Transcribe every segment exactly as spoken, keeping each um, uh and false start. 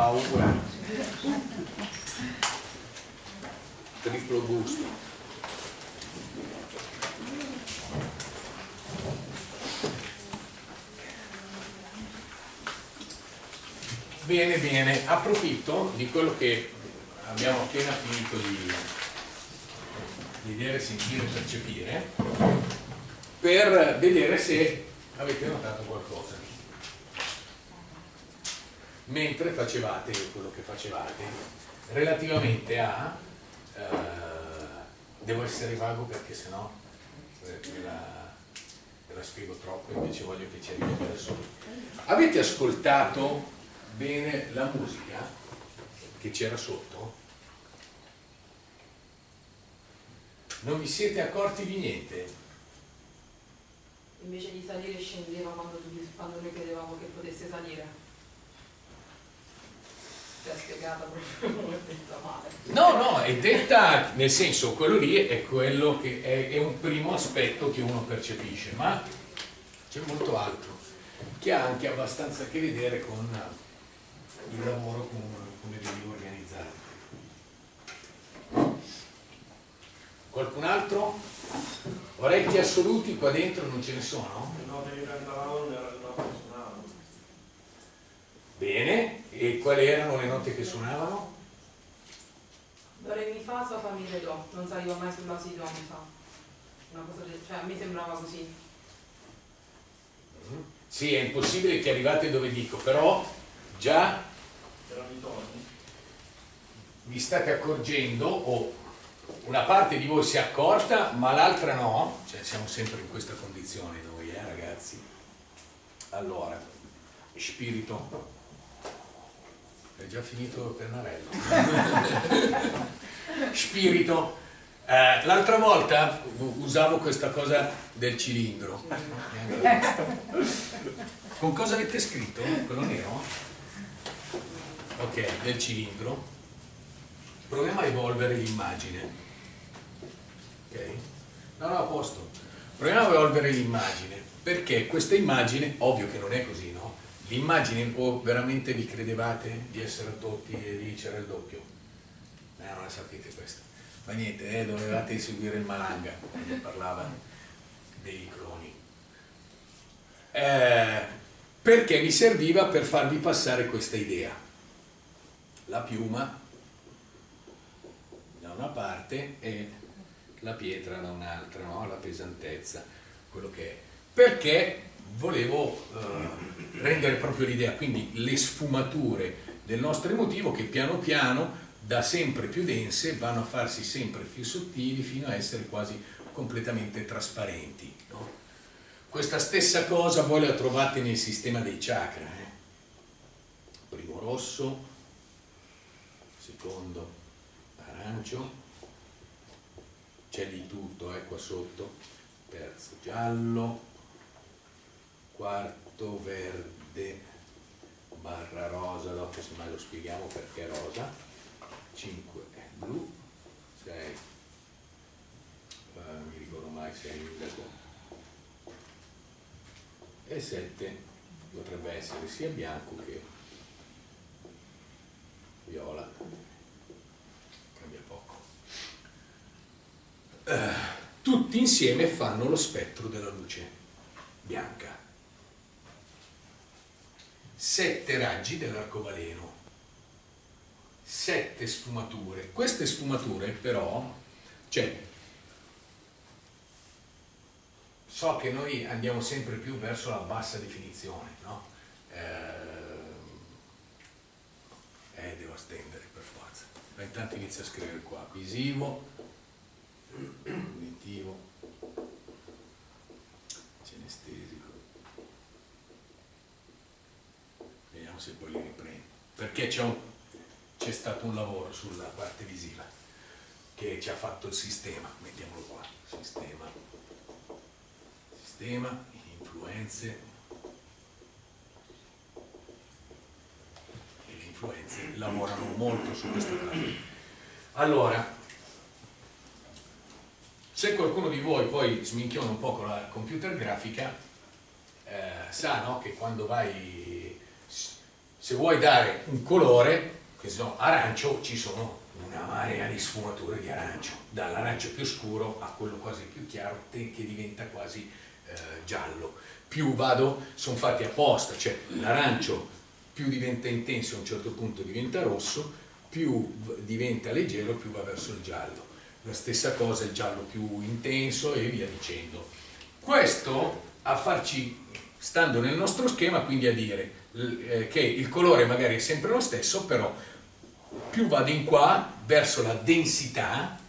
paura. Triplo gusto. Bene, bene, approfitto di quello che abbiamo appena finito di vedere, sentire, percepire, per vedere se avete notato qualcosa mentre facevate quello che facevate relativamente a eh, devo essere vago perché sennò eh, ve la, ve la spiego troppo, invece voglio che ci arriviate da soli. Avete ascoltato bene la musica che c'era sotto? Non vi siete accorti di niente? Invece di salire scendeva quando, quando noi credevamo che potesse salire. Ti ha spiegata proprio come è detta male. No, no, è detta nel senso, quello lì è quello che è, è un primo aspetto che uno percepisce, ma c'è molto altro che ha anche abbastanza a che vedere con il lavoro come, come veniva organizzato. Qualcun altro? Orecchi assoluti qua dentro non ce ne sono? Le note che cantavano non erano le note che suonavano. Bene, e quali erano le note che suonavano? Do, re, mi fa, so, fa, mi, re, do. Non saliva mai sulla si, do, mi fa. Una cosa del, cioè a me sembrava così. Mm. Sì, è impossibile che arrivate dove dico, però già Erano i toni. vi state accorgendo, o una parte di voi si è accorta, ma l'altra no, cioè siamo sempre in questa condizione noi, eh ragazzi. Allora, spirito, è già finito il pennarello. Spirito, eh, l'altra volta usavo questa cosa del cilindro. Con cosa avete scritto? Quello nero? Ok, del cilindro. Proviamo a evolvere l'immagine. Ok? No, no, a posto. Proviamo a evolvere l'immagine, perché questa immagine, ovvio che non è così, no? L'immagine, o veramente vi credevate di essere addotti e di c'era il doppio? Eh, non la sapete questa. Ma niente, eh, dovevate seguire il Malanga, quando parlava dei cloni. Eh, perché mi serviva per farvi passare questa idea. La piuma da una parte e la pietra da un'altra, no? La pesantezza, quello che è. Perché volevo eh, rendere proprio l'idea, quindi le sfumature del nostro emotivo che piano piano, da sempre più dense, vanno a farsi sempre più sottili fino a essere quasi completamente trasparenti, no? Questa stessa cosa voi la trovate nel sistema dei chakra, eh? Primo rosso, secondo arancio, c'è di tutto eh, qua sotto, terzo giallo, quarto verde barra rosa, dopo semmai lo spieghiamo perché è rosa, cinque è blu, sei, eh, mi ricordo mai se è indago, e sette potrebbe essere sia bianco che viola, cambia poco. Uh, tutti insieme fanno lo spettro della luce bianca. Sette raggi dell'arcobaleno, sette sfumature. Queste sfumature però, cioè, so che noi andiamo sempre più verso la bassa definizione, no? Eh, eh, devo stendere per forza. Ma intanto inizio a scrivere qua, visivo, cognitivo, sinestesico. Vediamo se poi li riprendo. Perché c'è un c'è stato un lavoro sulla parte visiva che ci ha fatto il sistema, mettiamolo qua, sistema, sistema, influenze, e le influenze lavorano molto su questa parte. Allora, se qualcuno di voi poi sminchiona un po' con la computer grafica, eh, sa, no, che quando vai se vuoi dare un colore, che so, arancio, ci sono una marea di sfumature di arancio, dall'arancio più scuro a quello quasi più chiaro che diventa quasi eh, giallo. Più vado, sono fatti apposta, cioè l'arancio più diventa intenso a un certo punto diventa rosso, più diventa leggero, più va verso il giallo. La stessa cosa il giallo più intenso e via dicendo. Questo a farci, stando nel nostro schema, quindi a dire eh, che il colore magari è sempre lo stesso, però più vado in qua verso la densità,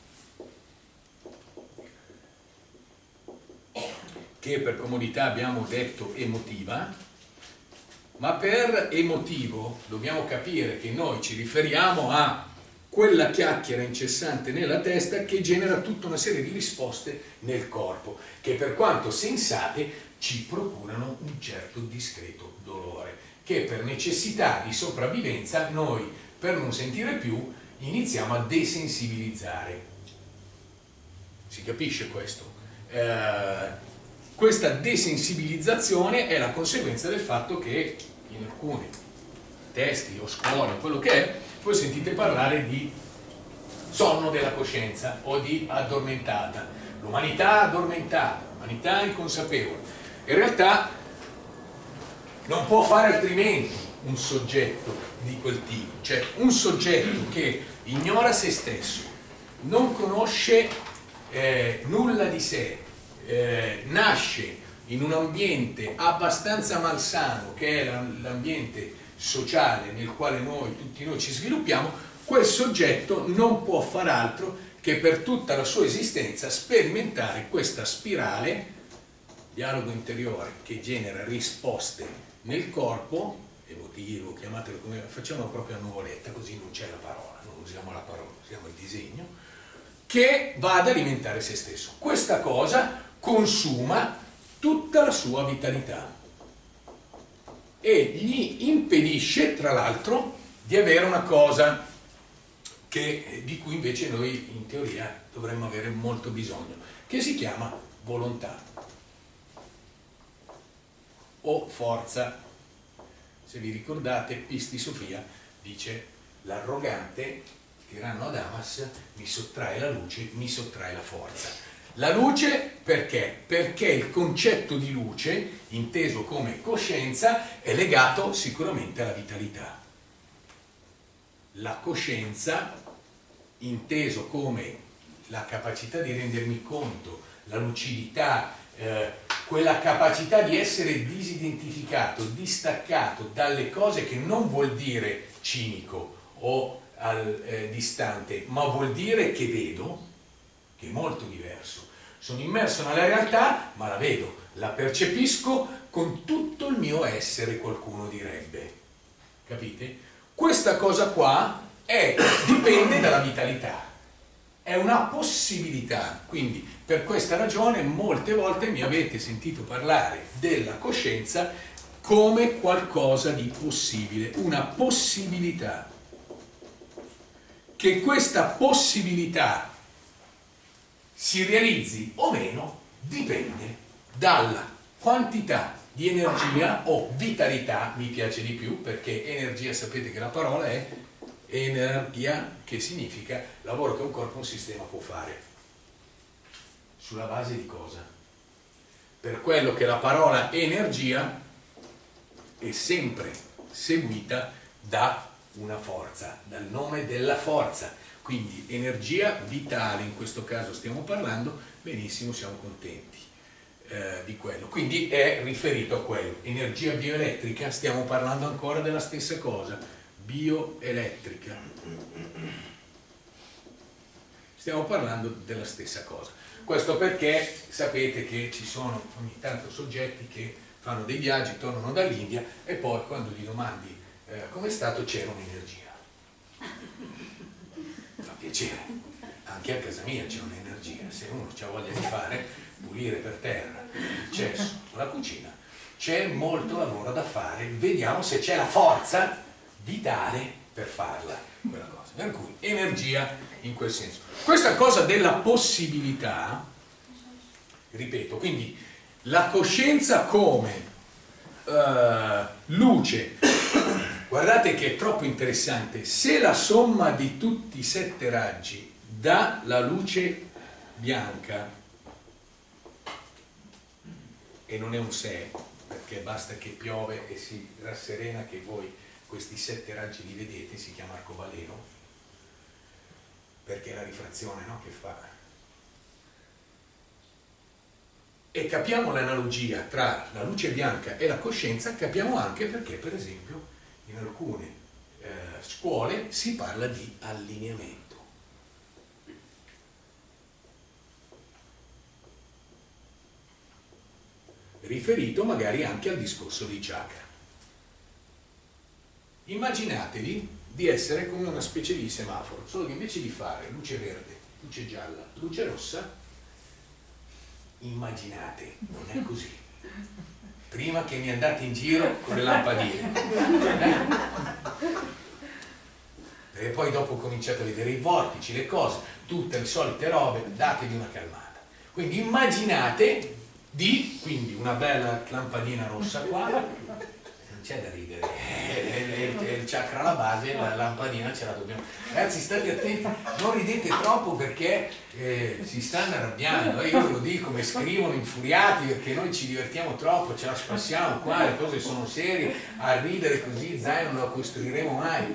che per comodità abbiamo detto emotiva, ma per emotivo dobbiamo capire che noi ci riferiamo a quella chiacchiera incessante nella testa che genera tutta una serie di risposte nel corpo, che per quanto sensate ci procurano un certo discreto dolore, che per necessità di sopravvivenza noi, per non sentire più, iniziamo a desensibilizzare. Si capisce questo? Eh, questa desensibilizzazione è la conseguenza del fatto che in alcuni testi o scuole, quello che è, voi sentite parlare di sonno della coscienza o di addormentata, l'umanità addormentata, l'umanità inconsapevole. In realtà non può fare altrimenti un soggetto di quel tipo, cioè un soggetto che ignora se stesso, non conosce eh, nulla di sé, eh, nasce in un ambiente abbastanza malsano che è l'ambiente sociale nel quale noi, tutti noi ci sviluppiamo, quel soggetto non può far altro che per tutta la sua esistenza sperimentare questa spirale, dialogo interiore, che genera risposte nel corpo, emotivo, chiamatelo come, facciamo proprio a nuvoletta, così non c'è la parola, non usiamo la parola, usiamo il disegno, che va ad alimentare se stesso. Questa cosa consuma tutta la sua vitalità e gli impedisce, tra l'altro, di avere una cosa che, di cui invece noi in teoria dovremmo avere molto bisogno, che si chiama volontà o forza. Se vi ricordate, Pisti Sofia dice: l'arrogante, tiranno ad Amas, mi sottrae la luce, mi sottrae la forza. La luce perché? Perché il concetto di luce, inteso come coscienza, è legato sicuramente alla vitalità. La coscienza, inteso come la capacità di rendermi conto, la lucidità, eh, quella capacità di essere disidentificato, distaccato dalle cose, che non vuol dire cinico o al, eh, distante, ma vuol dire che vedo, che è molto diverso. Sono immerso nella realtà, ma la vedo, la percepisco con tutto il mio essere, qualcuno direbbe. Capite? Questa cosa qua è, dipende dalla vitalità. È una possibilità, quindi per questa ragione molte volte mi avete sentito parlare della coscienza come qualcosa di possibile, una possibilità. Che questa possibilità si realizzi o meno dipende dalla quantità di energia o vitalità, mi piace di più, perché energia, sapete che la parola è energia, che significa lavoro che un corpo, un sistema può fare. Sulla base di cosa? Per quello che la parola energia è sempre seguita da una forza, dal nome della forza. Quindi energia vitale, in questo caso stiamo parlando, benissimo, siamo contenti eh, di quello. Quindi è riferito a quello. Energia bioelettrica, stiamo parlando ancora della stessa cosa. Bioelettrica. Stiamo parlando della stessa cosa. Questo perché sapete che ci sono ogni tanto soggetti che fanno dei viaggi, tornano dall'India e poi quando gli domandi eh, com'è stato, c'era un'energia. Fa piacere, anche a casa mia c'è un'energia, se uno ha voglia di fare, pulire per terra, il cesso, la cucina, c'è molto lavoro da fare, vediamo se c'è la forza vitale per farla, quella cosa. Per cui energia in quel senso. Questa cosa della possibilità, ripeto, quindi la coscienza come uh, luce guardate che è troppo interessante, se la somma di tutti i sette raggi dà la luce bianca, e non è un se, perché basta che piove e si rasserena che voi questi sette raggi li vedete, si chiama arcobaleno, perché è la rifrazione, no, che fa. E capiamo l'analogia tra la luce bianca e la coscienza, capiamo anche perché, per esempio, in alcune eh, scuole si parla di allineamento. Riferito magari anche al discorso dei chakra. Immaginatevi di essere come una specie di semaforo, solo che invece di fare luce verde, luce gialla, luce rossa, immaginate, non è così. Prima che mi andate in giro con le lampadine. Eh? E poi dopo cominciate a vedere i vortici, le cose, tutte le solite robe, datevi una calmata. Quindi immaginate di, quindi una bella lampadina rossa qua, non c'è da ridere, è il chakra alla base, la lampadina ce la dobbiamo. Ragazzi, state attenti, non ridete troppo perché eh, si stanno arrabbiando, io ve lo dico, mi scrivono infuriati perché noi ci divertiamo troppo, ce la spassiamo qua, le cose sono serie, a ridere così, Zai non lo costruiremo mai.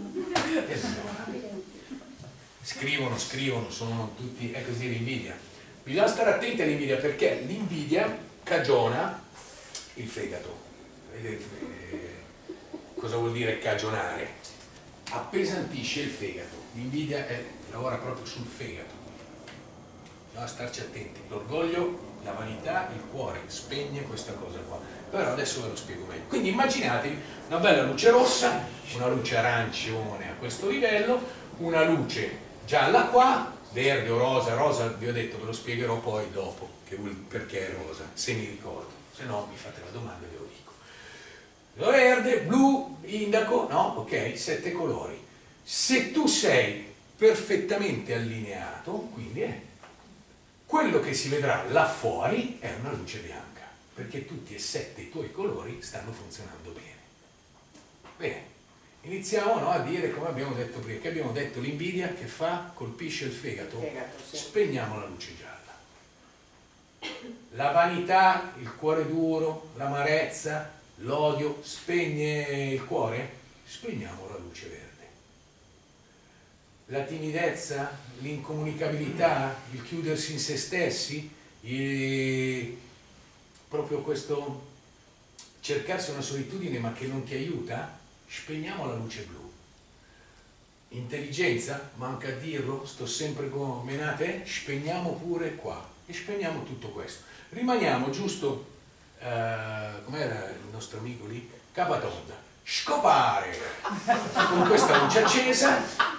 Scrivono, scrivono, sono tutti, è così l'invidia. Bisogna stare attenti all'invidia perché l'invidia cagiona il fegato. Vedete eh, cosa vuol dire cagionare? Appesantisce il fegato. L'invidia è, lavora proprio sul fegato. Bisogna starci attenti. L'orgoglio, la vanità, il cuore spegne questa cosa qua. Però adesso ve lo spiego meglio. Quindi immaginatevi una bella luce rossa, una luce arancione a questo livello, una luce gialla qua, verde o rosa. Rosa vi ho detto, ve lo spiegherò poi dopo che vuol, perché è rosa, se mi ricordo. Se no mi fate la domanda e ve lo dico. Verde, blu, indaco, no? Ok, sette colori. Se tu sei perfettamente allineato, quindi è quello che si vedrà là fuori è una luce bianca, perché tutti e sette i tuoi colori stanno funzionando bene. Bene, iniziamo, no, a dire come abbiamo detto prima, che abbiamo detto l'invidia che fa, colpisce il fegato, Fegato, sì. Spegniamo la luce gialla. La vanità, il cuore duro, l'amarezza, l'odio, spegne il cuore? Spegniamo la luce verde. La timidezza, l'incomunicabilità, il chiudersi in se stessi, il... proprio questo cercarsi una solitudine ma che non ti aiuta, spegniamo la luce blu. Intelligenza, manca a dirlo, sto sempre con menate, spegniamo pure qua e spegniamo tutto questo. Rimaniamo giusto, Uh, com'era il nostro amico lì? Capatonda, scopare con questa luce accesa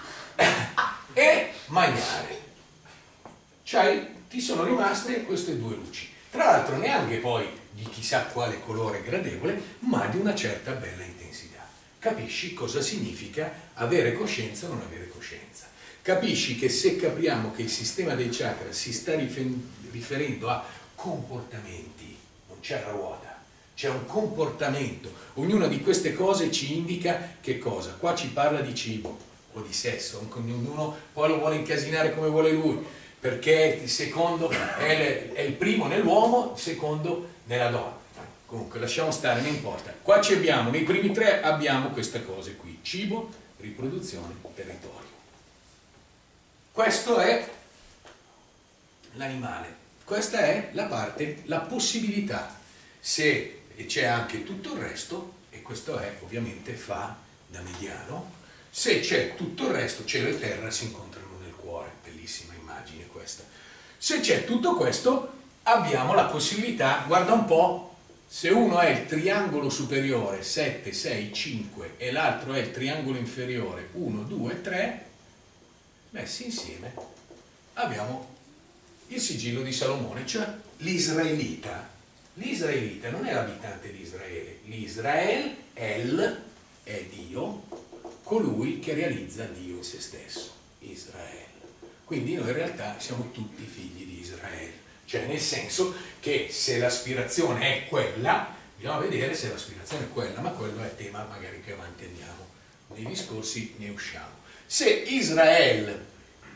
e mangiare. Cioè ti sono rimaste queste due luci, tra l'altro neanche poi di chissà quale colore gradevole, ma di una certa bella intensità. Capisci cosa significa avere coscienza o non avere coscienza. Capisci che se capiamo che il sistema dei chakra si sta riferendo a comportamenti, c'è la ruota, c'è un comportamento, ognuna di queste cose ci indica che cosa? Qua ci parla di cibo o di sesso, ognuno poi lo vuole incasinare come vuole lui, perché il secondo è il primo nell'uomo, il secondo nella donna. Comunque lasciamo stare, non importa. Qua ci abbiamo, nei primi tre abbiamo queste cose qui, cibo, riproduzione, territorio. Questo è l'animale. Questa è la parte, la possibilità, se c'è anche tutto il resto, e questo è ovviamente fa da mediano, se c'è tutto il resto, cielo e terra si incontrano nel cuore, bellissima immagine questa. Se c'è tutto questo, abbiamo la possibilità, guarda un po', se uno è il triangolo superiore, sette, sei, cinque, e l'altro è il triangolo inferiore, uno, due, tre, messi insieme, abbiamo il sigillo di Salomone, cioè l'israelita. L'israelita non è l'abitante di Israele, l'Israel, El, è Dio, colui che realizza Dio in se stesso, Israele. Quindi noi in realtà siamo tutti figli di Israele, cioè nel senso che se l'aspirazione è quella, Bisogna vedere se l'aspirazione è quella, ma quello è tema magari che avanti andiamo. Nei discorsi ne usciamo. Se Israele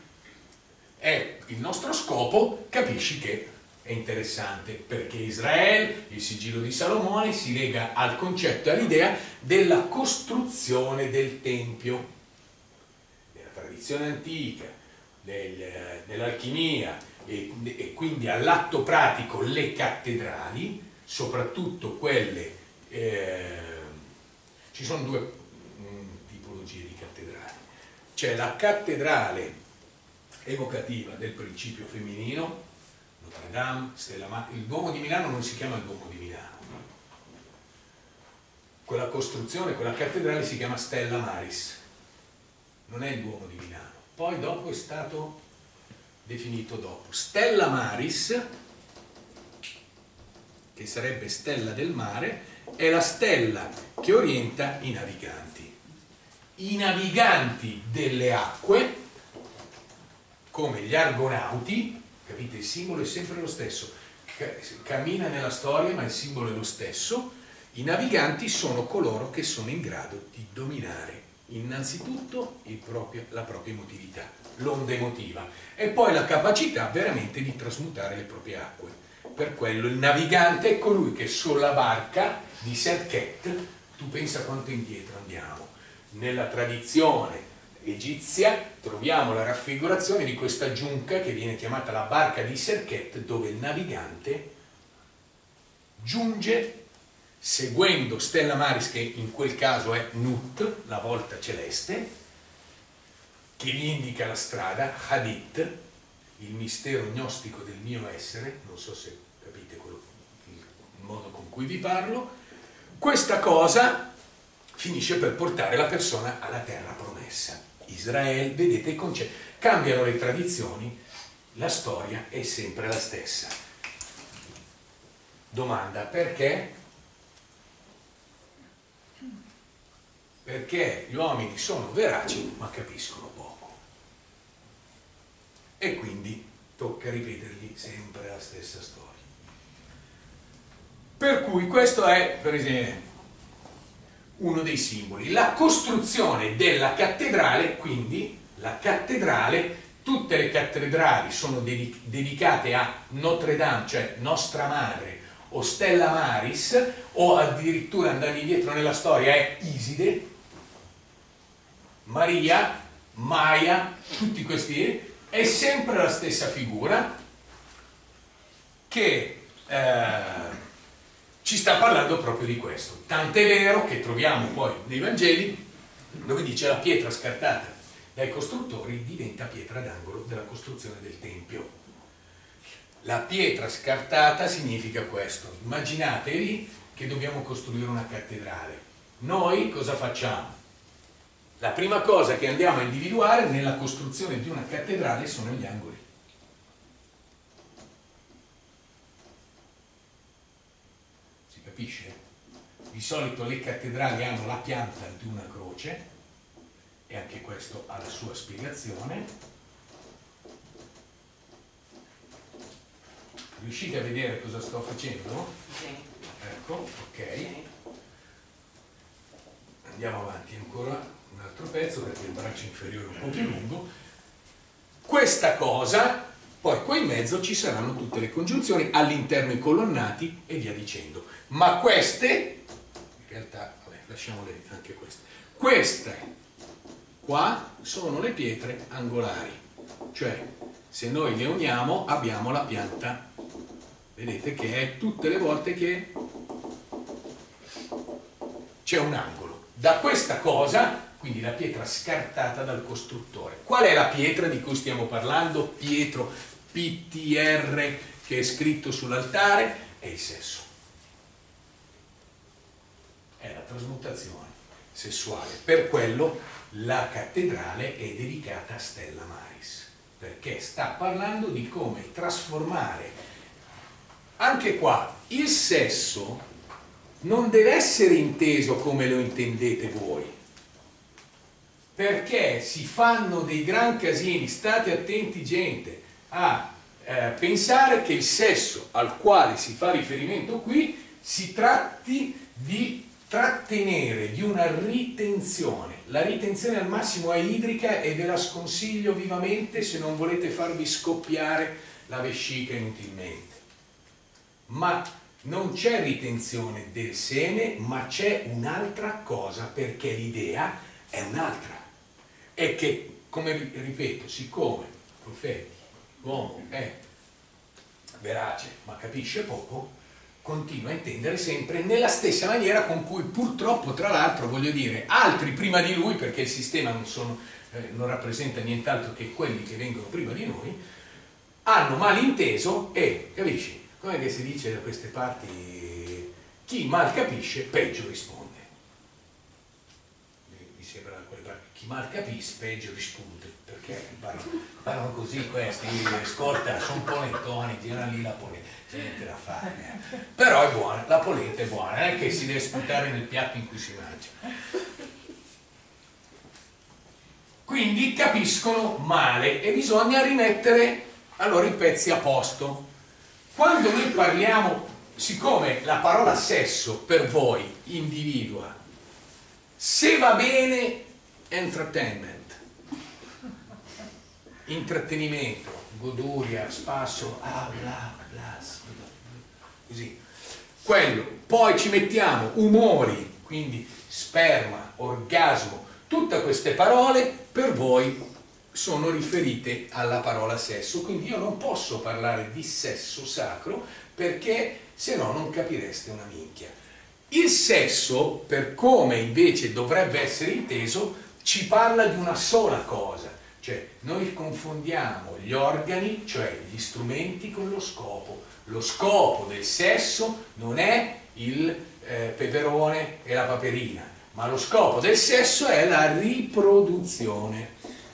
è il nostro scopo, capisci che è interessante, perché Israele, il sigillo di Salomone, si lega al concetto e all'idea della costruzione del Tempio. Nella tradizione antica, del, dell'alchimia e, e quindi all'atto pratico le cattedrali, soprattutto quelle, eh, ci sono due mh, tipologie di cattedrali. C'è la cattedrale evocativa del principio femminino, Notre Dame, Stella Maris. Il Duomo di Milano non si chiama il Duomo di Milano, quella costruzione, quella cattedrale si chiama Stella Maris, non è il Duomo di Milano. Poi dopo è stato definito dopo. Stella Maris, che sarebbe stella del mare, è la stella che orienta i naviganti. I naviganti delle acque, come gli argonauti, capite? Il simbolo è sempre lo stesso, cammina nella storia ma il simbolo è lo stesso. I naviganti sono coloro che sono in grado di dominare innanzitutto il proprio, la propria emotività, l'onda emotiva, e poi la capacità veramente di trasmutare le proprie acque. Per quello il navigante è colui che sulla barca di Serket, tu pensa quanto indietro andiamo, nella tradizione egizia troviamo la raffigurazione di questa giunca che viene chiamata la barca di Serket, dove il navigante giunge seguendo Stella Maris, che in quel caso è Nut, la volta celeste, che gli indica la strada, Hadith, il mistero gnostico del mio essere, non so se capite quello, il modo con cui vi parlo. Questa cosa finisce per portare la persona alla terra promessa. Israele, vedete il concetto, cambiano le tradizioni, la storia è sempre la stessa. Domanda: perché? Perché gli uomini sono veraci ma capiscono poco, e quindi tocca ripetergli sempre la stessa storia. Per cui questo è, per esempio, uno dei simboli. La costruzione della cattedrale, quindi la cattedrale, tutte le cattedrali sono dedic- dedicate a Notre Dame, cioè Nostra Madre, o Stella Maris, o addirittura, andando indietro nella storia, è Iside, Maria, Maia, tutti questi, è sempre la stessa figura che eh, ci sta parlando proprio di questo. Tant'è vero che troviamo poi nei Vangeli dove dice: la pietra scartata dai costruttori diventa pietra d'angolo della costruzione del Tempio. La pietra scartata significa questo. Immaginatevi che dobbiamo costruire una cattedrale. Noi cosa facciamo? La prima cosa che andiamo a individuare nella costruzione di una cattedrale sono gli angoli. Si capisce? Di solito le cattedrali hanno la pianta di una croce, e anche questo ha la sua spiegazione. Riuscite a vedere cosa sto facendo? Sì. Ecco, ok. Sì. Andiamo avanti ancora un altro pezzo, perché il braccio inferiore è un po' più lungo. Questa cosa, poi qua in mezzo ci saranno tutte le congiunzioni, all'interno i colonnati e via dicendo. Ma queste, in realtà, vabbè, lasciamole anche queste. Queste qua sono le pietre angolari, cioè se noi le uniamo abbiamo la pianta, vedete che è tutte le volte che c'è un angolo. Da questa cosa, quindi la pietra scartata dal costruttore. Qual è la pietra di cui stiamo parlando? Pietro, P T R, che è scritto sull'altare, è il sesso. È la trasmutazione sessuale. Per quello la cattedrale è dedicata a Stella Maris, perché sta parlando di come trasformare. Anche qua il sesso non deve essere inteso come lo intendete voi, perché si fanno dei gran casini. State attenti, gente, a eh, pensare che il sesso al quale si fa riferimento qui si tratti di trattenere, di una ritenzione. La ritenzione al massimo è idrica e ve la sconsiglio vivamente se non volete farvi scoppiare la vescica inutilmente. Ma non c'è ritenzione del seme, ma c'è un'altra cosa, perché l'idea è un'altra. È che, come ripeto, siccome Profeti, l'uomo è verace ma capisce poco, continua a intendere sempre nella stessa maniera con cui purtroppo, tra l'altro, voglio dire, altri prima di lui, perché il sistema non, sono, eh, non rappresenta nient'altro che quelli che vengono prima di noi, hanno malinteso e, capisci, come che si dice da queste parti, chi mal capisce peggio risponde. Mi sembra da quelle parti, chi mal capisce peggio risponde, perché parlano, parlano così questi, ascolta, sono polettoni, tirano lì la polenta. C'è niente da fare, eh. Però è buona, la polenta è buona, non è che si deve sputare nel piatto in cui si mangia. Quindi capiscono male e bisogna rimettere allora i pezzi a posto. Quando noi parliamo, siccome la parola sesso per voi individua, se va bene, entertainment, intrattenimento, goduria, spasso, ah, bla, bla, così, quello, poi ci mettiamo umori, quindi sperma, orgasmo, tutte queste parole per voi sono riferite alla parola sesso, quindi io non posso parlare di sesso sacro perché se no non capireste una minchia. Il sesso, per come invece dovrebbe essere inteso, ci parla di una sola cosa. Cioè, noi confondiamo gli organi, cioè gli strumenti, con lo scopo. Lo scopo del sesso non è il eh, peperone e la paperina, ma lo scopo del sesso è la riproduzione.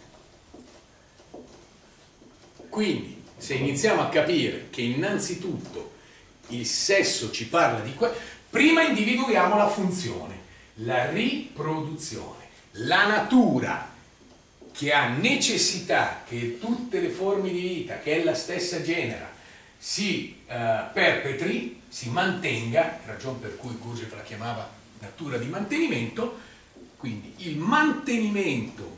Quindi, se iniziamo a capire che innanzitutto il sesso ci parla di questo, prima individuiamo la funzione, la riproduzione, la natura che ha necessità che tutte le forme di vita, che è la stessa genera, si eh, perpetri, si mantenga, ragione per cui Gurdjieff la chiamava natura di mantenimento. Quindi il mantenimento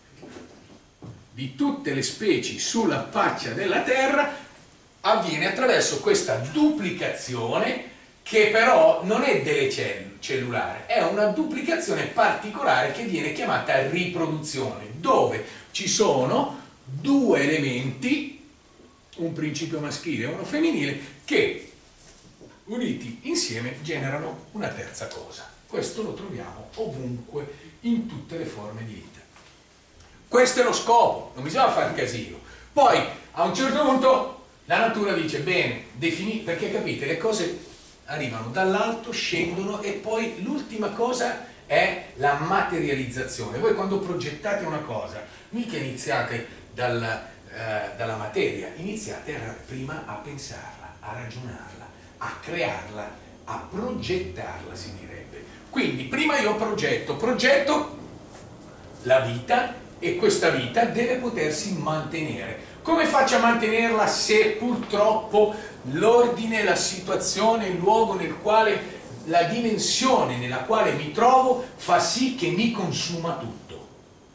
di tutte le specie sulla faccia della Terra avviene attraverso questa duplicazione, che però non è delle cellule cellulare, è una duplicazione particolare che viene chiamata riproduzione, dove ci sono due elementi, un principio maschile e uno femminile, che uniti insieme generano una terza cosa. Questo lo troviamo ovunque, in tutte le forme di vita. Questo è lo scopo, non bisogna fare casino. Poi a un certo punto la natura dice bene, defini, perché capite, le cose arrivano dall'alto, scendono e poi l'ultima cosa è la materializzazione. Voi quando progettate una cosa mica iniziate dal, eh, dalla materia, iniziate a, prima a pensarla, a ragionarla, a crearla, a progettarla, si direbbe. Quindi prima io progetto, progetto la vita, e questa vita deve potersi mantenere. Come faccio a mantenerla se purtroppo l'ordine, la situazione, il luogo nel quale, la dimensione nella quale mi trovo fa sì che mi consuma tutto?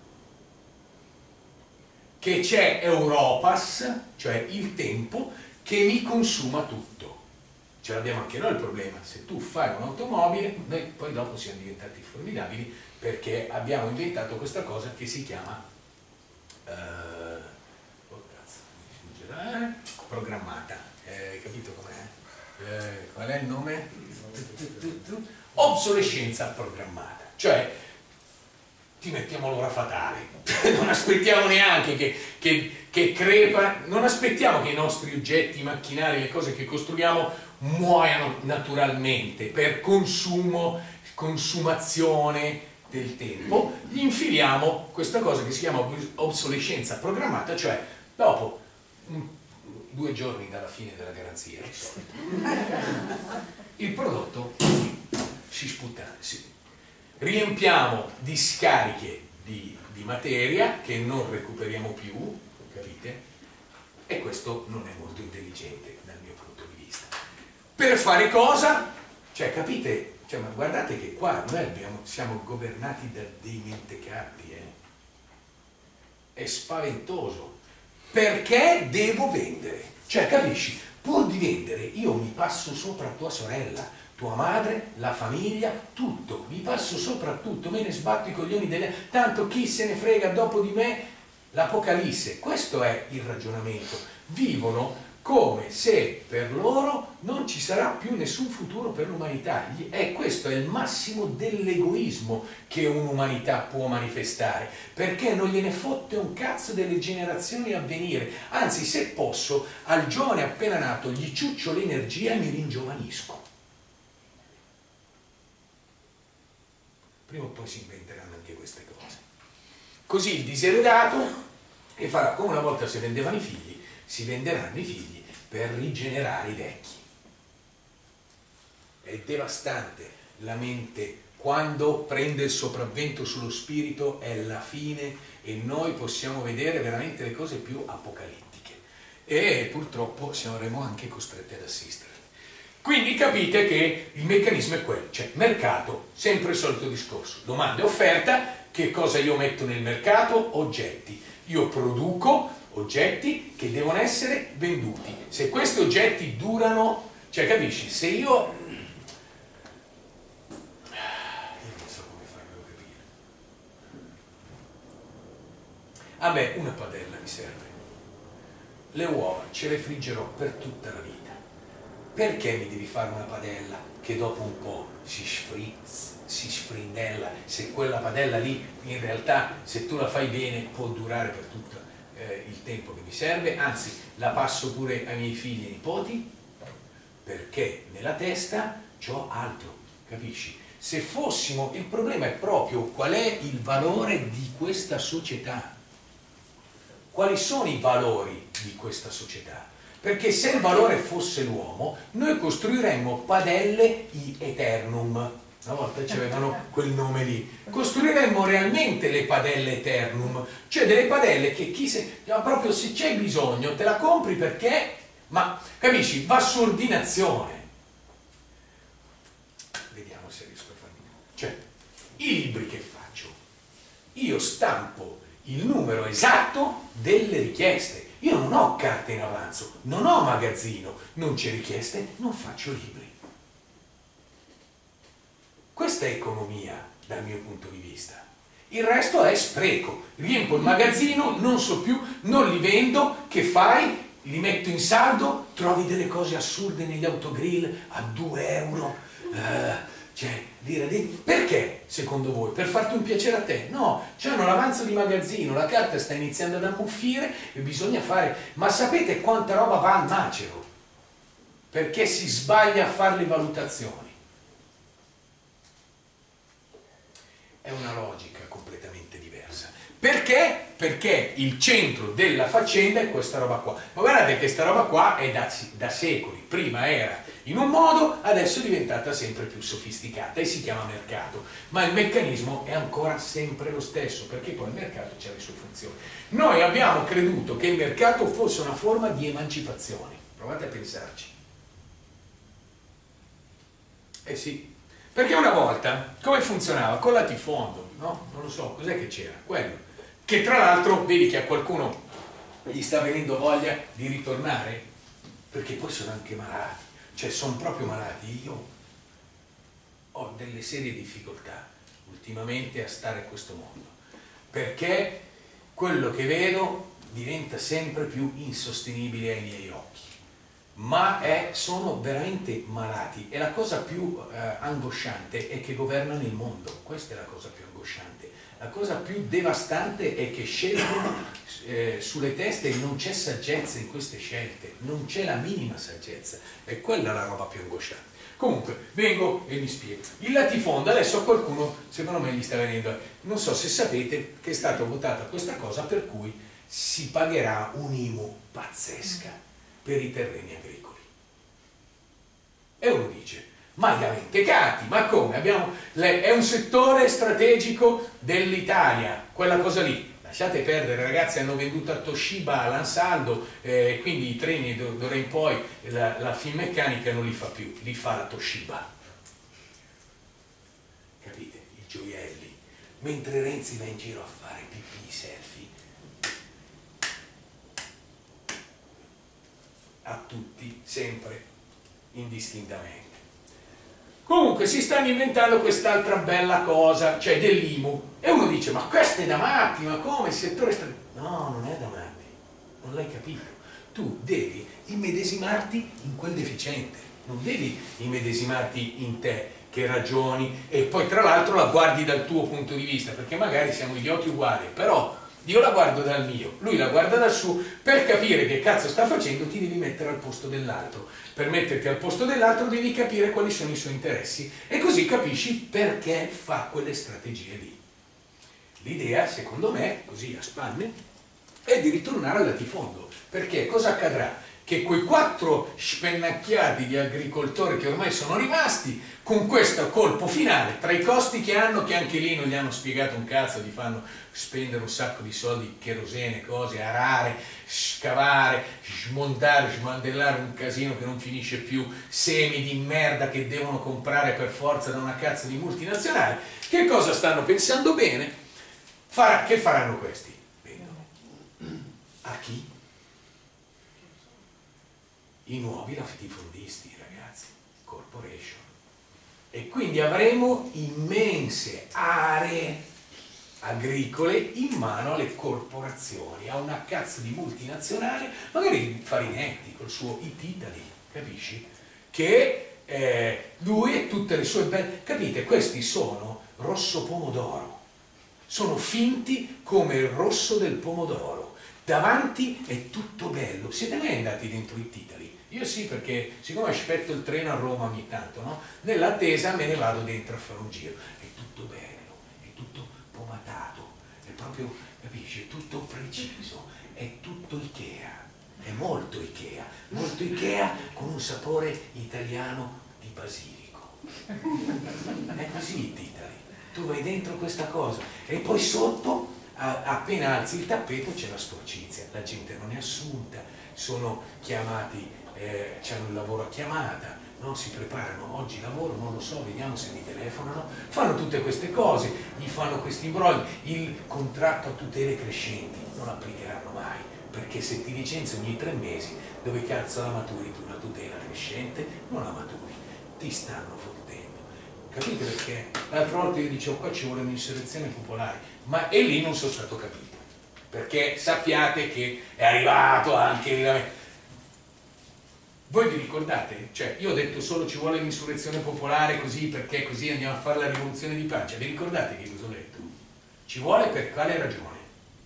Che c'è Europas, cioè il tempo, che mi consuma tutto. Ce l'abbiamo anche noi il problema. Se tu fai un'automobile, noi poi dopo siamo diventati formidabili perché abbiamo inventato questa cosa che si chiama eh, oh, cazzo, mi sfugge, eh, programmata. Eh, capito com'è? Eh, qual è il nome? Obsolescenza programmata. Cioè, ti mettiamo l'ora fatale, non aspettiamo neanche che, che, che crepa, non aspettiamo che i nostri oggetti, i macchinari, le cose che costruiamo muoiano naturalmente per consumo, consumazione del tempo. Gli infiliamo questa cosa che si chiama obsolescenza programmata, cioè dopo un, due giorni dalla fine della garanzia di solito, il prodotto si sputtana, si, riempiamo di scariche di, di materia che non recuperiamo più, capite? E questo non è molto intelligente dal mio punto di vista. Per fare cosa? Cioè, capite? Cioè, ma guardate che qua noi abbiamo, siamo governati da dei mentecatti, eh? È spaventoso. Perché devo vendere? Cioè, capisci? Pur di vendere, io mi passo sopra tua sorella, tua madre, la famiglia, tutto. Mi passo sopra tutto, me ne sbatto i coglioni delle... Tanto chi se ne frega dopo di me? L'Apocalisse. Questo è il ragionamento. Vivono come se per loro non ci sarà più nessun futuro per l'umanità. E questo è il massimo dell'egoismo che un'umanità può manifestare, perché non gliene fotte un cazzo delle generazioni a venire. Anzi, se posso, al giovane appena nato gli ciuccio l'energia e mi ringiovanisco. Prima o poi si inventeranno anche queste cose. Così il diseredato, che farà come una volta si vendevano i figli, si venderanno i figli per rigenerare i vecchi. È devastante la mente quando prende il sopravvento sullo spirito, è la fine e noi possiamo vedere veramente le cose più apocalittiche e purtroppo saremo anche costretti ad assisterle. Quindi capite che il meccanismo è quello, cioè mercato, sempre il solito discorso, domanda e offerta. Che cosa io metto nel mercato? Oggetti. Io produco oggetti che devono essere venduti. Se questi oggetti durano, cioè capisci, se io io non so come farvelo capire. A me una padella mi serve, le uova ce le friggerò per tutta la vita. Perché mi devi fare una padella che dopo un po' si sfrizza, si sfrindella, se quella padella lì in realtà, se tu la fai bene, può durare per tutto eh, il tempo che mi serve, anzi la passo pure ai miei figli e nipoti, perché nella testa c'ho altro, capisci? Se fossimo, il problema è proprio qual è il valore di questa società, quali sono i valori di questa società. Perché se il valore fosse l'uomo, noi costruiremmo padelle i eternum. Una volta c'avevano quel nome lì. Costruiremmo realmente le padelle eternum, cioè delle padelle che chi se... proprio se c'è bisogno te la compri perché... Ma, capisci? Va su ordinazione. Vediamo se riesco a farmi... Cioè, i libri che faccio, io stampo il numero esatto delle richieste. Io non ho carte in avanzo, non ho magazzino, non c'è richieste, non faccio libri. Questa è economia dal mio punto di vista. Il resto è spreco. Riempo il magazzino, non so più, non li vendo, che fai? Li metto in saldo, trovi delle cose assurde negli autogrill a due euro. Uh, cioè, dire, perché secondo voi? Per farti un piacere a te? No, c'hanno l'avanzo di magazzino, la carta sta iniziando ad ammuffire e bisogna fare... Ma sapete quanta roba va al macero? Perché si sbaglia a fare le valutazioni. È una logica completamente diversa. Perché? Perché il centro della faccenda è questa roba qua. Ma guardate che questa roba qua è da, da secoli. Prima era in un modo, adesso è diventata sempre più sofisticata e si chiama mercato. Ma il meccanismo è ancora sempre lo stesso, perché poi il mercato ha le sue funzioni. Noi abbiamo creduto che il mercato fosse una forma di emancipazione. Provate a pensarci. Eh sì. Perché una volta, come funzionava? Con latifondo, no? Non lo so, cos'è che c'era? Quello. Che tra l'altro, vedi che a qualcuno gli sta venendo voglia di ritornare, perché poi sono anche malati, cioè sono proprio malati. Io ho delle serie difficoltà ultimamente a stare in questo mondo, perché quello che vedo diventa sempre più insostenibile ai miei occhi. Ma è, sono veramente malati e la cosa più eh, angosciante è che governano il mondo. Questa è la cosa più angosciante. La cosa più devastante è che scelgono eh, sulle teste e non c'è saggezza in queste scelte, non c'è la minima saggezza, è quella la roba più angosciante. Comunque, vengo e mi spiego. Il latifondo, adesso a qualcuno secondo me gli sta venendo, non so se sapete che è stata votata questa cosa per cui si pagherà un'I M U pazzesca per i terreni agricoli. E uno dice, ma li ha mentecati, ma come? Abbiamo le, è un settore strategico dell'Italia, quella cosa lì. Lasciate perdere, ragazzi, hanno venduto a Toshiba, all'Ansaldo, eh, quindi i treni d'ora in poi, la, la Finmeccanica non li fa più, li fa la Toshiba. mentre Renzi va in giro a fare pipì selfie a tutti, sempre, indistintamente. Comunque si stanno inventando quest'altra bella cosa, cioè dell'I M U, e uno dice: ma questo è da matti, ma come il settore sta... No, non è da matti, non l'hai capito. Tu devi immedesimarti in quel deficiente, non devi immedesimarti in te che ragioni e poi tra l'altro la guardi dal tuo punto di vista, perché magari siamo idioti uguali, però io la guardo dal mio, lui la guarda dal suo. Per capire che cazzo sta facendo ti devi mettere al posto dell'altro, per metterti al posto dell'altro devi capire quali sono i suoi interessi e così capisci perché fa quelle strategie lì. L'idea, secondo me, così a spanne, è di ritornare al latifondo, perché cosa accadrà? Che quei quattro spennacchiati di agricoltori che ormai sono rimasti, con questo colpo finale, tra i costi che hanno, che anche lì non gli hanno spiegato un cazzo, gli fanno spendere un sacco di soldi, cherosene, cose, arare, scavare, smontare, smantellare un casino che non finisce più, semi di merda che devono comprare per forza da una cazzo di multinazionale. Che cosa stanno pensando bene? Farà, che faranno questi? Vendono. A chi? I nuovi latifondisti, ragazzi, corporation. E quindi avremo immense aree agricole in mano alle corporazioni, a una cazzo di multinazionale, magari Farinetti col suo It Italy, capisci? Che eh, lui e tutte le sue belle... Capite? Questi sono rosso pomodoro, sono finti come il rosso del pomodoro. Davanti è tutto bello. Siete mai andati dentro It Italy? Io sì, perché siccome aspetto il treno a Roma ogni tanto, no? Nell'attesa me ne vado dentro a fare un giro. È tutto bello, è tutto pomatato, è proprio, capisci, è tutto preciso, è tutto Ikea, è molto Ikea, molto Ikea con un sapore italiano di basilico. È così It Italy. Tu vai dentro questa cosa e poi sotto, appena alzi il tappeto, c'è la sporcizia, la gente non è assunta, sono chiamati, eh, hanno il lavoro a chiamata, no? Si preparano, oggi lavoro, non lo so, vediamo se mi telefonano, fanno tutte queste cose, gli fanno questi imbrogli, il contratto a tutele crescenti, non applicheranno mai, perché se ti licenzi ogni tre mesi, dove cazzo la maturi tu una tutela crescente? Non la maturi, ti stanno fottendo. Capite perché? L'altra volta io dicevo qua ci vuole un'insurrezione popolare, ma e lì non sono stato capito, perché sappiate che è arrivato anche... Voi vi ricordate? Cioè, io ho detto solo ci vuole l'insurrezione popolare così, perché così andiamo a fare la rivoluzione di pace. Vi ricordate che cosa ho detto? Ci vuole per quale ragione?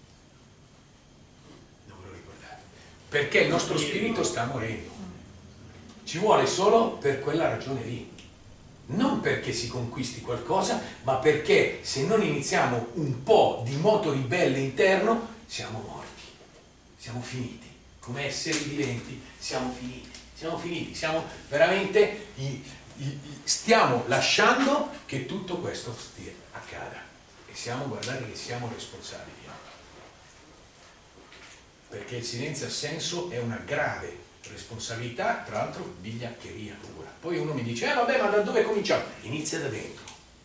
Non ve lo ricordate? Perché il nostro spirito sta morendo. Ci vuole solo per quella ragione lì. Non perché si conquisti qualcosa, ma perché se non iniziamo un po' di moto ribelle interno, siamo morti, siamo finiti. Come esseri viventi siamo finiti, siamo finiti, siamo veramente, stiamo lasciando che tutto questo stia, accada. E siamo, guardate che siamo responsabili. Perché il silenzio assenso è una grave responsabilità, tra l'altro vigliaccheria pura. Poi uno mi dice, eh vabbè, ma da dove cominciamo? Inizia da dentro.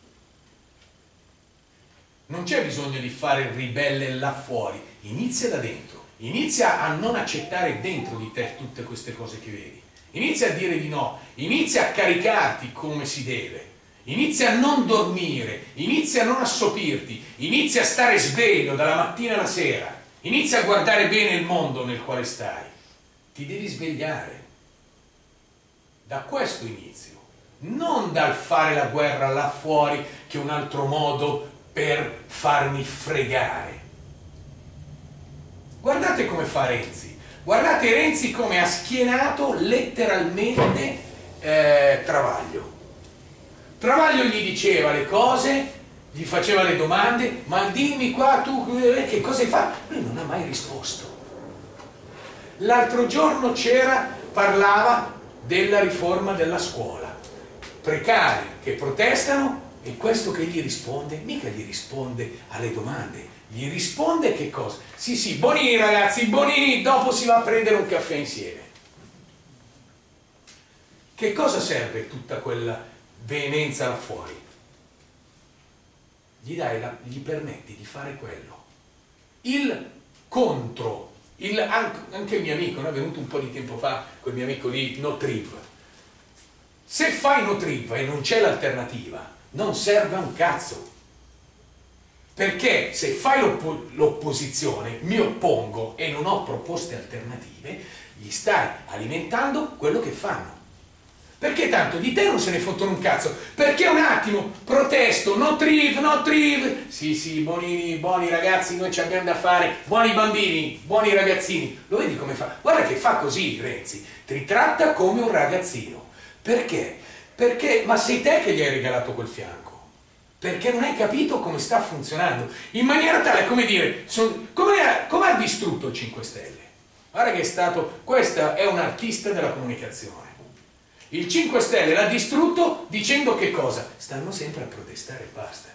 Non c'è bisogno di fare il ribelle là fuori, inizia da dentro. Inizia a non accettare dentro di te tutte queste cose che vedi. Inizia a dire di no, inizia a caricarti come si deve. Inizia a non dormire, inizia a non assopirti, inizia a stare sveglio dalla mattina alla sera. Inizia a guardare bene il mondo nel quale stai. Ti devi svegliare. Da questo inizio, non dal fare la guerra là fuori, che è un altro modo per farmi fregare. Guardate come fa Renzi, guardate Renzi come ha schienato letteralmente eh, Travaglio. Travaglio gli diceva le cose, gli faceva le domande, ma dimmi qua tu eh, che cosa hai fatto? Lui non ha mai risposto. L'altro giorno c'era, parlava della riforma della scuola, precari che protestano e questo che gli risponde, mica gli risponde alle domande, gli risponde che cosa? Sì sì, Bonini ragazzi, Bonini, dopo si va a prendere un caffè insieme. Che cosa serve tutta quella veemenza là fuori? gli, dai la, gli permetti di fare quello. Il contro, il, anche, anche il mio amico, no? È venuto un po' di tempo fa, quel mio amico lì, no triv. Se fai no triv e non c'è l'alternativa, non serve a un cazzo. Perché se fai l'opposizione, mi oppongo e non ho proposte alternative, gli stai alimentando quello che fanno. Perché tanto di te non se ne fottono un cazzo. Perché un attimo, protesto, no triv, no triv. Sì, sì, buoni, buoni ragazzi, noi ci abbiamo da fare. Buoni bambini, buoni ragazzini. Lo vedi come fa? Guarda che fa così Renzi. Ti tratta come un ragazzino. Perché? Perché, ma sei te che gli hai regalato quel fianco. Perché non hai capito come sta funzionando. In maniera tale, come dire, son, come, ha, come ha distrutto il cinque Stelle? Guarda che è stato, questa è un artista della comunicazione. Il cinque Stelle l'ha distrutto dicendo che cosa? Stanno sempre a protestare e basta.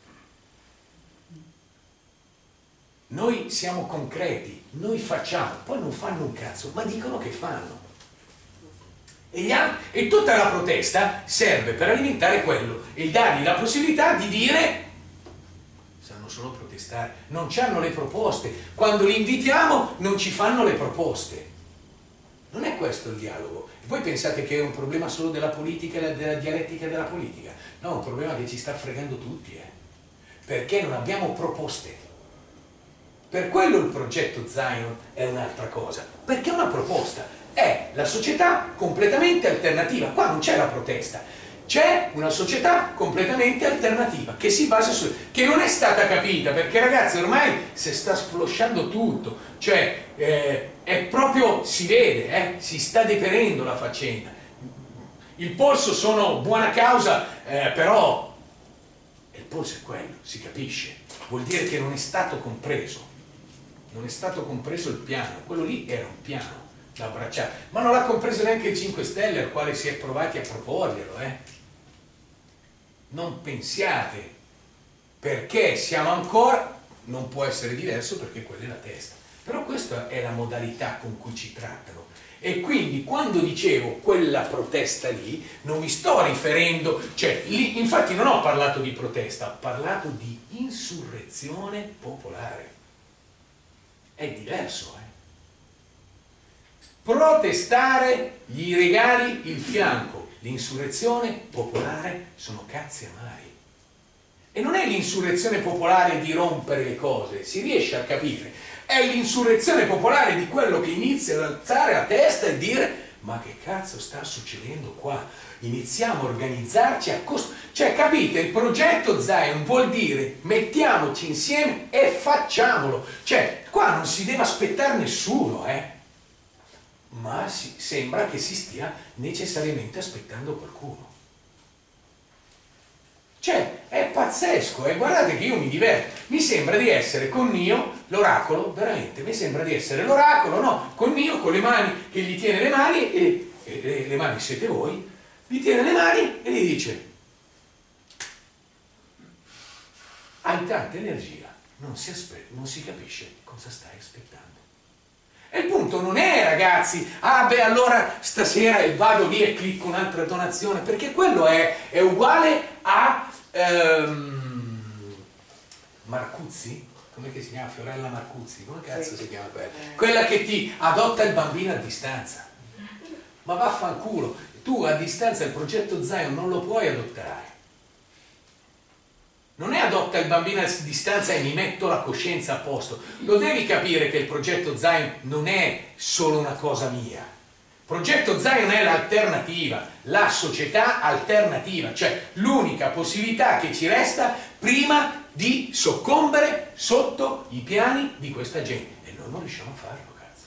Noi siamo concreti, noi facciamo, poi non fanno un cazzo, ma dicono che fanno. E, gli altri, e tutta la protesta serve per alimentare quello e dargli la possibilità di dire sanno solo protestare, non hanno le proposte. Quando li invitiamo non ci fanno le proposte. Non è questo il dialogo. E voi pensate che è un problema solo della politica e della dialettica della politica? No, è un problema che ci sta fregando tutti, eh? Perché non abbiamo proposte. Per quello il progetto Zion è un'altra cosa, perché è una proposta. È la società completamente alternativa. Qua non c'è la protesta, c'è una società completamente alternativa che si basa su, che non è stata capita, perché ragazzi ormai si sta sflosciando tutto, cioè eh, è proprio, si vede, eh, si sta deperendo la faccenda. Il polso sono buona causa, eh, però il polso è quello, si capisce, vuol dire che non è stato compreso, non è stato compreso il piano, quello lì era un piano da abbracciare, ma non l'ha compreso neanche il cinque Stelle al quale si è provati a proporglielo, eh? Non pensiate, perché siamo ancora, non può essere diverso perché quella è la testa, però questa è la modalità con cui ci trattano. E quindi quando dicevo quella protesta lì non mi sto riferendo, cioè lì infatti non ho parlato di protesta, ho parlato di insurrezione popolare, è diverso, eh? Protestare gli regali il fianco, l'insurrezione popolare sono cazzi amari. E non è l'insurrezione popolare di rompere le cose, si riesce a capire, è l'insurrezione popolare di quello che inizia ad alzare la testa e dire ma che cazzo sta succedendo qua? Iniziamo a organizzarci a costo... Cioè capite, il progetto Zion vuol dire mettiamoci insieme e facciamolo. Cioè qua non si deve aspettare nessuno, eh? Ma si, sembra che si stia necessariamente aspettando qualcuno. Cioè, è pazzesco, e eh? Guardate che io mi diverto, mi sembra di essere con Neo, l'oracolo, veramente, mi sembra di essere l'oracolo, no, con Neo, con le mani, che gli tiene le mani, e, e, e le mani siete voi, gli tiene le mani e gli dice hai tanta energia, non si, aspetta, non si capisce cosa stai aspettando. E il punto non è, ragazzi, ah beh allora stasera vado lì e clicco un'altra donazione, perché quello è, è uguale a ehm, Marcuzzi, come si chiama? Fiorella Marcuzzi, come cazzo si chiama quella? Quella che ti adotta il bambino a distanza. Ma vaffanculo, tu a distanza il progetto Zion non lo puoi adottare. Non è adotta il bambino a distanza e mi metto la coscienza a posto. Lo devi capire che il progetto Zion non è solo una cosa mia. Il progetto Zion è l'alternativa, la società alternativa, cioè l'unica possibilità che ci resta prima di soccombere sotto i piani di questa gente. E noi non riusciamo a farlo, cazzo.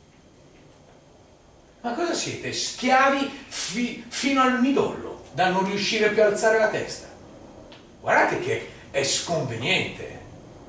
Ma cosa siete? Schiavi fi- fino al midollo, da non riuscire più a alzare la testa? Guardate che è sconveniente,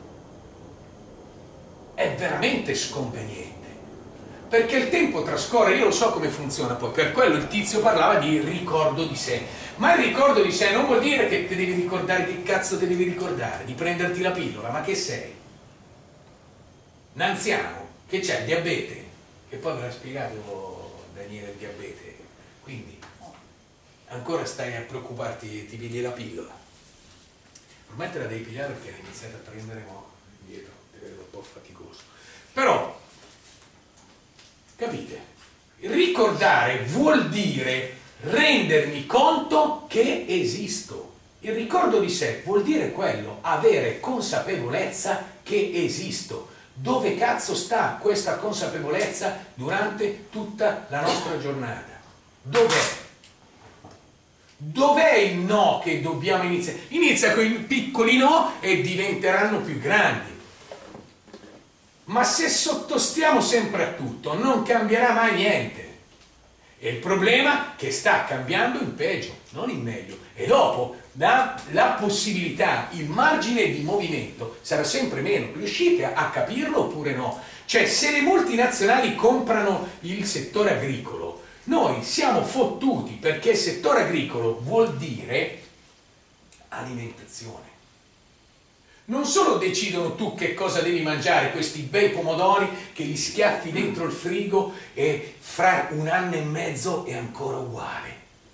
è veramente sconveniente, perché il tempo trascorre, io lo so come funziona, poi per quello il tizio parlava di ricordo di sé, ma il ricordo di sé non vuol dire che ti devi ricordare, che cazzo ti devi ricordare, di prenderti la pillola, ma che sei? Un anziano, che c'è, il diabete, che poi avrà spiegato Daniele il diabete, quindi ancora stai a preoccuparti, ti pigli la pillola. ormai te la devi pigliare perché hai iniziato a prendere mo, indietro, è un po' faticoso. Però, capite? Ricordare vuol dire rendermi conto che esisto. Il ricordo di sé vuol dire quello, avere consapevolezza che esisto. Dove cazzo sta questa consapevolezza durante tutta la nostra giornata? Dov'è? Dov'è il no che dobbiamo iniziare? Inizia con i piccoli no e diventeranno più grandi. Ma se sottostiamo sempre a tutto, non cambierà mai niente. E il problema è che sta cambiando in peggio, non in meglio. E dopo la, la possibilità, il margine di movimento sarà sempre meno. Riuscite a, a capirlo oppure no? Cioè, se le multinazionali comprano il settore agricolo, noi siamo fottuti, perché il settore agricolo vuol dire alimentazione. Non solo decidono tu che cosa devi mangiare, questi bei pomodori che li schiaffi dentro il frigo e fra un anno e mezzo è ancora uguale.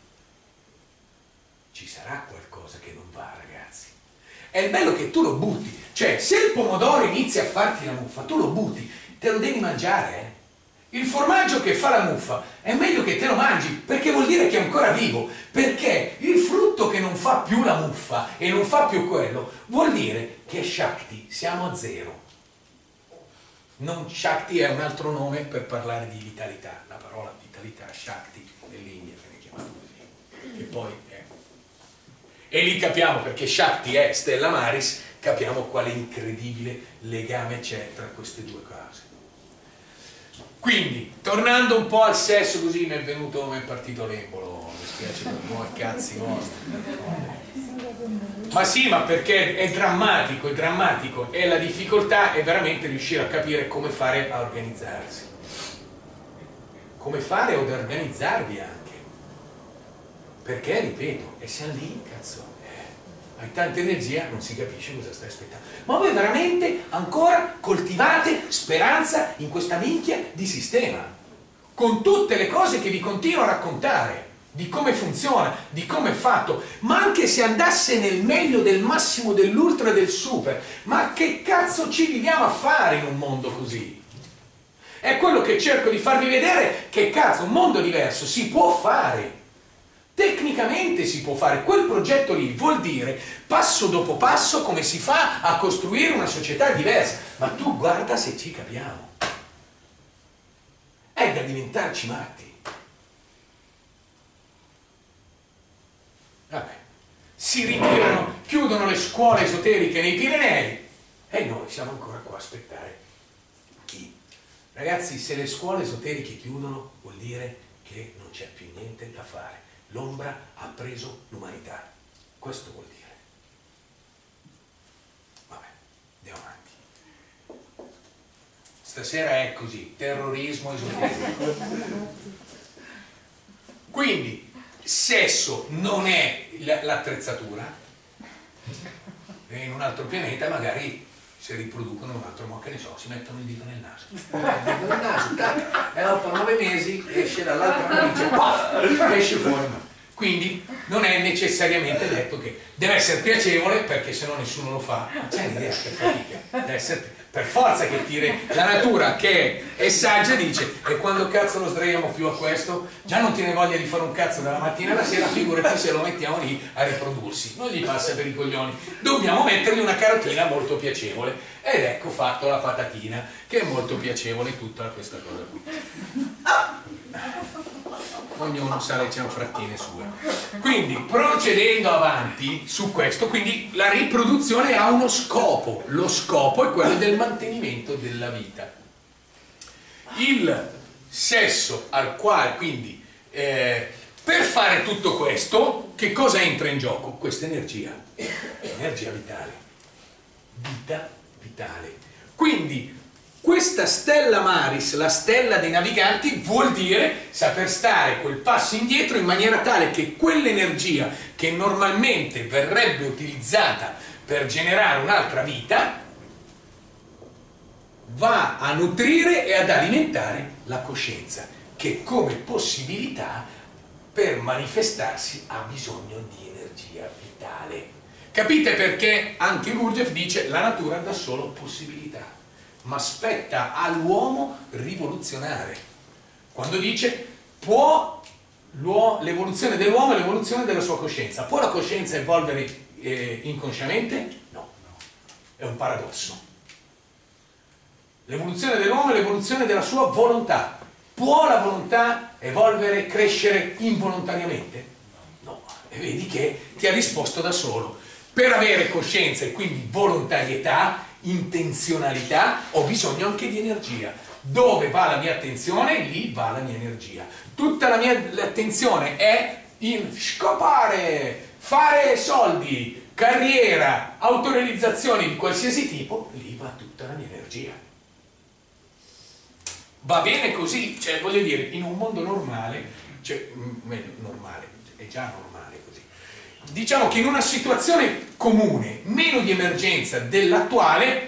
Ci sarà qualcosa che non va, ragazzi. È il bello che tu lo butti. Cioè, se il pomodoro inizia a farti la muffa, tu lo butti, te lo devi mangiare, eh? Il formaggio che fa la muffa è meglio che te lo mangi, perché vuol dire che è ancora vivo, perché il frutto che non fa più la muffa e non fa più quello vuol dire che è Shakti, siamo a zero. Non Shakti è un altro nome per parlare di vitalità, la parola vitalità, Shakti, nell'India viene chiamato così, che poi è. E lì capiamo, perché Shakti è Stella Maris, capiamo quale incredibile legame c'è tra queste due cose. Quindi, tornando un po' al sesso, così mi è venuto, mi è partito l'embolo, mi spiace per voi, cazzi vostri. Ma sì, ma perché è drammatico, è drammatico, e la difficoltà è veramente riuscire a capire come fare a organizzarsi. Come fare ad organizzarvi anche. Perché, ripeto, e siamo lì, cazzo. Hai tanta energia, non si capisce cosa stai aspettando. Ma voi veramente ancora coltivate speranza in questa minchia di sistema, con tutte le cose che vi continuo a raccontare, di come funziona, di come è fatto, ma anche se andasse nel meglio del massimo dell'ultra e del super, ma che cazzo ci viviamo a fare in un mondo così? È quello che cerco di farvi vedere, che cazzo, un mondo diverso si può fare. Tecnicamente si può fare. Quel progetto lì vuol dire passo dopo passo come si fa a costruire una società diversa, ma tu guarda se ci capiamo, è da diventarci matti. Vabbè, si ritirano, chiudono le scuole esoteriche nei Pirenei e noi siamo ancora qua a aspettare chi? Ragazzi, se le scuole esoteriche chiudono vuol dire che non c'è più niente da fare. L'ombra ha preso l'umanità. Questo vuol dire. Vabbè, andiamo avanti. Stasera è così, terrorismo esoterico. Quindi, sesso non è l'attrezzatura, e in un altro pianeta magari si riproducono in un altro modo, che ne so, si mettono il dito nel naso. Il dito nel naso, tac, e dopo nove mesi esce dall'altra narice, paf, esce fuori. Quindi non è necessariamente detto che deve essere piacevole, perché se no nessuno lo fa. Ma c'è l'idea che fatica, deve essere per forza che tiri. La natura, che è saggia, dice: e quando cazzo lo sdraiamo più a questo? Già non tiene voglia di fare un cazzo dalla mattina alla sera, figurati se lo mettiamo lì a riprodursi. Non gli passa per i coglioni. Dobbiamo mettergli una carotina molto piacevole. Ed ecco fatto la patatina, che è molto piacevole tutta questa cosa qui. Ognuno sa le cianfrattine sue. Quindi, procedendo avanti su questo, quindi la riproduzione ha uno scopo. Lo scopo è quello del mantenimento della vita. Il sesso al quale, quindi, eh, per fare tutto questo, che cosa entra in gioco? Questa energia, energia vitale, vita vitale. Quindi, questa Stella Maris, la stella dei naviganti, vuol dire saper stare quel passo indietro in maniera tale che quell'energia che normalmente verrebbe utilizzata per generare un'altra vita va a nutrire e ad alimentare la coscienza, che come possibilità per manifestarsi ha bisogno di energia vitale. Capite perché anche Gurdjieff dice la natura dà solo possibilità, ma spetta all'uomo rivoluzionare. Quando dice può l'evoluzione dell'uomo è l'evoluzione della sua coscienza. Può la coscienza evolvere eh, inconsciamente? No, no, è un paradosso. L'evoluzione dell'uomo è l'evoluzione della sua volontà. Può la volontà evolvere, crescere involontariamente? No, e vedi che ti ha risposto da solo. Per avere coscienza e quindi volontarietà, intenzionalità, ho bisogno anche di energia. Dove va la mia attenzione, lì va la mia energia. Tutta la mia attenzione è in scopare, fare soldi, carriera, autorealizzazioni di qualsiasi tipo, lì va tutta la mia energia. Va bene così, cioè voglio dire, in un mondo normale, cioè meglio, normale, è già normale così. Diciamo che in una situazione comune, meno di emergenza dell'attuale,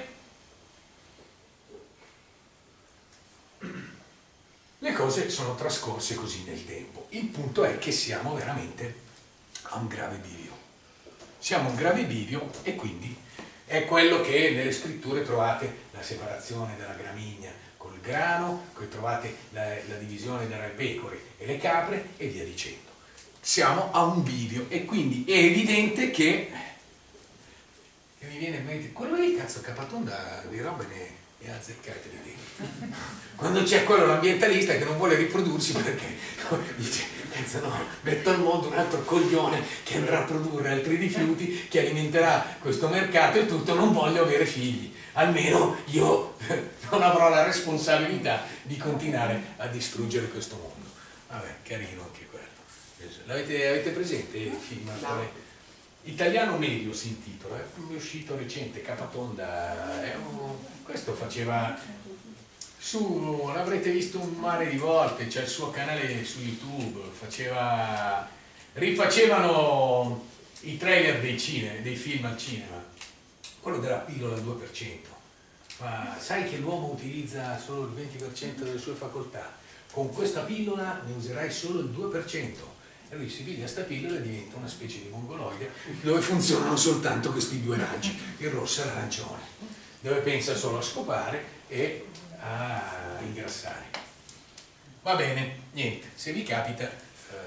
le cose sono trascorse così nel tempo. Il punto è che siamo veramente a un grave bivio. Siamo a un grave bivio e quindi è quello che nelle scritture trovate la separazione della gramigna col grano, poi trovate la, la divisione delle pecore e le capre e via dicendo. Siamo a un bivio e quindi è evidente che, che mi viene in mente, quello lì cazzo Capatonda di robe ne, ne ha azzeccate di dentro. Quando c'è quello l'ambientalista che non vuole riprodursi perché dice, pensa no, metto al mondo un altro coglione che andrà a produrre altri rifiuti, che alimenterà questo mercato e tutto, non voglio avere figli. Almeno io non avrò la responsabilità di continuare a distruggere questo mondo. Vabbè, carino anche quello. L'avete, avete presente il film? No. Italiano Medio si intitola, è uscito recente, Capatonda, è un, questo faceva su, l'avrete visto un mare di volte, c'è il suo canale su YouTube, faceva, rifacevano i trailer dei, cinema, dei film al cinema, quello della pillola al due per cento, ma sai che l'uomo utilizza solo il venti per cento delle sue facoltà, con questa pillola ne userai solo il due per cento. E lui si piglia sta pillola e diventa una specie di mongoloide dove funzionano soltanto questi due raggi, il rosso e l'arancione, dove pensa solo a scopare e a ingrassare. Va bene, niente, se vi capita, eh,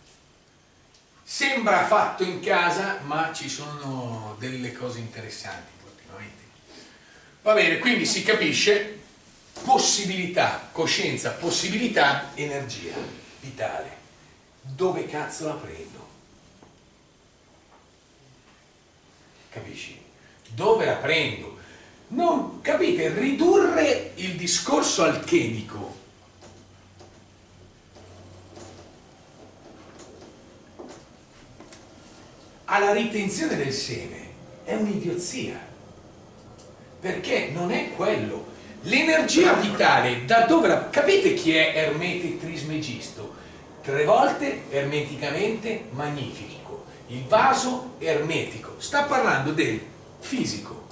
sembra fatto in casa, ma ci sono delle cose interessanti ultimamente. Va bene, quindi si capisce possibilità, coscienza, possibilità, energia vitale. Dove cazzo la prendo? Capisci? Dove la prendo? Non, capite? Ridurre il discorso alchemico alla ritenzione del seme è un'idiozia, perché non è quello. L'energia vitale, da dove la... Capite chi è Ermete Trismegisto? Tre volte ermeticamente magnifico, il vaso ermetico, sta parlando del fisico,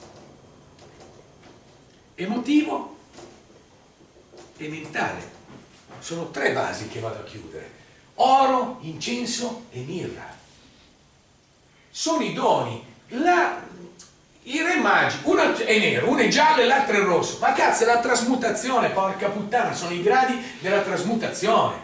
emotivo e mentale. Sono tre vasi che vado a chiudere: oro, incenso e mirra. Sono i doni. La, i re magi, uno è nero, uno è giallo e l'altro è rosso. Ma cazzo, è la trasmutazione, porca puttana, sono i gradi della trasmutazione.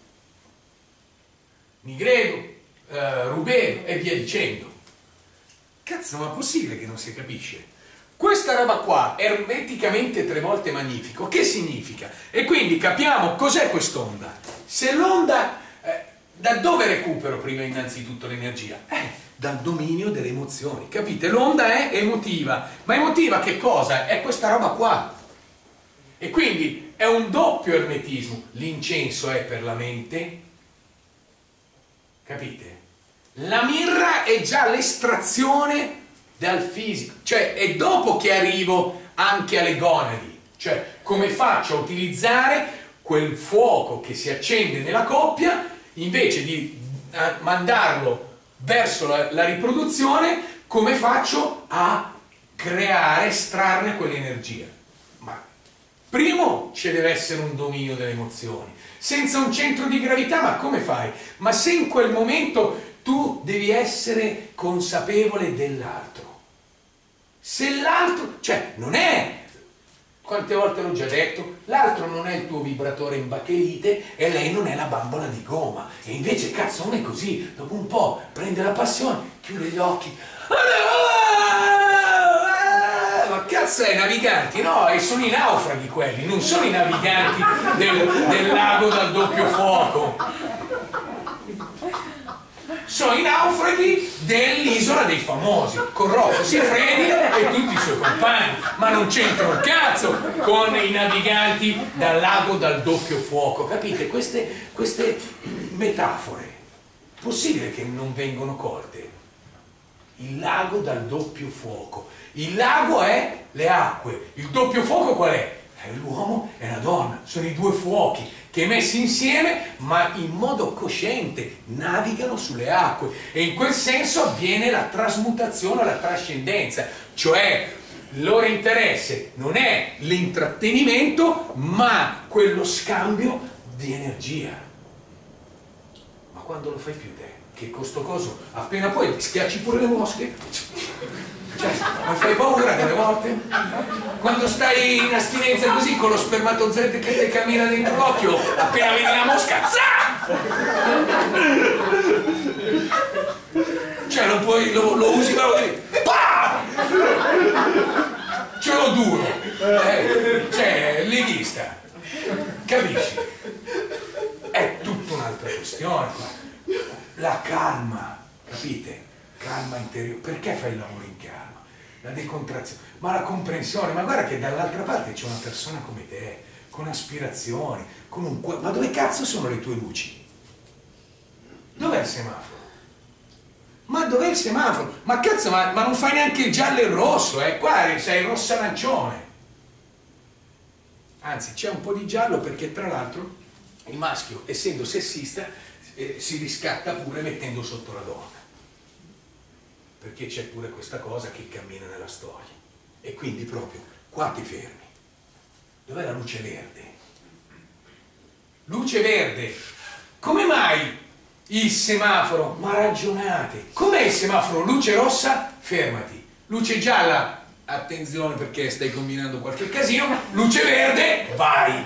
Nigredo, eh, Rubedo e via dicendo. Cazzo, ma è possibile che non si capisce? Questa roba qua, ermeticamente tre volte magnifico, che significa? E quindi capiamo cos'è quest'onda. Se l'onda, eh, da dove recupero prima innanzitutto l'energia? Eh, dal dominio delle emozioni, capite? L'onda è emotiva, ma emotiva che cosa? È questa roba qua. E quindi è un doppio ermetismo. L'incenso è per la mente, capite? La mirra è già l'estrazione dal fisico, cioè è dopo che arrivo anche alle gonadi, cioè come faccio a utilizzare quel fuoco che si accende nella coppia, invece di mandarlo verso la, la riproduzione, come faccio a creare, estrarne quell'energia. Ma primo ci deve essere un dominio delle emozioni. Senza un centro di gravità, ma come fai? Ma se in quel momento tu devi essere consapevole dell'altro. Se l'altro, cioè non è, quante volte l'ho già detto, l'altro non è il tuo vibratore in bachelite e lei non è la bambola di gomma. E invece cazzo non è così, dopo un po' prende la passione, chiude gli occhi. Ma cazzo è, naviganti? No, e sono i naufraghi quelli, non sono i naviganti del, del lago dal doppio fuoco. Sono i naufraghi dell'isola dei famosi, con Rocco Siffredi e tutti i suoi compagni, ma non c'entra un cazzo con i naviganti dal lago dal doppio fuoco, capite? Queste, queste metafore, possibile che non vengono colte? Il lago dal doppio fuoco, il lago è le acque, il doppio fuoco qual è? È l'uomo e la donna, sono i due fuochi che messi insieme ma in modo cosciente navigano sulle acque e in quel senso avviene la trasmutazione, la trascendenza, cioè il loro interesse non è l'intrattenimento ma quello scambio di energia. Ma quando lo fai più te, che costo coso, appena poi schiacci pure le mosche, cioè, non fai paura delle volte? Quando stai in astinenza così con lo spermatozoide che ti cammina dentro l'occhio, appena vedi la mosca, zah! Cioè lo, puoi, lo, lo usi ma lo devi, ce l'ho duro, eh, cioè leghista, capisci? È tutta un'altra questione qua. La calma, capite? Calma interiore. Perché fai il lavoro in calma? La decontrazione, ma la comprensione. Ma guarda che dall'altra parte c'è una persona come te, con aspirazioni, con un cuore. Ma dove cazzo sono le tue luci? Dov'è il semaforo? Ma dov'è il semaforo? Ma cazzo, ma, ma non fai neanche il giallo e il rosso, eh? Qua sei il rosso arancione. Anzi, c'è un po' di giallo perché tra l'altro il maschio, essendo sessista, eh, si riscatta pure mettendo sotto la donna. Perché c'è pure questa cosa che cammina nella storia. E quindi proprio qua ti fermi. Dov'è la luce verde? Luce verde! Come mai il semaforo? Ma ragionate! Com'è il semaforo? Luce rossa? Fermati. Luce gialla? Attenzione perché stai combinando qualche casino. Luce verde? Vai!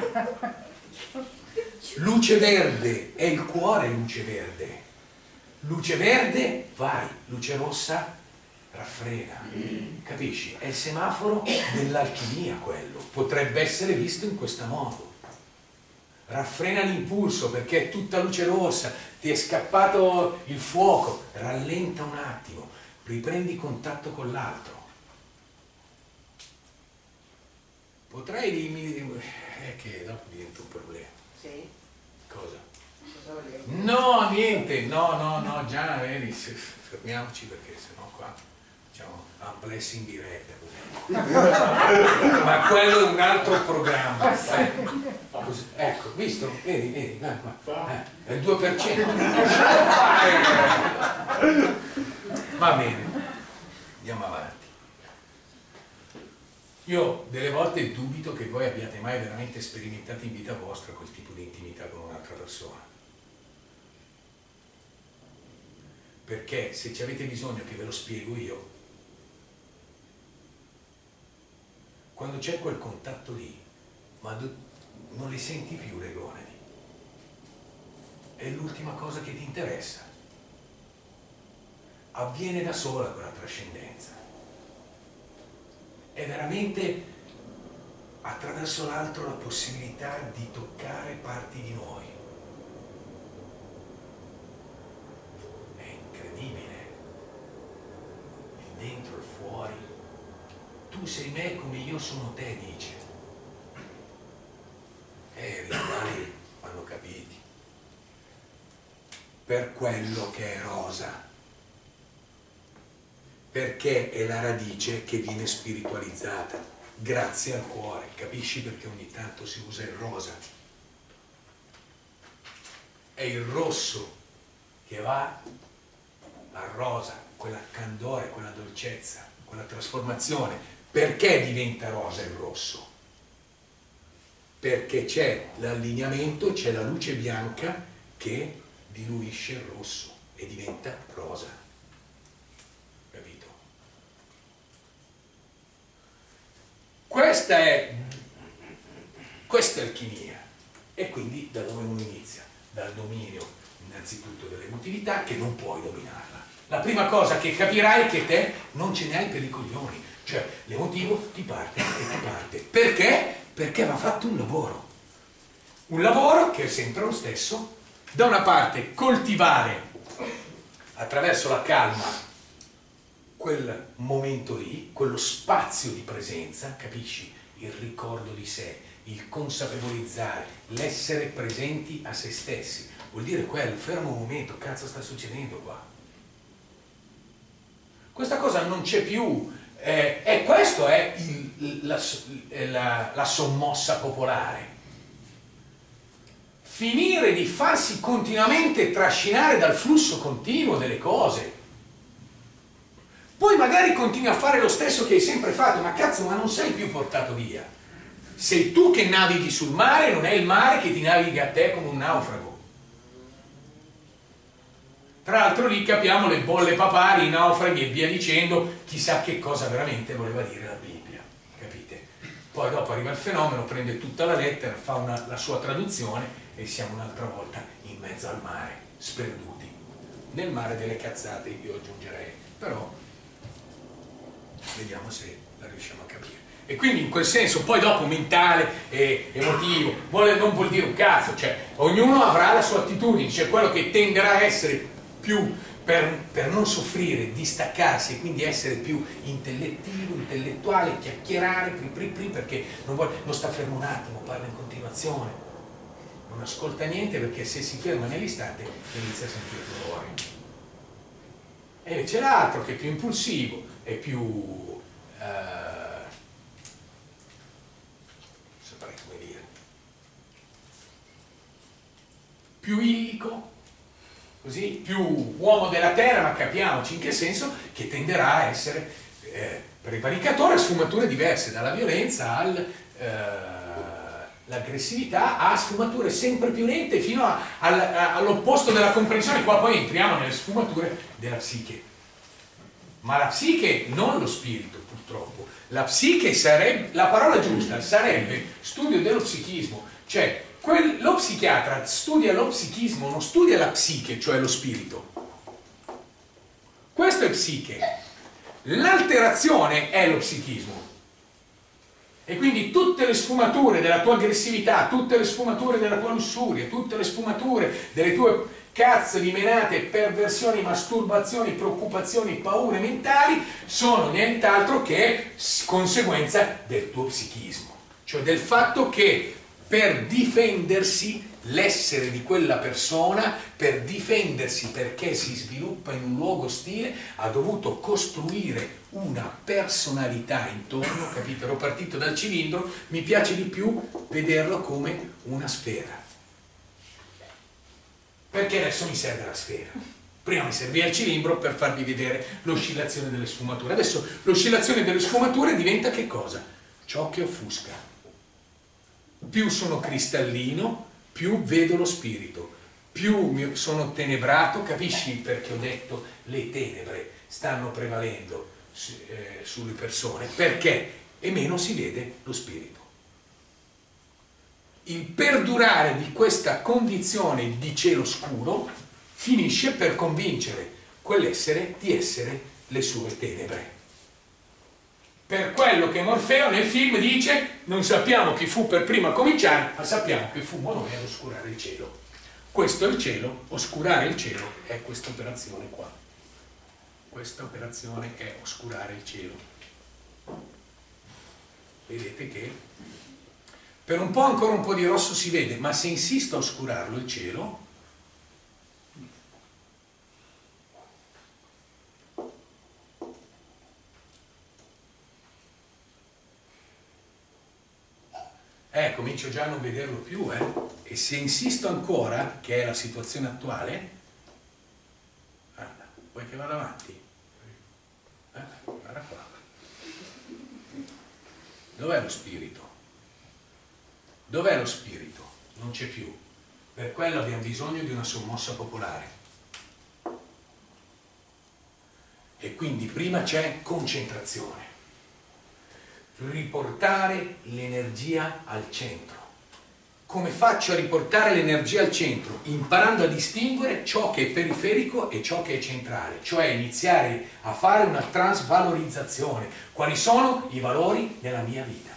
Luce verde è il cuore, luce verde. Luce verde, vai, luce rossa, raffrena, capisci? È il semaforo dell'alchimia quello, potrebbe essere visto in questo modo. Raffrena l'impulso perché è tutta luce rossa, ti è scappato il fuoco, rallenta un attimo, riprendi contatto con l'altro. Potrei dirmi, è che dopo diventa un problema. Sì. Cosa? No, niente, no, no, no, già, vedi, fermiamoci perché sennò qua diciamo amplesso in diretta. Ma quello è un altro programma. Eh. Ecco, visto? Vedi, vedi, dai, qua. Eh, è il due per cento. Va bene, andiamo avanti. Io delle volte dubito che voi abbiate mai veramente sperimentato in vita vostra quel tipo di intimità con un'altra persona. Perché se ci avete bisogno che ve lo spiego io, quando c'è quel contatto lì, ma non li senti più le gonadi. È l'ultima cosa che ti interessa. Avviene da sola quella trascendenza. È veramente attraverso l'altro la possibilità di toccare parti di noi. È incredibile. Il dentro, il fuori. Tu sei me come io sono te, dice. E i rituali vanno capiti. Per quello che è rosa. Perché è la radice che viene spiritualizzata, grazie al cuore. Capisci perché ogni tanto si usa il rosa? È il rosso che va al rosa, quella candore, quella dolcezza, quella trasformazione. Perché diventa rosa il rosso? Perché c'è l'allineamento, c'è la luce bianca che diluisce il rosso e diventa rosa. Capito? Questa è, questa è alchimia. E quindi da dove uno inizia? Dal dominio innanzitutto dell'emotività, che non puoi dominarla. La prima cosa che capirai è che te non ce ne hai per i coglioni, cioè l'emotivo ti parte e ti parte. Perché? Perché va fatto un lavoro. Un lavoro che è sempre lo stesso. Da una parte coltivare attraverso la calma quel momento lì, quello spazio di presenza, capisci? Il ricordo di sé, il consapevolizzare, l'essere presenti a se stessi. Vuol dire quello, fermo un momento, cazzo sta succedendo qua? Questa cosa non c'è più, eh, e questo è il, la, la, la sommossa popolare. Finire di farsi continuamente trascinare dal flusso continuo delle cose. Poi magari continui a fare lo stesso che hai sempre fatto, ma cazzo, ma non sei più portato via. Sei tu che navighi sul mare, non è il mare che ti naviga a te come un naufrago. Tra l'altro lì capiamo le bolle papali, i naufraghi e via dicendo, chissà che cosa veramente voleva dire la Bibbia, capite? Poi dopo arriva il fenomeno, prende tutta la lettera, fa una, la sua traduzione e siamo un'altra volta in mezzo al mare, sperduti. Nel mare delle cazzate io aggiungerei, però vediamo se la riusciamo a capire. E quindi in quel senso poi dopo mentale e emotivo vuole, non vuol dire un cazzo, cioè ognuno avrà la sua attitudine, cioè quello che tenderà a essere più per, per non soffrire, distaccarsi e quindi essere più intellettivo, intellettuale, chiacchierare, pri, pri, pri, perché non, vuole, non sta fermo un attimo, parla in continuazione, non ascolta niente perché se si ferma nell'istante inizia a sentire dolore. E invece l'altro che è più impulsivo, è più... Eh, saprei come dire, più illico, così, più uomo della terra, ma capiamoci in che senso, che tenderà a essere eh, prevaricatore a sfumature diverse, dalla violenza all'aggressività eh, a sfumature sempre più lente fino all'opposto della comprensione. Qua poi entriamo nelle sfumature della psiche. Ma la psiche, non lo spirito, purtroppo. La psiche sarebbe, la parola giusta sarebbe studio dello psichismo, cioè quel, lo psichiatra studia lo psichismo, non studia la psiche, cioè lo spirito. Questo è psiche. L'alterazione è lo psichismo. E quindi tutte le sfumature della tua aggressività, tutte le sfumature della tua lussuria, tutte le sfumature delle tue cazzo di menate, perversioni, masturbazioni, preoccupazioni, paure mentali sono nient'altro che conseguenza del tuo psichismo, cioè del fatto che per difendersi l'essere di quella persona, per difendersi perché si sviluppa in un luogo ostile, ha dovuto costruire una personalità intorno, capito? Ero partito dal cilindro, mi piace di più vederlo come una sfera. Perché adesso mi serve la sfera. Prima mi serviva il cilindro per farvi vedere l'oscillazione delle sfumature. Adesso l'oscillazione delle sfumature diventa che cosa? Ciò che offusca. Più sono cristallino, più vedo lo spirito. Più sono tenebrato, capisci perché ho detto le tenebre stanno prevalendo eh, sulle persone? Perché? E meno si vede lo spirito. Il perdurare di questa condizione di cielo scuro finisce per convincere quell'essere di essere le sue tenebre. Per quello che Morfeo nel film dice: non sappiamo chi fu per primo a cominciare, ma sappiamo che fummo noi ad oscurare il cielo. Questo è il cielo, oscurare il cielo è questa operazione qua. Questa operazione è oscurare il cielo. Vedete che per un po' ancora un po' di rosso si vede, ma se insisto a oscurarlo il cielo, eh, comincio già a non vederlo più, eh. E se insisto ancora, che è la situazione attuale, guarda, vuoi che vada avanti? Eh, guarda qua. Dov'è lo spirito? Dov'è lo spirito? Non c'è più. Per quello abbiamo bisogno di una sommossa popolare. E quindi prima c'è concentrazione. Riportare l'energia al centro. Come faccio a riportare l'energia al centro? Imparando a distinguere ciò che è periferico e ciò che è centrale, cioè iniziare a fare una trasvalorizzazione. Quali sono i valori della mia vita?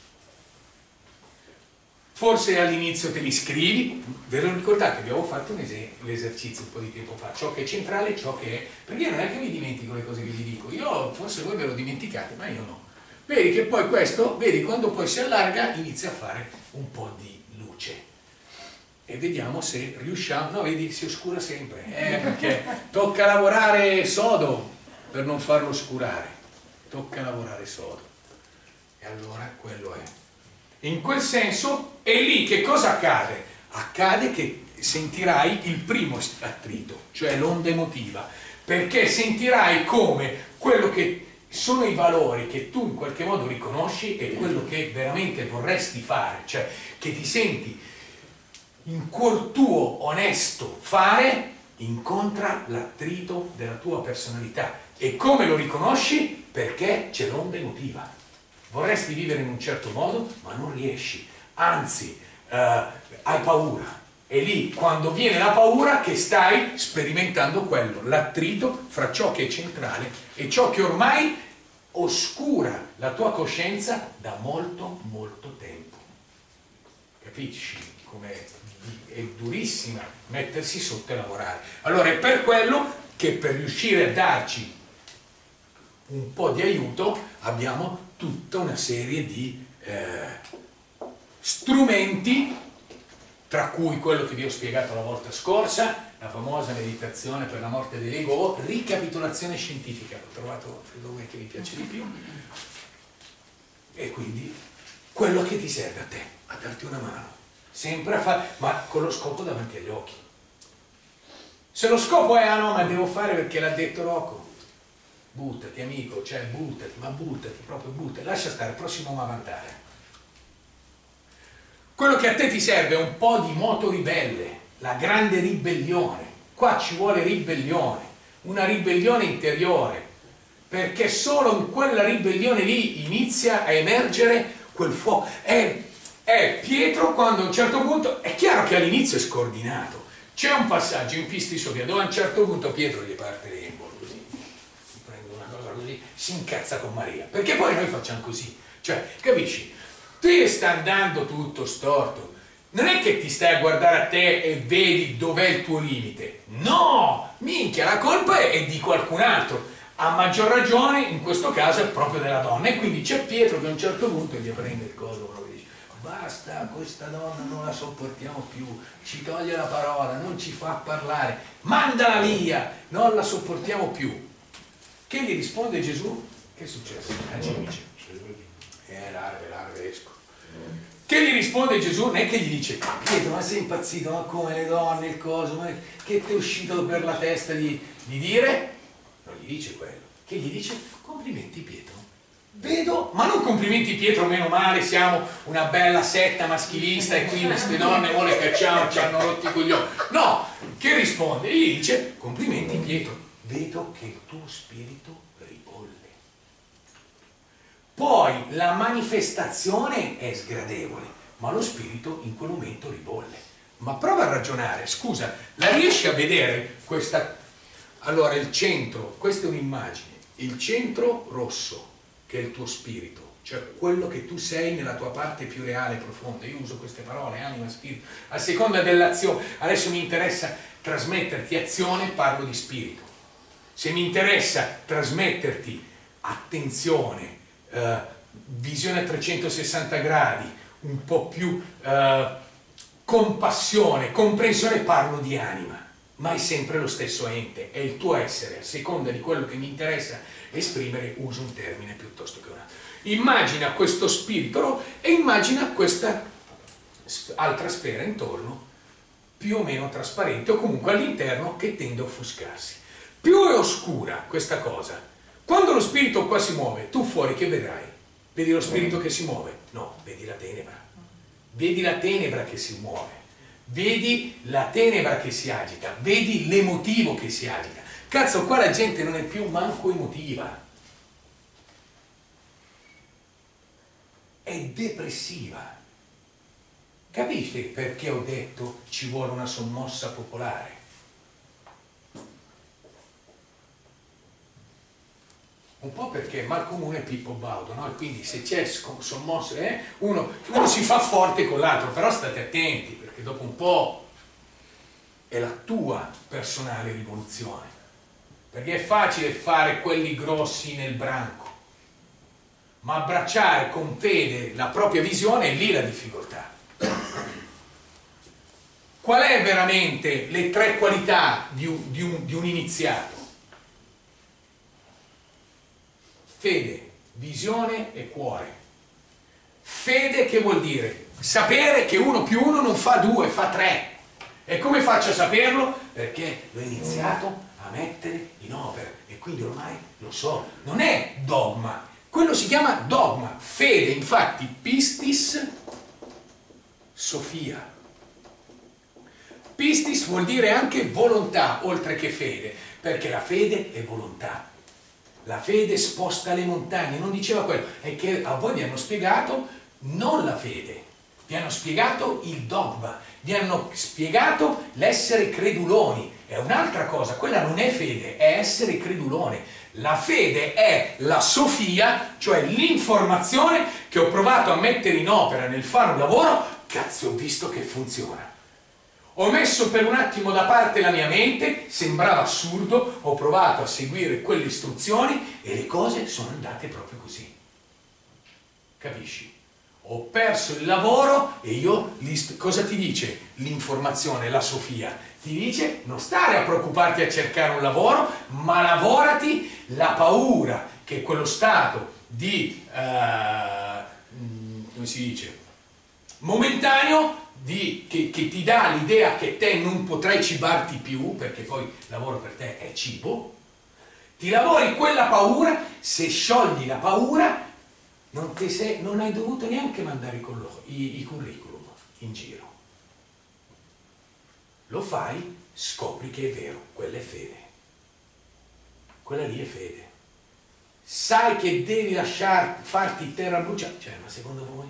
Forse all'inizio te li scrivi, ve lo ricordate, abbiamo fatto un esercizio un po' di tempo fa, ciò che è centrale e ciò che è... Perché non è che mi dimentico le cose che vi dico, io forse voi ve lo dimenticate, ma io no. Vedi che poi questo, vedi quando poi si allarga inizia a fare un po' di luce. E vediamo se riusciamo, no vedi si oscura sempre, eh, perché tocca lavorare sodo per non farlo oscurare, tocca lavorare sodo. E allora quello è. In quel senso, e lì che cosa accade? Accade che sentirai il primo attrito, cioè l'onda emotiva, perché sentirai come quello che sono i valori che tu in qualche modo riconosci e quello che veramente vorresti fare, cioè che ti senti in cuor tuo onesto fare, incontra l'attrito della tua personalità. E come lo riconosci? Perché c'è l'onda emotiva. Vorresti vivere in un certo modo, ma non riesci, anzi, eh, hai paura. È lì, quando viene la paura, che stai sperimentando quello, l'attrito fra ciò che è centrale e ciò che ormai oscura la tua coscienza da molto, molto tempo. Capisci? Come è durissima mettersi sotto e lavorare. Allora è per quello che per riuscire a darci un po' di aiuto abbiamo tutta una serie di eh, strumenti, tra cui quello che vi ho spiegato la volta scorsa, la famosa meditazione per la morte dell'ego, ricapitolazione scientifica, l'ho trovato, credo che vi piace di più, e quindi quello che ti serve a te, a darti una mano, sempre a fare, ma con lo scopo davanti agli occhi. Se lo scopo è, ah no, ma devo fare perché l'ha detto Rocco, buttati amico, cioè buttati, ma buttati, proprio buttati, lascia stare, prossimo ma vantare. Quello che a te ti serve è un po' di moto ribelle, la grande ribellione. Qua ci vuole ribellione, una ribellione interiore, perché solo in quella ribellione lì inizia a emergere quel fuoco. È, è Pietro quando a un certo punto, è chiaro che all'inizio è scordinato, c'è un passaggio in Pisti Sofia dove a un certo punto Pietro gli parte l'embolo così, prende una cosa così, si incazza con Maria, perché poi noi facciamo così, cioè, capisci? Ti sta andando tutto storto, non è che ti stai a guardare a te e vedi dov'è il tuo limite, no, minchia, la colpa è, è di qualcun altro, a maggior ragione in questo caso è proprio della donna, e quindi c'è Pietro che a un certo punto gli prende il coso proprio e dice basta, questa donna non la sopportiamo più, ci toglie la parola, non ci fa parlare, mandala via, non la sopportiamo più. Che gli risponde Gesù? Che è successo? A Cimice. Eh, larve, larve, esco. Che gli risponde Gesù? Non è che gli dice Pietro, ma sei impazzito, ma come le donne, il coso, ma che ti è uscito per la testa di, di dire? Non gli dice quello. Che gli dice? Complimenti Pietro. Vedo, ma non complimenti Pietro, meno male, siamo una bella setta maschilista e qui queste donne o le cacciamo, ci hanno rotti i coglioni. No, che risponde? Gli dice complimenti Pietro, vedo che il tuo spirito ribolle. Poi la manifestazione è sgradevole, ma lo spirito in quel momento ribolle. Ma prova a ragionare, scusa, la riesci a vedere questa? Allora il centro, questa è un'immagine, il centro rosso, che è il tuo spirito, cioè quello che tu sei nella tua parte più reale e profonda. Io uso queste parole, anima, spirito, a seconda dell'azione. Adesso mi interessa trasmetterti azione, parlo di spirito. Se mi interessa trasmetterti attenzione, Uh, visione a trecentosessanta gradi, un po' più uh, compassione, comprensione, parlo di anima, ma è sempre lo stesso ente, è il tuo essere, a seconda di quello che mi interessa esprimere uso un termine piuttosto che un altro. Immagina questo spirito, no? E immagina questa altra sfera intorno, più o meno trasparente, o comunque all'interno, che tende a offuscarsi. Più è oscura questa cosa, quando lo spirito qua si muove, tu fuori che vedrai? Vedi lo spirito che si muove? No, vedi la tenebra. Vedi la tenebra che si muove. Vedi la tenebra che si agita. Vedi l'emotivo che si agita. Cazzo, qua la gente non è più manco emotiva. È depressiva. Capisci perché ho detto ci vuole una sommossa popolare? Un po' perché mal comune è Pippo Baudo, no? E quindi se c'è sommosso, eh, uno, uno si fa forte con l'altro, però state attenti, perché dopo un po' è la tua personale rivoluzione. Perché è facile fare quelli grossi nel branco, ma abbracciare con fede la propria visione è lì la difficoltà. Qual è veramente le tre qualità di un, di un, di un iniziato? Fede, visione e cuore. Fede che vuol dire? Sapere che uno più uno non fa due, fa tre. E come faccio a saperlo? Perché l'ho iniziato a mettere in opera e quindi ormai lo so. Non è dogma, quello si chiama dogma. Fede, infatti, pistis, sofia. Pistis vuol dire anche volontà, oltre che fede, perché la fede è volontà. La fede sposta le montagne, non diceva quello, è che a voi vi hanno spiegato non la fede, vi hanno spiegato il dogma, vi hanno spiegato l'essere creduloni, è un'altra cosa, quella non è fede, è essere credulone. La fede è la sofia, cioè l'informazione che ho provato a mettere in opera nel fare un lavoro, cazzo ho visto che funziona. Ho messo per un attimo da parte la mia mente, sembrava assurdo, ho provato a seguire quelle istruzioni e le cose sono andate proprio così. Capisci? Ho perso il lavoro e io, cosa ti dice l'informazione, la sofia? Ti dice non stare a preoccuparti a cercare un lavoro, ma lavorati la paura che quello stato di, uh, come si dice, momentaneo, Di, che, che ti dà l'idea che te non potrai cibarti più, perché poi il lavoro per te è cibo, ti lavori quella paura, se sciogli la paura non, ti sei, non hai dovuto neanche mandare i, i, i curriculum in giro. Lo fai, scopri che è vero, quella è fede. Quella lì è fede. Sai che devi lasciare, farti terra bruciata, cioè, ma secondo voi?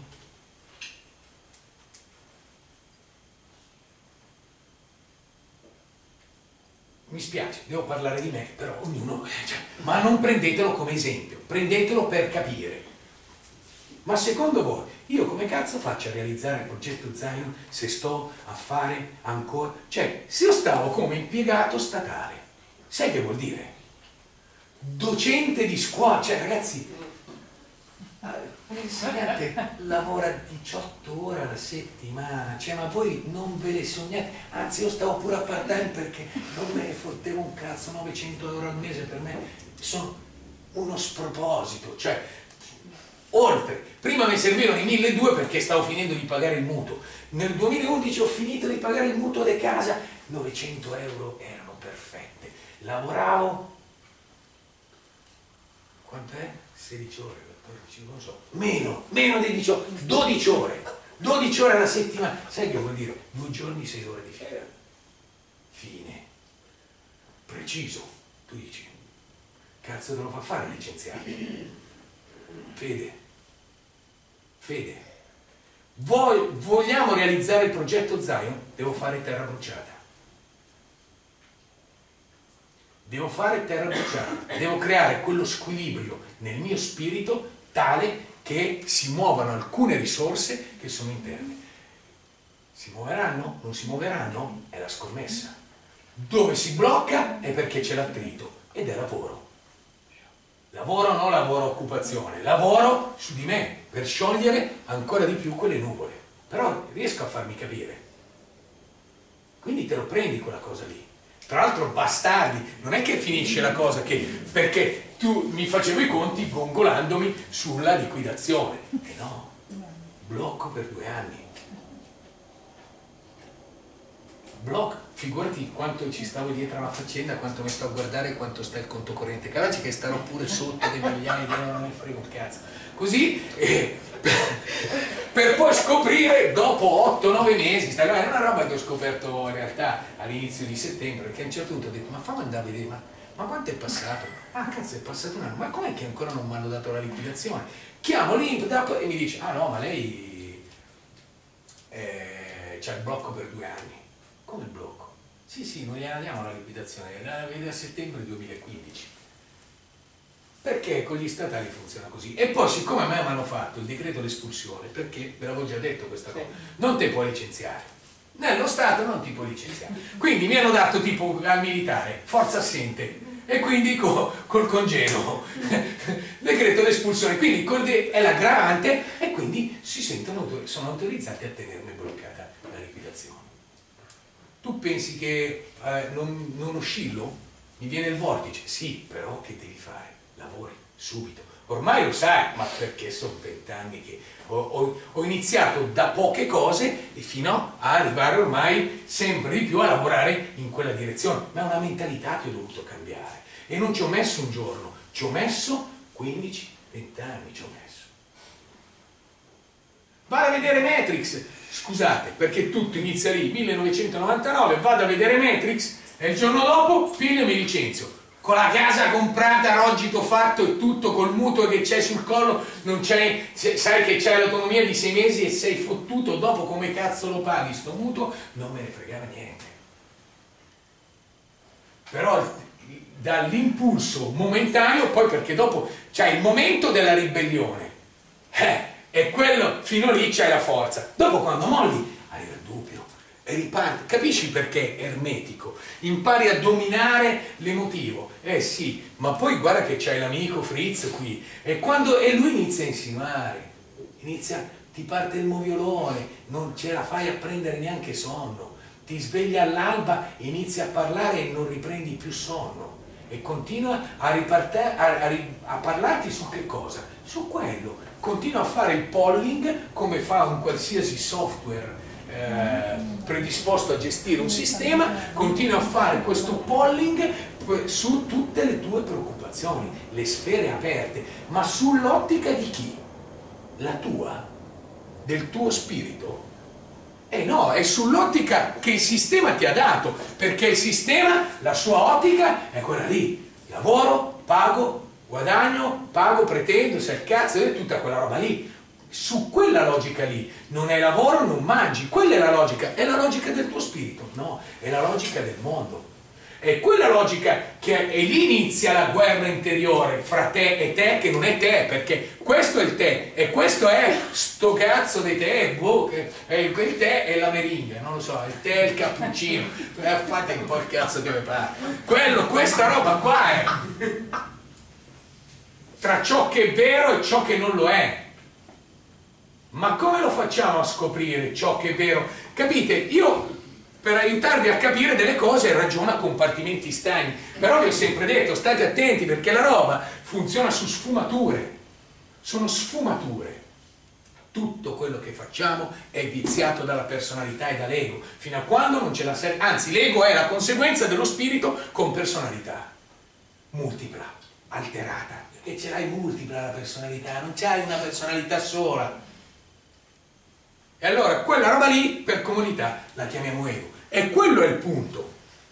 Mi spiace, devo parlare di me, però ognuno, cioè, ma non prendetelo come esempio, prendetelo per capire. Ma secondo voi, io come cazzo faccio a realizzare il progetto Zion se sto a fare ancora, cioè, se io stavo come impiegato statale, sai che vuol dire? Docente di scuola, cioè ragazzi, l'insegnante lavora diciotto ore alla settimana, cioè ma voi non ve le sognate, anzi io stavo pure a part-time perché non me ne fottevo un cazzo, novecento euro al mese per me sono uno sproposito, cioè oltre, prima mi servivano i milleduecento perché stavo finendo di pagare il mutuo, nel duemilaundici ho finito di pagare il mutuo di casa, novecento euro erano perfette, lavoravo, quant'è? sedici ore, non so, meno, meno di diciotto, dodici ore, dodici ore alla settimana, sai che vuol dire? Due giorni, sei ore di fila, fine, preciso, tu dici, cazzo te lo fa fare licenziato? Fede, fede, Voi, vogliamo realizzare il progetto Zion? Devo fare terra bruciata. Devo fare terra bruciata, devo creare quello squilibrio nel mio spirito tale che si muovano alcune risorse che sono interne. Si muoveranno? Non si muoveranno? È la scommessa. Dove si blocca è perché c'è l'attrito ed è lavoro. Lavoro non lavoro occupazione, lavoro su di me per sciogliere ancora di più quelle nuvole. Però riesco a farmi capire. Quindi te lo prendi quella cosa lì. Tra l'altro bastardi, non è che finisce la cosa che perché tu mi facevo i conti gongolandomi sulla liquidazione. E no, blocco per due anni. Blocco, figurati quanto ci stavo dietro alla faccenda, quanto mi sto a guardare, quanto sta il conto corrente. Caraci che starò pure sotto dei migliaia di euro, non mi frega un cazzo. Così, eh, per, per poi scoprire dopo otto nove mesi, sta, è una roba che ho scoperto in realtà all'inizio di settembre, perché a un certo punto ho detto, ma fammi andare a vedere, ma ma quanto è passato? Ah cazzo, è passato un anno, ma com'è che ancora non mi hanno dato la liquidazione? Chiamo l'I N P D e mi dice, ah no, ma lei eh, c'ha il blocco per due anni. Come il blocco? Sì, sì, non gliela diamo la liquidazione, la vede a settembre duemilaquindici. Perché con gli statali funziona così. E poi, siccome a me mi hanno fatto il decreto d'espulsione, perché ve l'avevo già detto questa cosa, non ti puoi licenziare. Nello Stato non ti puoi licenziare. Quindi mi hanno dato tipo al militare, forza assente, e quindi co, col congedo, decreto d'espulsione. Quindi col de, è l'aggravante e quindi si sentono, sono autorizzati a tenermi bloccata la liquidazione. Tu pensi che eh, non, non oscillo? Mi viene il vortice? Sì, però che devi fare? Lavori subito. Ormai lo sai, ma perché sono vent'anni che ho, ho, ho iniziato da poche cose e fino a arrivare ormai sempre di più a lavorare in quella direzione. Ma è una mentalità che ho dovuto cambiare. E non ci ho messo un giorno, ci ho messo quindici venti anni, ci ho messo. Vado a vedere Matrix, scusate, perché tutto inizia lì, millenovecentonovantanove, vado a vedere Matrix e il giorno dopo piglio e mi licenzio. Con la casa comprata, rogito fatto e tutto, col mutuo che c'è sul collo, non c'è, sai che c'hai l'autonomia di sei mesi e sei fottuto, dopo come cazzo lo paghi sto mutuo, non me ne fregava niente. Però dall'impulso momentaneo, poi perché dopo c'è il momento della ribellione, eh, e quello, fino lì c'è la forza. Dopo quando molli, arriva il dubbio. E riparte, capisci perché è ermetico? Impari a dominare l'emotivo. Eh sì, ma poi guarda che c'hai l'amico Fritz qui, e, quando, e lui inizia a insinuare, inizia, ti parte il moviolone, non ce la fai a prendere neanche sonno, ti svegli all'alba, inizi a parlare e non riprendi più sonno, e continua a, a, a, a parlarti su che cosa? Su quello, continua a fare il polling come fa un qualsiasi software Eh, predisposto a gestire un sistema, continua a fare questo polling su tutte le tue preoccupazioni, le sfere aperte, ma sull'ottica di chi? La tua? Del tuo spirito? Eh no, è sull'ottica che il sistema ti ha dato, perché il sistema, la sua ottica è quella lì, lavoro, pago, guadagno, pago, pretendo, se il cazzo, è tutta quella roba lì. Su quella logica lì, non è lavoro, non mangi, quella è la logica, è la logica del tuo spirito, no, è la logica del mondo, è quella logica che è lì inizia la guerra interiore fra te e te, che non è te, perché questo è il te e questo è sto cazzo di te, boh, e quel tè è la meringa, non lo so, il tè è il cappuccino, fate un po' il cazzo che vi pare, quello, questa roba qua è tra ciò che è vero e ciò che non lo è. Ma come lo facciamo a scoprire ciò che è vero? Capite? Io per aiutarvi a capire delle cose ragiono a compartimenti stagni, però vi ho sempre detto state attenti perché la roba funziona su sfumature, sono sfumature. Tutto quello che facciamo è viziato dalla personalità e dall'ego, fino a quando non ce la serve, anzi l'ego è la conseguenza dello spirito con personalità multipla, alterata, perché ce l'hai multipla la personalità, non c'hai una personalità sola. E allora quella roba lì per comunità la chiamiamo ego, e quello è il punto.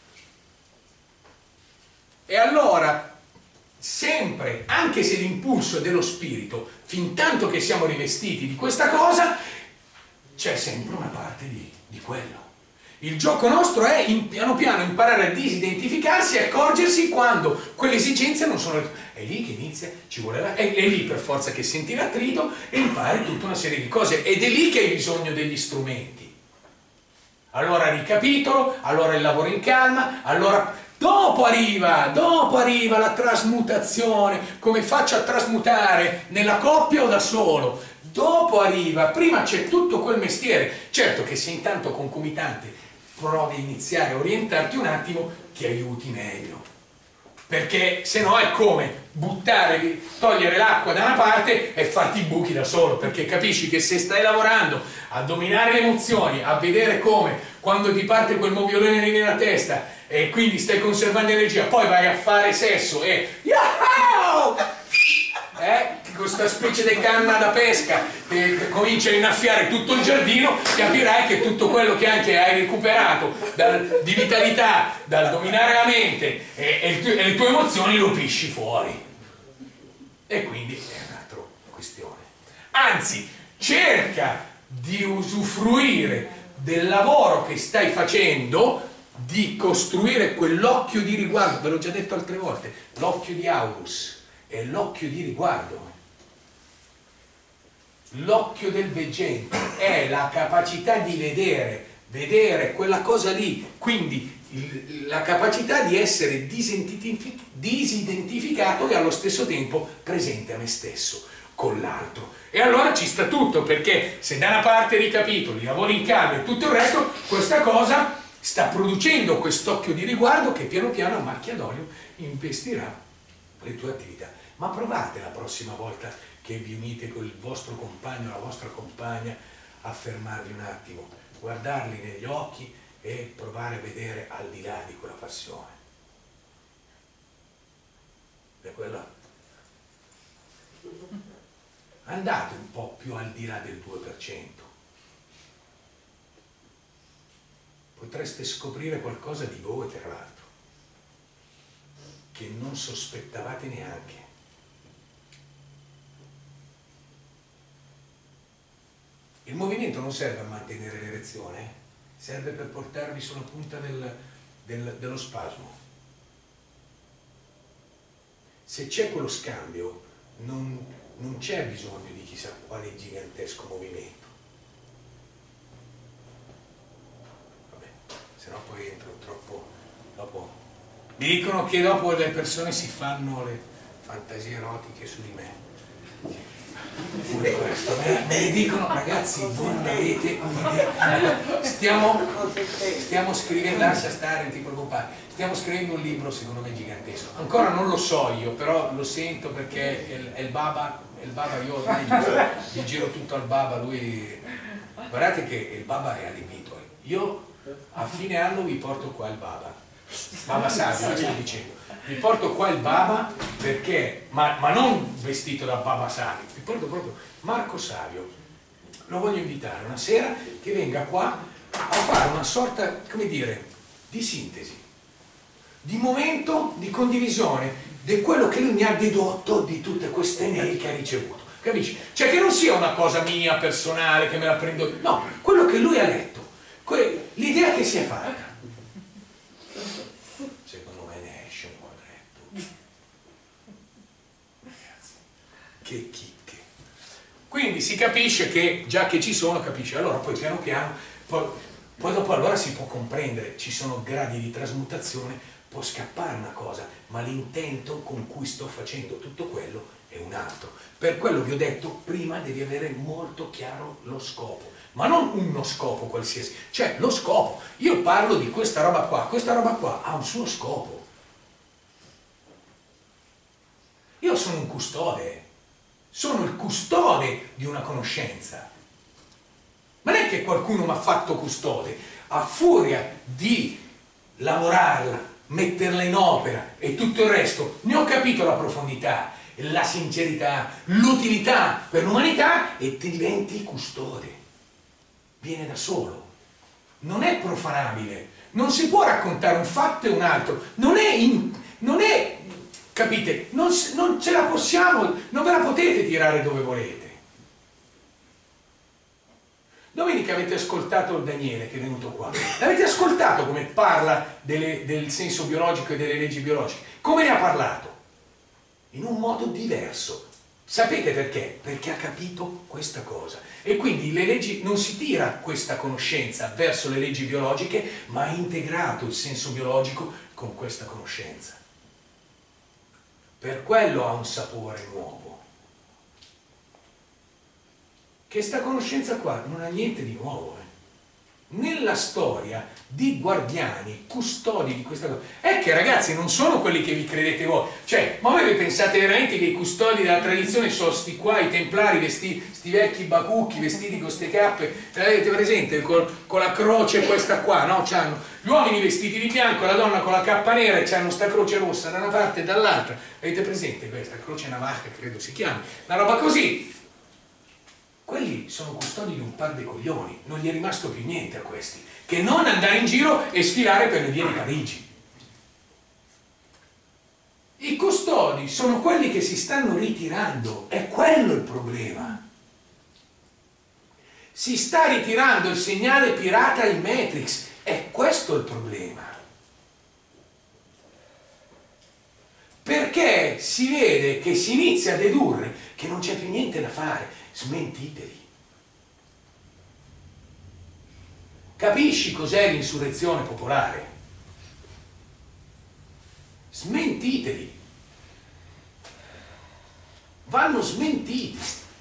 E allora sempre, anche se l'impulso è dello spirito, fin tanto che siamo rivestiti di questa cosa, c'è sempre una parte di, di quello. Il gioco nostro è in, piano piano imparare a disidentificarsi e accorgersi quando quelle esigenze non sono... È lì che inizia, ci vuole la, è, è lì per forza che senti l'attrito e impari tutta una serie di cose, ed è lì che hai bisogno degli strumenti. Allora ricapitolo, allora il lavoro in calma, allora dopo arriva, dopo arriva la trasmutazione, come faccio a trasmutare nella coppia o da solo? Dopo arriva, prima c'è tutto quel mestiere, certo che se intanto concomitante provi a iniziare a orientarti un attimo, ti aiuti meglio. Perché se no è come buttare, togliere l'acqua da una parte e farti i buchi da solo, perché capisci che se stai lavorando a dominare le emozioni, a vedere come quando ti parte quel moviolone nella testa e quindi stai conservando energia, poi vai a fare sesso e eh, questa specie di canna da pesca che comincia a innaffiare tutto il giardino, capirai che tutto quello che anche hai recuperato dal, di vitalità dal dominare la mente e, e, e le tue emozioni lo pisci fuori. E quindi è un'altra questione. Anzi, cerca di usufruire del lavoro che stai facendo, di costruire quell'occhio di riguardo. Ve l'ho già detto altre volte, l'occhio di Aurus è l'occhio di riguardo. L'occhio del veggente è la capacità di vedere, vedere quella cosa lì, quindi il, la capacità di essere disidentificato e allo stesso tempo presente a me stesso, con l'altro. E allora ci sta tutto, perché se da una parte ricapitoli, lavori in calma e tutto il resto, questa cosa sta producendo quest'occhio di riguardo che piano piano a macchia d'olio investirà le tue attività. Ma provate la prossima volta che vi unite con il vostro compagno, la vostra compagna, a fermarvi un attimo, guardarli negli occhi e provare a vedere al di là di quella passione. E quella... Andate un po' più al di là del due per cento. Potreste scoprire qualcosa di voi, tra l'altro, che non sospettavate neanche. Il movimento non serve a mantenere l'erezione, eh? Serve per portarvi sulla punta del, del, dello spasmo. Se c'è quello scambio, non, non c'è bisogno di chissà quale gigantesco movimento. Vabbè, se no poi entro troppo... Dopo... Mi dicono che dopo le persone si fanno le fantasie erotiche su di me. Pure questo, me, me ne dicono, ragazzi, voi non avete idea. Stiamo, stiamo scrivendo, lascia stare, non ti preoccupare, stiamo scrivendo un libro secondo me gigantesco. Ancora non lo so io, però lo sento perché è il, è il Baba, è il Baba, io ormai gli giro tutto al Baba, lui... Guardate che il Baba è allibito. Io a fine anno vi porto qua il Baba. Baba Savio, sto dicendo. Vi porto qua il Baba perché, ma, ma non vestito da Baba Savio, vi porto proprio Marco Savio. Lo voglio invitare una sera che venga qua a fare una sorta, come dire, di sintesi, di momento di condivisione di quello che lui mi ha dedotto di tutte queste mail che ha ricevuto. Capisci? Cioè che non sia una cosa mia personale che me la prendo, no, quello che lui ha letto, l'idea che si è fatta. Che chicche. Quindi si capisce che già che ci sono, capisce, allora poi piano piano, poi, poi dopo allora si può comprendere, ci sono gradi di trasmutazione, può scappare una cosa, ma l'intento con cui sto facendo tutto quello è un altro. Per quello vi ho detto, prima devi avere molto chiaro lo scopo, ma non uno scopo qualsiasi, cioè lo scopo. Io parlo di questa roba qua, questa roba qua ha un suo scopo. Io sono un custode. Sono il custode di una conoscenza. Ma non è che qualcuno mi ha fatto custode, a furia di lavorarla, metterla in opera e tutto il resto, ne ho capito la profondità, la sincerità, l'utilità per l'umanità e ti diventi custode. Viene da solo. Non è profanabile. Non si può raccontare un fatto e un altro. Non è... In, non è capite? Non, non ce la possiamo, non ve la potete tirare dove volete. Domenica avete ascoltato il Daniele che è venuto qua. L'avete ascoltato come parla delle, del senso biologico e delle leggi biologiche? Come ne ha parlato? In un modo diverso. Sapete perché? Perché ha capito questa cosa. E quindi le leggi, non si tira questa conoscenza verso le leggi biologiche, ma ha integrato il senso biologico con questa conoscenza. Per quello ha un sapore nuovo. Che sta conoscenza qua non ha niente di nuovo, eh? nella storia di guardiani, custodi di questa cosa, è che ragazzi non sono quelli che vi credete voi, cioè, ma voi pensate veramente che i custodi della tradizione sono sti qua, i templari, vestiti, sti vecchi bacucchi, vestiti con ste cappe, avete presente, con, con la croce questa qua, no? C'hanno gli uomini vestiti di bianco, la donna con la cappa nera e c'hanno sta croce rossa da una parte e dall'altra, avete presente questa? Croce navaja credo si chiami, una roba così. Quelli sono custodi di un par di coglioni, non gli è rimasto più niente a questi, che non andare in giro e sfilare per le vie di Parigi. I custodi sono quelli che si stanno ritirando, è quello il problema. Si sta ritirando il segnale pirata in Matrix, è questo il problema. Perché si vede che si inizia a dedurre che non c'è più niente da fare. Smentiteli. Capisci cos'è l'insurrezione popolare? Smentiteli. Vanno smentiti.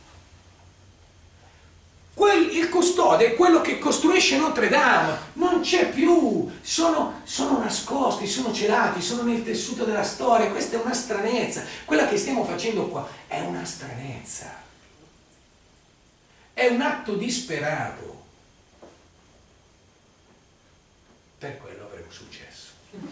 Quel, il custode è quello che costruisce Notre Dame, non c'è più, sono, sono nascosti, sono celati, sono nel tessuto della storia, questa è una stranezza, quella che stiamo facendo qua è una stranezza. È un atto disperato. Per quello avremo successo.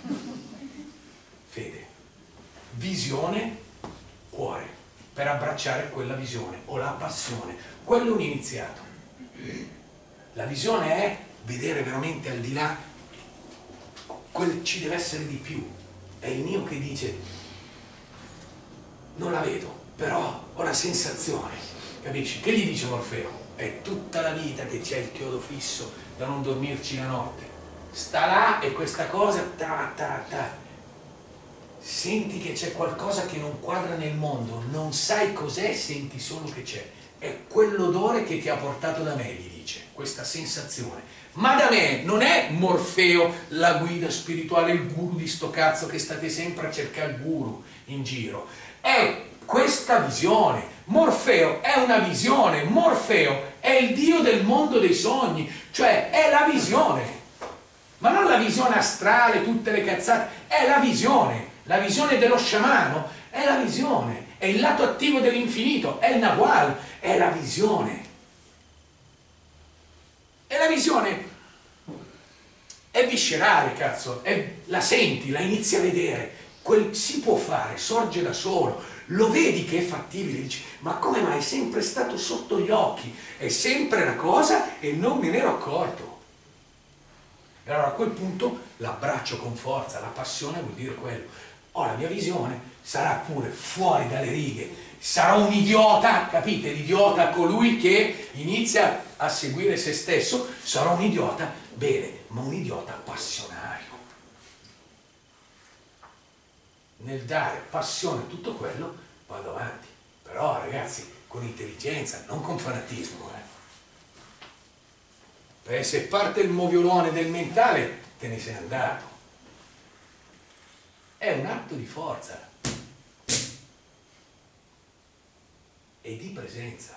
Fede, visione, cuore, per abbracciare quella visione, o la passione. Quello è un iniziato. La visione è vedere veramente al di là, quel ci deve essere di più. È il mio che dice, non la vedo, però ho la sensazione. Capisci? Che gli dice Morfeo? È tutta la vita che c'è il chiodo fisso da non dormirci la notte. Sta là e questa cosa, ta ta ta. Senti che c'è qualcosa che non quadra nel mondo, non sai cos'è, senti solo che c'è. È quell'odore che ti ha portato da me, gli dice, questa sensazione. Ma da me non è Morfeo la guida spirituale, il guru di sto cazzo che state sempre a cercare il guru in giro. È questa visione. Morfeo è una visione, Morfeo è il dio del mondo dei sogni, cioè è la visione, ma non la visione astrale, tutte le cazzate, è la visione, la visione dello sciamano, è la visione, è il lato attivo dell'infinito, è il Nagual, è la visione. E la visione è viscerale, cazzo, è, la senti, la inizi a vedere, quel si può fare, sorge da solo. Lo vedi che è fattibile, dici, ma come mai è sempre stato sotto gli occhi? È sempre una cosa e non me ne ero accorto. E allora a quel punto l'abbraccio con forza, la passione vuol dire quello. Oh, la mia visione sarà pure fuori dalle righe, sarà un idiota, capite? L'idiota, colui che inizia a seguire se stesso, sarà un idiota, bene, ma un idiota passionario. Nel dare passione a tutto quello vado avanti, però ragazzi con intelligenza, non con fanatismo, eh. Perché se parte il moviolone del mentale te ne sei andato. È un atto di forza e di presenza,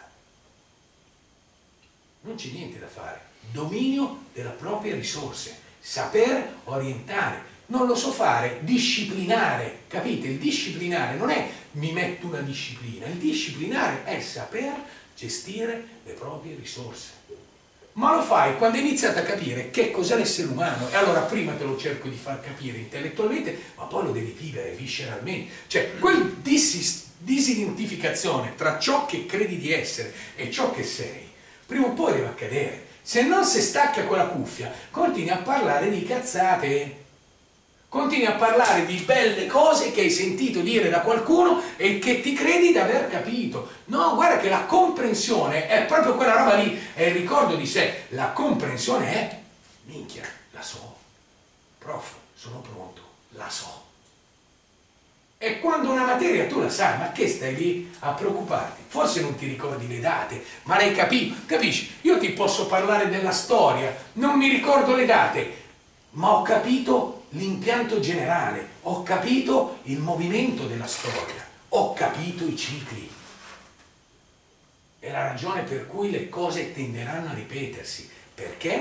non c'è niente da fare. Dominio delle proprie risorse, saper orientare. Non lo so fare, disciplinare, capite? Il disciplinare non è mi metto una disciplina, il disciplinare è saper gestire le proprie risorse. Ma lo fai quando hai iniziato a capire che cos'è l'essere umano, e allora prima te lo cerco di far capire intellettualmente, ma poi lo devi vivere visceralmente. Cioè, quel dis disidentificazione tra ciò che credi di essere e ciò che sei, prima o poi deve accadere. Se non si stacca quella cuffia, continui a parlare di cazzate. Continui a parlare di belle cose che hai sentito dire da qualcuno e che ti credi di aver capito. No, guarda che la comprensione è proprio quella roba lì, è il ricordo di sé. La comprensione è, minchia, la so. Prof, sono pronto, la so. E quando una materia tu la sai, ma che stai lì a preoccuparti? Forse non ti ricordi le date, ma l'hai capito, capisci? Io ti posso parlare della storia, non mi ricordo le date, ma ho capito l'impianto generale, ho capito il movimento della storia, ho capito i cicli. È la ragione per cui le cose tenderanno a ripetersi. Perché?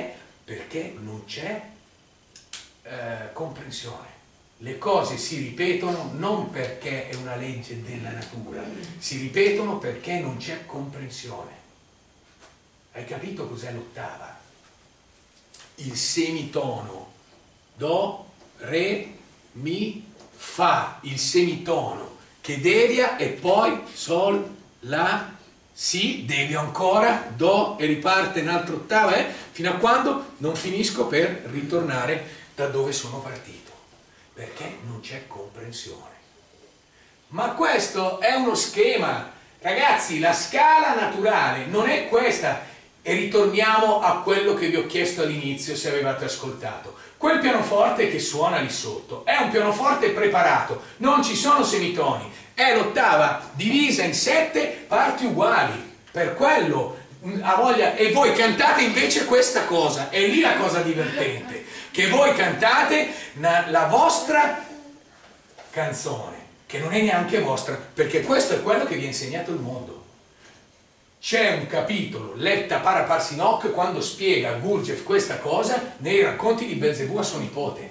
Perché non c'è eh, comprensione. Le cose si ripetono non perché è una legge della natura, si ripetono perché non c'è comprensione. Hai capito cos'è l'ottava? Il semitono do, re, mi, fa, il semitono che devia e poi sol, la, si, devio ancora, do e riparte un'altra ottava, eh? Fino a quando non finisco per ritornare da dove sono partito, perché non c'è comprensione. Ma questo è uno schema, ragazzi, la scala naturale non è questa. E ritorniamo a quello che vi ho chiesto all'inizio, se avevate ascoltato. Quel pianoforte che suona lì sotto è un pianoforte preparato, non ci sono semitoni, è l'ottava divisa in sette parti uguali, per quello ha voglia. E voi cantate invece questa cosa, è lì la cosa divertente, che voi cantate la vostra canzone, che non è neanche vostra, perché questo è quello che vi ha insegnato il mondo. C'è un capitolo, Letta para Parsinok, quando spiega a Gurdjieff questa cosa nei racconti di Belzebù a suo nipote.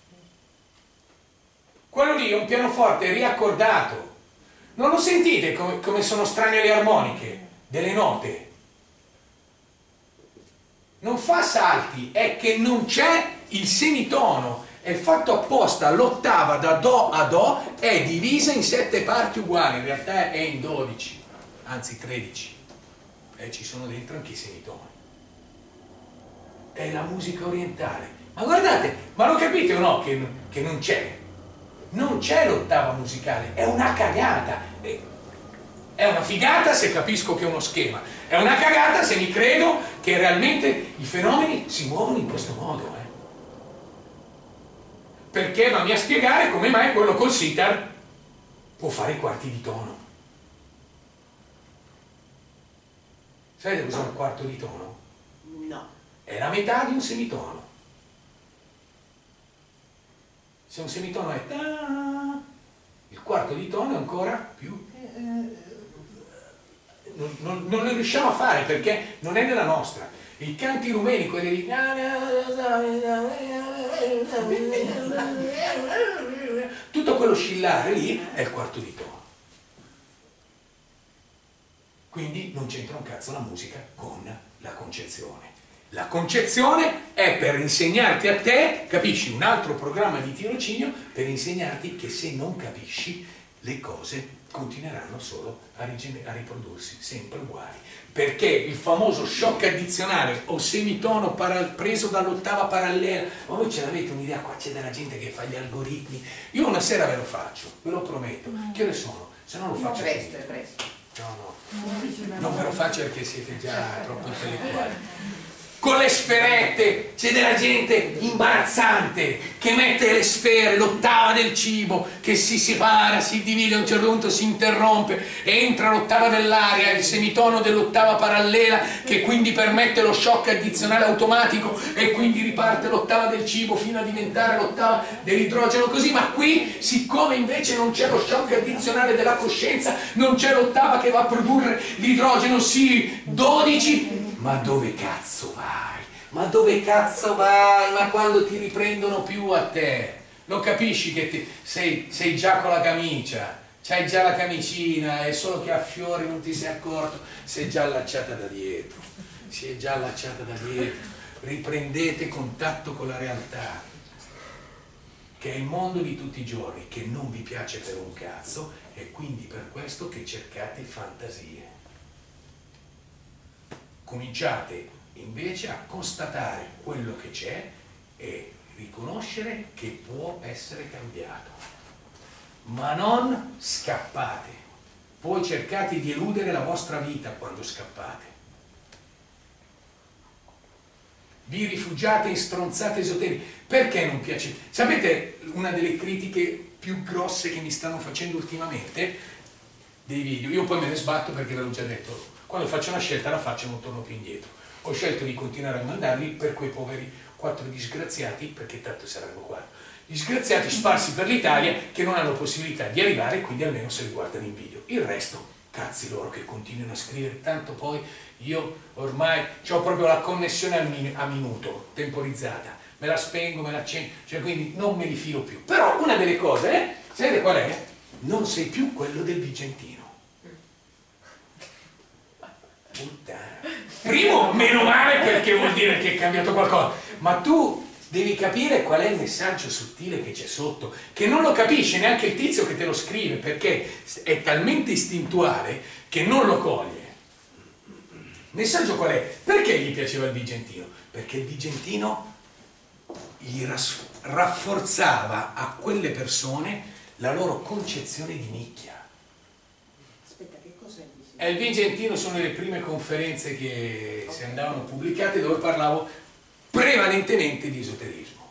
Quello lì è un pianoforte riaccordato. Non lo sentite come, come sono strane le armoniche delle note? Non fa salti, è che non c'è il semitono, è fatto apposta. L'ottava da do a do è divisa in sette parti uguali, in realtà è in dodici, anzi tredici. E ci sono dentro anche i semitoni. È la musica orientale. Ma guardate, ma lo capite o no che, che non c'è? Non c'è l'ottava musicale, è una cagata. È una figata se capisco che è uno schema. È una cagata se mi credo che realmente i fenomeni si muovono in questo modo. Eh? Perché vammi a spiegare come mai quello col sitar può fare i quarti di tono. Sapete cos'è un quarto di tono? No. È la metà di un semitono. Se un semitono è ta, il quarto di tono è ancora più. Non, non, non lo riusciamo a fare perché non è nella nostra. I canti rumeni, quelli di tutto quello oscillare lì è il quarto di tono. Quindi non c'entra un cazzo la musica con la concezione. La concezione è per insegnarti a te, capisci, un altro programma di tirocinio per insegnarti che se non capisci le cose continueranno solo a, a riprodursi sempre uguali. Perché il famoso shock addizionale o semitono preso dall'ottava parallela, ma voi ce l'avete un'idea? Qua c'è della gente che fa gli algoritmi. Io una sera ve lo faccio, ve lo prometto. Che ore sono? Se no lo faccio presto, è presto. No, no, non ve lo faccio perché siete già troppo intellettuali. Con le sferette c'è della gente imbarazzante che mette le sfere, l'ottava del cibo, che si separa, si divide, a un certo punto si interrompe, entra l'ottava dell'aria, il semitono dell'ottava parallela, che quindi permette lo shock addizionale automatico e quindi riparte l'ottava del cibo fino a diventare l'ottava dell'idrogeno, così. Ma qui, siccome invece non c'è lo shock addizionale della coscienza, non c'è l'ottava che va a produrre l'idrogeno, sì, dodici. Ma dove cazzo vai? Ma dove cazzo vai? Ma quando ti riprendono più a te? Lo capisci che ti, sei, sei già con la camicia, c'hai già la camicina, è solo che a fiori non ti sei accorto, sei già allacciata da dietro, si è già allacciata da dietro. Riprendete contatto con la realtà, che è il mondo di tutti i giorni, che non vi piace per un cazzo, e quindi per questo che cercate fantasie. Cominciate invece a constatare quello che c'è e riconoscere che può essere cambiato. Ma non scappate. Voi cercate di eludere la vostra vita quando scappate. Vi rifugiate in stronzate esoteriche. Perché non piace? Sapete una delle critiche più grosse che mi stanno facendo ultimamente? Dei video. Io poi me ne sbatto perché ve l'ho già detto. Quando faccio una scelta la faccio e non torno più indietro. Ho scelto di continuare a mandarli per quei poveri quattro disgraziati, perché tanto saranno quattro, disgraziati sparsi per l'Italia che non hanno possibilità di arrivare, quindi almeno se li guardano in video. Il resto cazzi loro che continuano a scrivere, tanto poi io ormai ho proprio la connessione a, min a minuto, temporizzata, me la spengo, me la accendo, cioè quindi non me li filo più. Però una delle cose, eh, sapete qual è? Non sei più quello del Vicentino. Puttana. Primo, meno male, perché vuol dire che è cambiato qualcosa, ma tu devi capire qual è il messaggio sottile che c'è sotto, che non lo capisce neanche il tizio che te lo scrive, perché è talmente istintuale che non lo coglie. Il messaggio qual è? Perché gli piaceva il Vicentino? Perché il Vicentino gli rafforzava a quelle persone la loro concezione di nicchia. Aspetta, che cos'è il Vicentino? E il Vicentino sono le prime conferenze che si andavano pubblicate dove parlavo prevalentemente di esoterismo.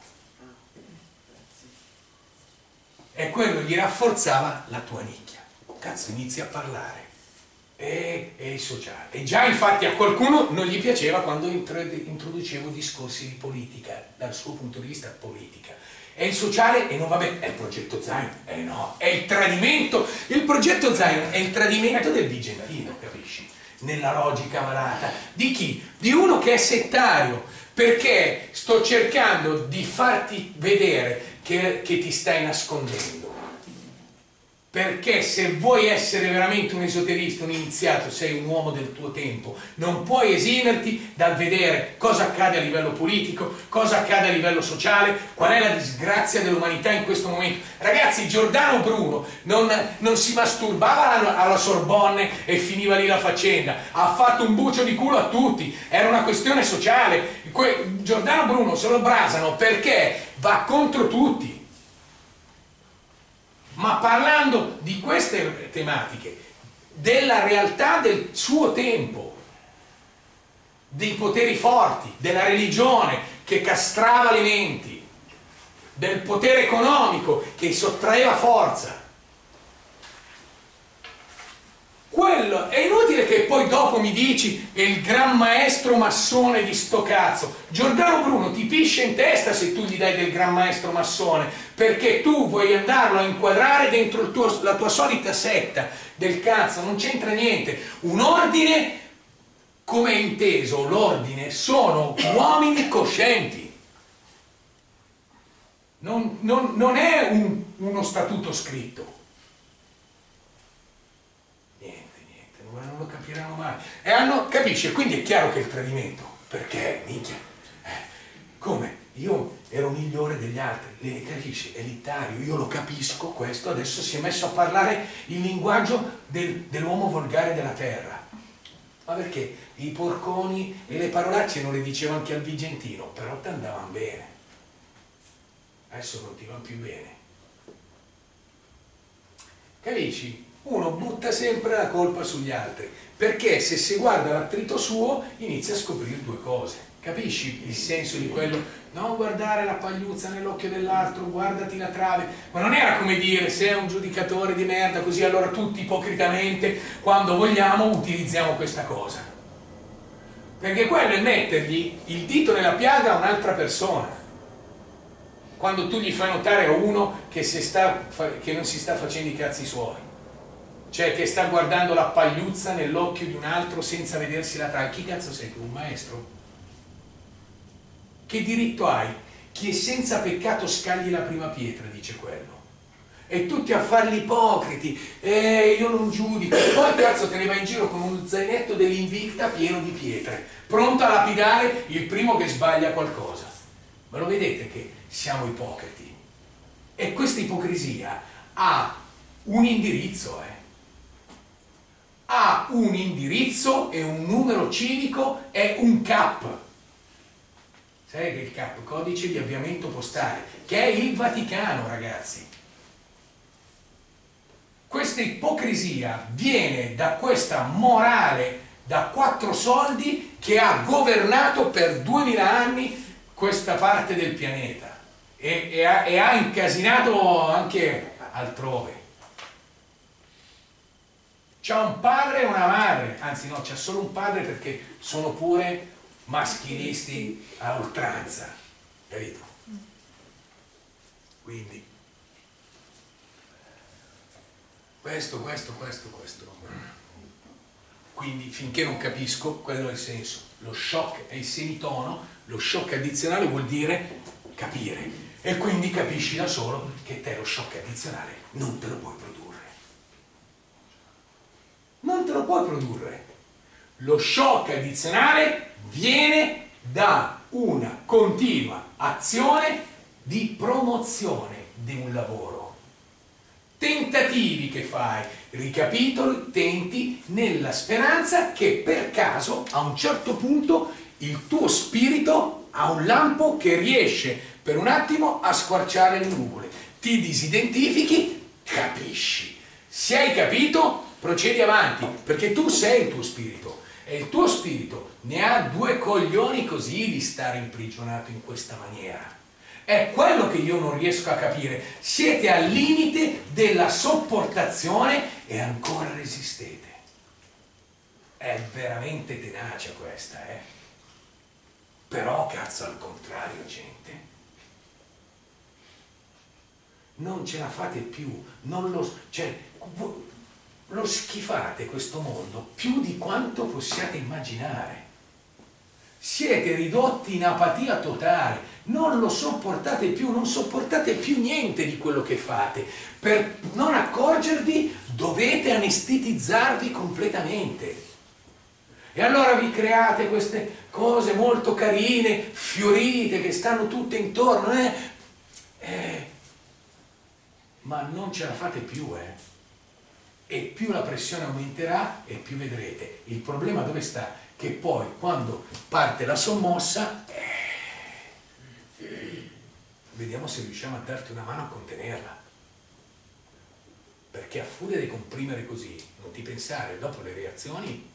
E quello gli rafforzava la tua nicchia. Cazzo, inizi a parlare. E, e il sociale. E già infatti a qualcuno non gli piaceva quando introducevo discorsi di politica, dal suo punto di vista politica. E il sociale, e non va bene, è il progetto Zion. Eh no, è il tradimento. Il progetto Zion è il tradimento del Vicentino, capisci? Nella logica malata. Di chi? Di uno che è settario. Perché sto cercando di farti vedere che, che ti stai nascondendo. Perché se vuoi essere veramente un esoterista, un iniziato, sei un uomo del tuo tempo, non puoi esimerti dal vedere cosa accade a livello politico, cosa accade a livello sociale, qual è la disgrazia dell'umanità in questo momento. Ragazzi, Giordano Bruno non, non si masturbava alla, alla Sorbonne e finiva lì la faccenda, ha fatto un bucio di culo a tutti, era una questione sociale. Que- Giordano Bruno se lo brasano perché va contro tutti. Ma parlando di queste tematiche, della realtà del suo tempo, dei poteri forti, della religione che castrava le menti, del potere economico che sottraeva forza, quello è inutile che poi dopo mi dici è il gran maestro massone di sto cazzo. Giordano Bruno ti pisce in testa se tu gli dai del gran maestro massone, perché tu vuoi andarlo a inquadrare dentro il tuo, la tua solita setta del cazzo, non c'entra niente. Un ordine, come è inteso l'ordine, sono uomini coscienti. Non, non, non è un, uno statuto scritto. Ma non lo capiranno mai. E hanno, capisce? Quindi è chiaro che è il tradimento. Perché, minchia, eh, come? Io ero migliore degli altri, le capisci? Elitario, io lo capisco questo, adesso si è messo a parlare il linguaggio del, dell'uomo volgare della terra. Ma perché? I porconi e le parolacce non le dicevo anche al Vicentino, però ti andavano bene. Adesso non ti vanno più bene. Capisci? Uno butta sempre la colpa sugli altri, perché se si guarda l'attrito suo inizia a scoprire due cose. Capisci il senso di quello? Non guardare la pagliuzza nell'occhio dell'altro, guardati la trave. Ma non era come dire sei un giudicatore di merda, così allora tutti ipocritamente, quando vogliamo, utilizziamo questa cosa. Perché quello è mettergli il dito nella piaga a un'altra persona. Quando tu gli fai notare a uno che, si sta, che non si sta facendo i cazzi suoi. Cioè che sta guardando la pagliuzza nell'occhio di un altro senza vedersi la trave. Chi cazzo sei tu? Un maestro? Che diritto hai? Chi è senza peccato scagli la prima pietra, dice quello. E tutti a farli ipocriti. Eh, io non giudico. E poi cazzo te ne vai in giro con uno zainetto dell'Invicta pieno di pietre, pronto a lapidare il primo che sbaglia qualcosa. Ma lo vedete che siamo ipocriti? E questa ipocrisia ha un indirizzo, eh. Ha un indirizzo e un numero civico e un C A P. Sai che il C A P, codice di avviamento postale, che è il Vaticano, ragazzi. Questa ipocrisia viene da questa morale da quattro soldi che ha governato per duemila anni questa parte del pianeta e, e, ha, e ha incasinato anche altrove. C'ha un padre e una madre, anzi no, c'ha solo un padre perché sono pure maschilisti a oltranza, capito? Quindi questo, questo, questo, questo Quindi finché non capisco, quello è il senso. Lo shock è il semitono, lo shock addizionale vuol dire capire. E quindi capisci da solo che te lo shock addizionale non te lo puoi produrre. Non te lo puoi produrre. Lo shock addizionale viene da una continua azione di promozione di un lavoro. Tentativi che fai, ricapitoli, tenti, nella speranza che per caso a un certo punto il tuo spirito ha un lampo che riesce per un attimo a squarciare le nuvole. Ti disidentifichi, capisci. Se hai capito, procedi avanti, perché tu sei il tuo spirito e il tuo spirito ne ha due coglioni così di stare imprigionato in questa maniera. È quello che io non riesco a capire. Siete al limite della sopportazione e ancora resistete. È veramente tenacia questa, eh? Però cazzo al contrario, gente. Non ce la fate più, non lo, cioè, lo schifate questo mondo più di quanto possiate immaginare. Siete ridotti in apatia totale, non lo sopportate più, non sopportate più niente di quello che fate. Per non accorgervi dovete anestetizzarvi completamente. E allora vi create queste cose molto carine, fiorite, che stanno tutte intorno, eh? Eh, ma non ce la fate più, eh? E più la pressione aumenterà e più vedrete. Il problema dove sta? Che poi quando parte la sommossa eh, vediamo se riusciamo a darti una mano a contenerla, perché a furia di comprimere così non ti pensare, dopo le reazioni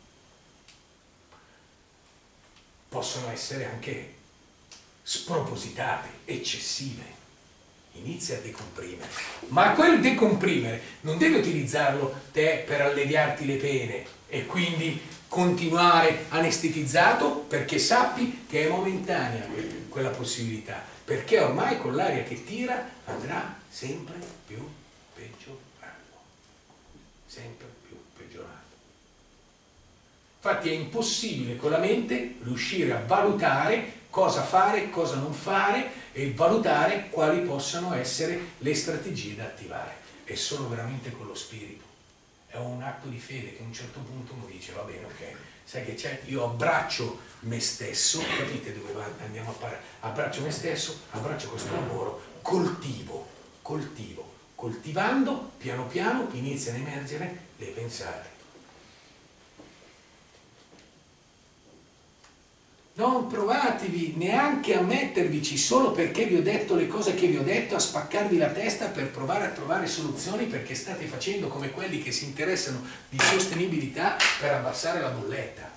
possono essere anche spropositate, eccessive. Inizia a decomprimere, ma quel decomprimere non devi utilizzarlo te per alleviarti le pene e quindi continuare anestetizzato, perché sappi che è momentanea quella possibilità, perché ormai con l'aria che tira andrà sempre più peggiorando, sempre più peggiorando. Infatti è impossibile con la mente riuscire a valutare cosa fare, cosa non fare e valutare quali possano essere le strategie da attivare. È solo veramente con lo spirito. È un atto di fede che a un certo punto uno dice va bene, ok, sai che c'è, io abbraccio me stesso, capite dove va, andiamo a parlare, abbraccio me stesso, abbraccio questo lavoro, coltivo, coltivo, coltivando piano piano iniziano a emergere le pensate. Non provatevi neanche a mettervici solo perché vi ho detto le cose che vi ho detto, a spaccarvi la testa per provare a trovare soluzioni, perché state facendo come quelli che si interessano di sostenibilità per abbassare la bolletta.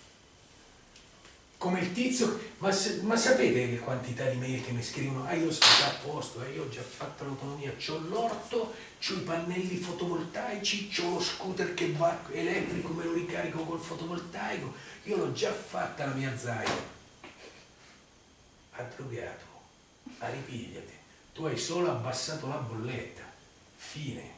Come il tizio, ma, ma sapete le quantità di mail che mi scrivono? Ah, io sto già a posto, eh, io ho già fatto l'autonomia, c'ho l'orto, c'ho i pannelli fotovoltaici, c'ho lo scooter che va elettrico, me lo ricarico col fotovoltaico, io l'ho già fatta la mia zaina. Addrogato, ripigliati, tu hai solo abbassato la bolletta, fine.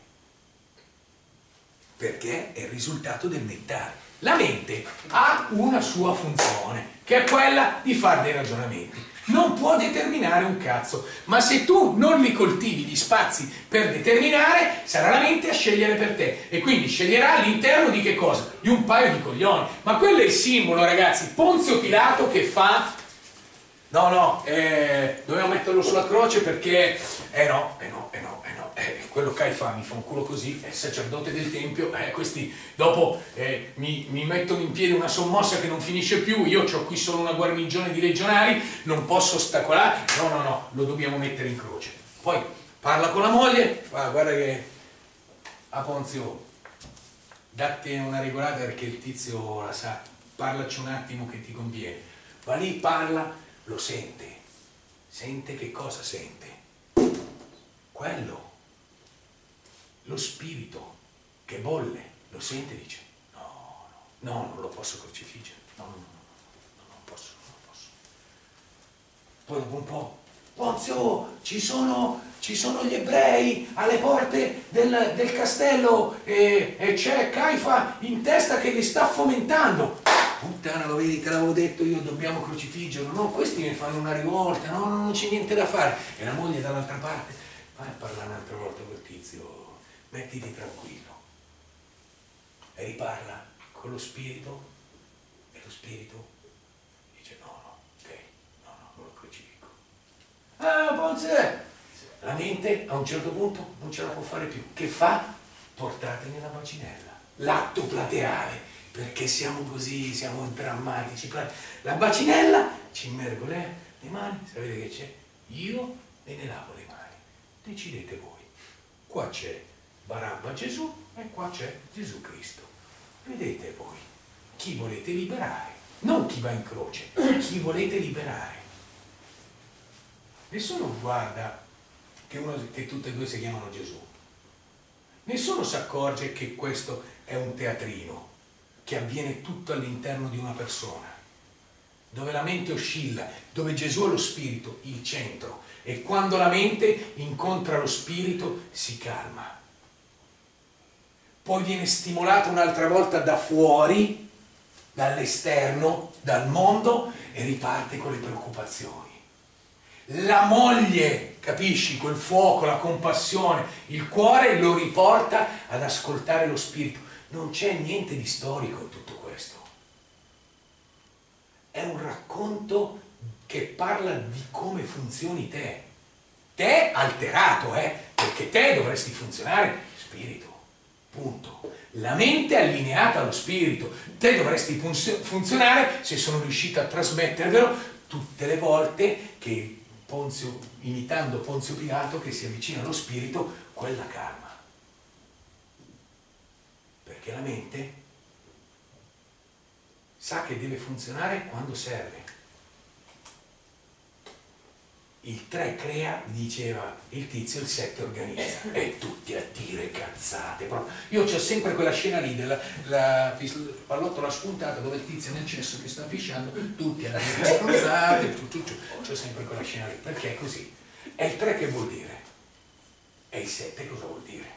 Perché è il risultato del mentale. La mente ha una sua funzione, che è quella di fare dei ragionamenti. Non può determinare un cazzo, ma se tu non li coltivi gli spazi per determinare, sarà la mente a scegliere per te. E quindi sceglierà all'interno di che cosa? Di un paio di coglioni. Ma quello è il simbolo, ragazzi. Ponzio Pilato che fa... No, no, eh, dovevo metterlo sulla croce perché... Eh no, eh no, eh no, eh no. Eh, quello Caifa mi fa un culo così, è il sacerdote del tempio, eh, questi dopo eh, mi, mi mettono in piedi una sommossa che non finisce più, io ho qui solo una guarnigione di legionari, non posso ostacolare, no, no, no, lo dobbiamo mettere in croce. Poi parla con la moglie, fa, guarda che a Ponzio, datti una regolata perché il tizio la sa, parlaci un attimo che ti conviene. Va lì, parla, lo sente, sente che cosa sente? Quello. Lo spirito che bolle, lo sente e dice no, no, no, non lo posso crocifiggere, no, no, no, no, non posso, non posso. Poi dopo un po', Ponzio, ci sono, ci sono gli ebrei alle porte del, del castello e, e c'è Caifa in testa che li sta fomentando. Puttana, lo vedi, te l'avevo detto io, dobbiamo crocifiggerlo. No, questi mi fanno una rivolta, no, no, non c'è niente da fare. E la moglie dall'altra parte, vai a parlare un'altra volta col tizio, mettiti tranquillo. E riparla con lo spirito, e lo spirito dice no, no, ok, no, no, non lo crocifico. Ah, Ponze! La mente a un certo punto non ce la può fare più. Che fa? Portatemi la bacinella, l'atto plateale. Perché siamo così, siamo drammatici. La bacinella, ci immergo le, le mani, sapete che c'è? Io me ne lavo le mani. Decidete voi. Qua c'è Barabba Gesù e qua c'è Gesù Cristo. Vedete voi chi volete liberare, non chi va in croce, chi volete liberare. Nessuno guarda che, uno, che tutte e due si chiamano Gesù. Nessuno si accorge che questo è un teatrino che avviene tutto all'interno di una persona, dove la mente oscilla, dove Gesù è lo spirito, il centro, e quando la mente incontra lo spirito si calma. Poi viene stimolata un'altra volta da fuori, dall'esterno, dal mondo, e riparte con le preoccupazioni. La moglie, capisci, quel fuoco, la compassione, il cuore lo riporta ad ascoltare lo spirito. Non c'è niente di storico in tutto questo. È un racconto che parla di come funzioni te. Te alterato, eh? Perché te dovresti funzionare spirito. Punto. La mente è allineata allo spirito. Te dovresti funzionare, se sono riuscito a trasmettervelo, tutte le volte che Ponzio, imitando Ponzio Pilato, che si avvicina allo spirito, quella calma. Perché la mente sa che deve funzionare quando serve. Il tre crea, diceva il tizio, il sette organizza. E tutti a dire cazzate. Io c'ho sempre quella scena lì della la, pallottola spuntata dove il tizio nel cesso che sta fisciando, tutti a dire cazzate. C'ho sempre quella scena lì. Perché è così. È il tre che vuol dire. E il sette cosa vuol dire?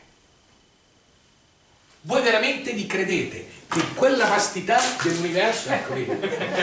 Voi veramente vi credete che in quella vastità dell'universo, ecco lì,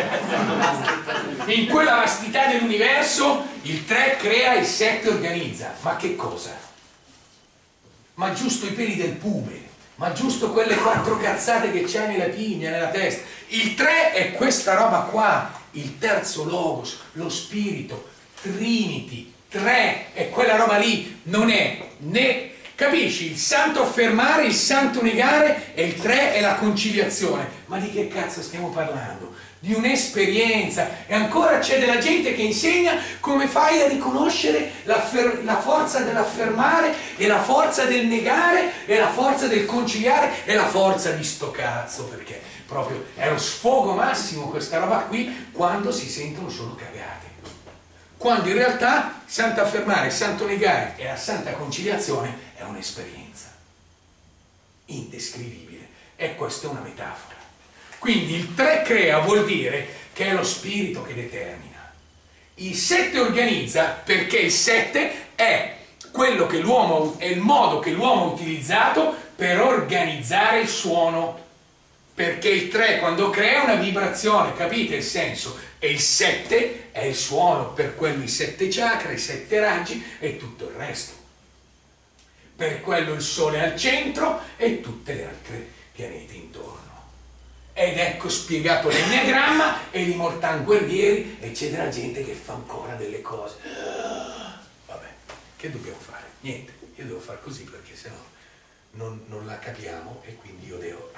in quella vastità dell'universo il tre crea e il sette organizza? Ma che cosa? Ma giusto i peli del pume, ma giusto quelle quattro cazzate che c'hai nella pigna, nella testa. Il tre è questa roba qua, il terzo logos, lo spirito, Trinity, tre è quella roba lì, non è né... Capisci? Il santo affermare, il santo negare e il tre è la conciliazione. Ma di che cazzo stiamo parlando? Di un'esperienza. E ancora c'è della gente che insegna come fai a riconoscere la, la forza dell'affermare e la forza del negare e la forza del conciliare e la forza di sto cazzo, perché proprio è lo sfogo massimo questa roba qui quando si sentono solo cagate. Quando in realtà santo affermare, santo negare e la santa conciliazione è un'esperienza indescrivibile, e questa è una metafora. Quindi il tre crea vuol dire che è lo spirito che determina. Il sette organizza perché il sette è quello che l'uomo, è il modo che l'uomo ha utilizzato per organizzare il suono, perché il tre quando crea una vibrazione, capite il senso? E il sette è il suono, per quello i sette chakra, i sette raggi e tutto il resto. Per quello il sole è al centro e tutte le altre pianeti intorno. Ed ecco spiegato l'enneagramma e i mortan guerrieri, e c'è della gente che fa ancora delle cose. Vabbè, che dobbiamo fare? Niente, io devo fare così perché sennò non, non la capiamo e quindi io devo...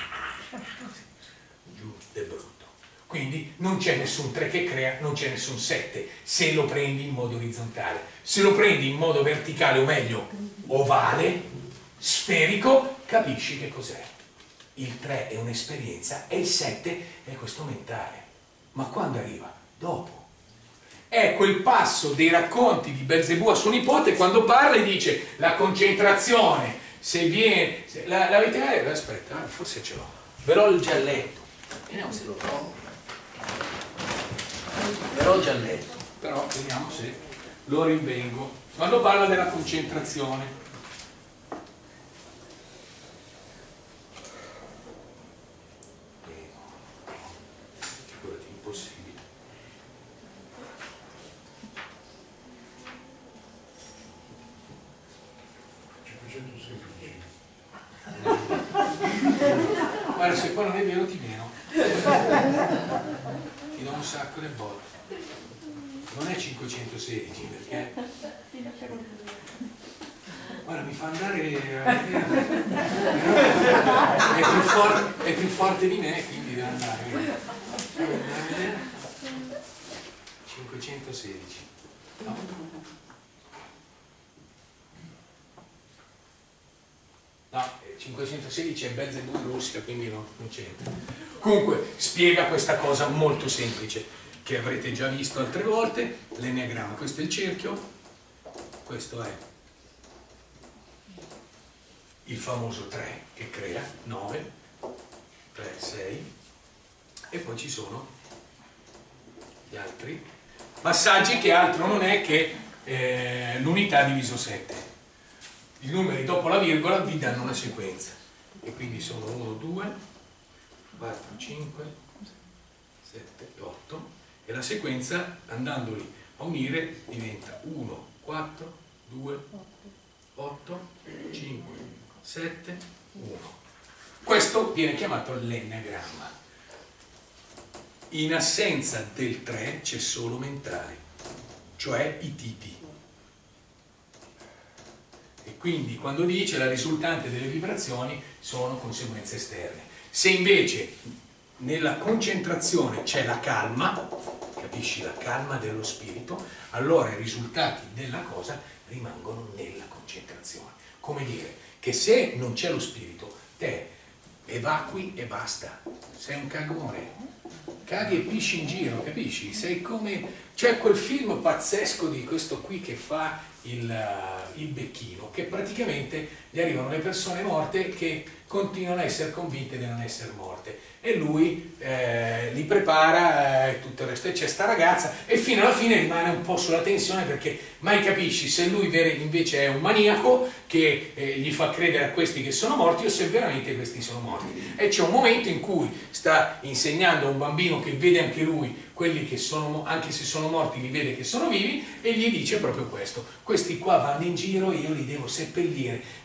giù del brutto. Quindi non c'è nessun tre che crea, non c'è nessun sette, se lo prendi in modo orizzontale. Se lo prendi in modo verticale, o meglio, ovale, sferico, capisci che cos'è. Il tre è un'esperienza e il sette è questo mentale. Ma quando arriva? Dopo. È quel passo dei racconti di Belzebù a suo nipote quando parla e dice la concentrazione, se viene... Se, la, l'avete letto? Aspetta, forse ce l'ho. Ve l'ho già letto. Vediamo se lo trovo. Ve l'ho già letto, però vediamo se lo rinvengo. Quando parla della concentrazione, figurati, impossibile. Guarda, se poi non è vero ti meno, ti do un sacco di botte. Non è cinquecentosedici perché guarda, mi fa andare a vedere. È più forte, è più forte di me, quindi deve andare a vedere. cinquecentosedici, no? No, cinquecentosedici è Belzebù in Russia, quindi no, non c'entra. Comunque spiega questa cosa molto semplice che avrete già visto altre volte, l'enneagramma. Questo è il cerchio, questo è il famoso tre che crea nove, tre, sei, e poi ci sono gli altri passaggi che altro non è che eh, l'unità diviso sette. I numeri dopo la virgola vi danno una sequenza e quindi sono uno, due, quattro, cinque, sette, otto. E la sequenza, andandoli a unire, diventa uno, quattro, due, otto, cinque, sette, uno. Questo viene chiamato l'enneagramma. In assenza del tre c'è solo mentale, cioè i tipi. E quindi quando dice la risultante delle vibrazioni sono conseguenze esterne. Se invece nella concentrazione c'è la calma, capisci, la calma dello spirito, allora i risultati della cosa rimangono nella concentrazione. Come dire che se non c'è lo spirito, te evacui e basta, sei un cagone, caghi e pisci in giro, capisci? Sei come... c'è quel film pazzesco di questo qui che fa il, uh, il becchino, che praticamente gli arrivano le persone morte che continuano a essere convinte di non essere morte, e lui eh, li prepara e eh, tutto il resto, e c'è sta ragazza e fino alla fine rimane un po' sulla tensione perché mai capisci se lui invece è un maniaco che eh, gli fa credere a questi che sono morti o se veramente questi sono morti. E c'è un momento in cui sta insegnando a un bambino che vede anche lui quelli che sono, anche se sono morti, li vede che sono vivi, e gli dice proprio questo: questi qua vanno in giro, io li devo seppellire,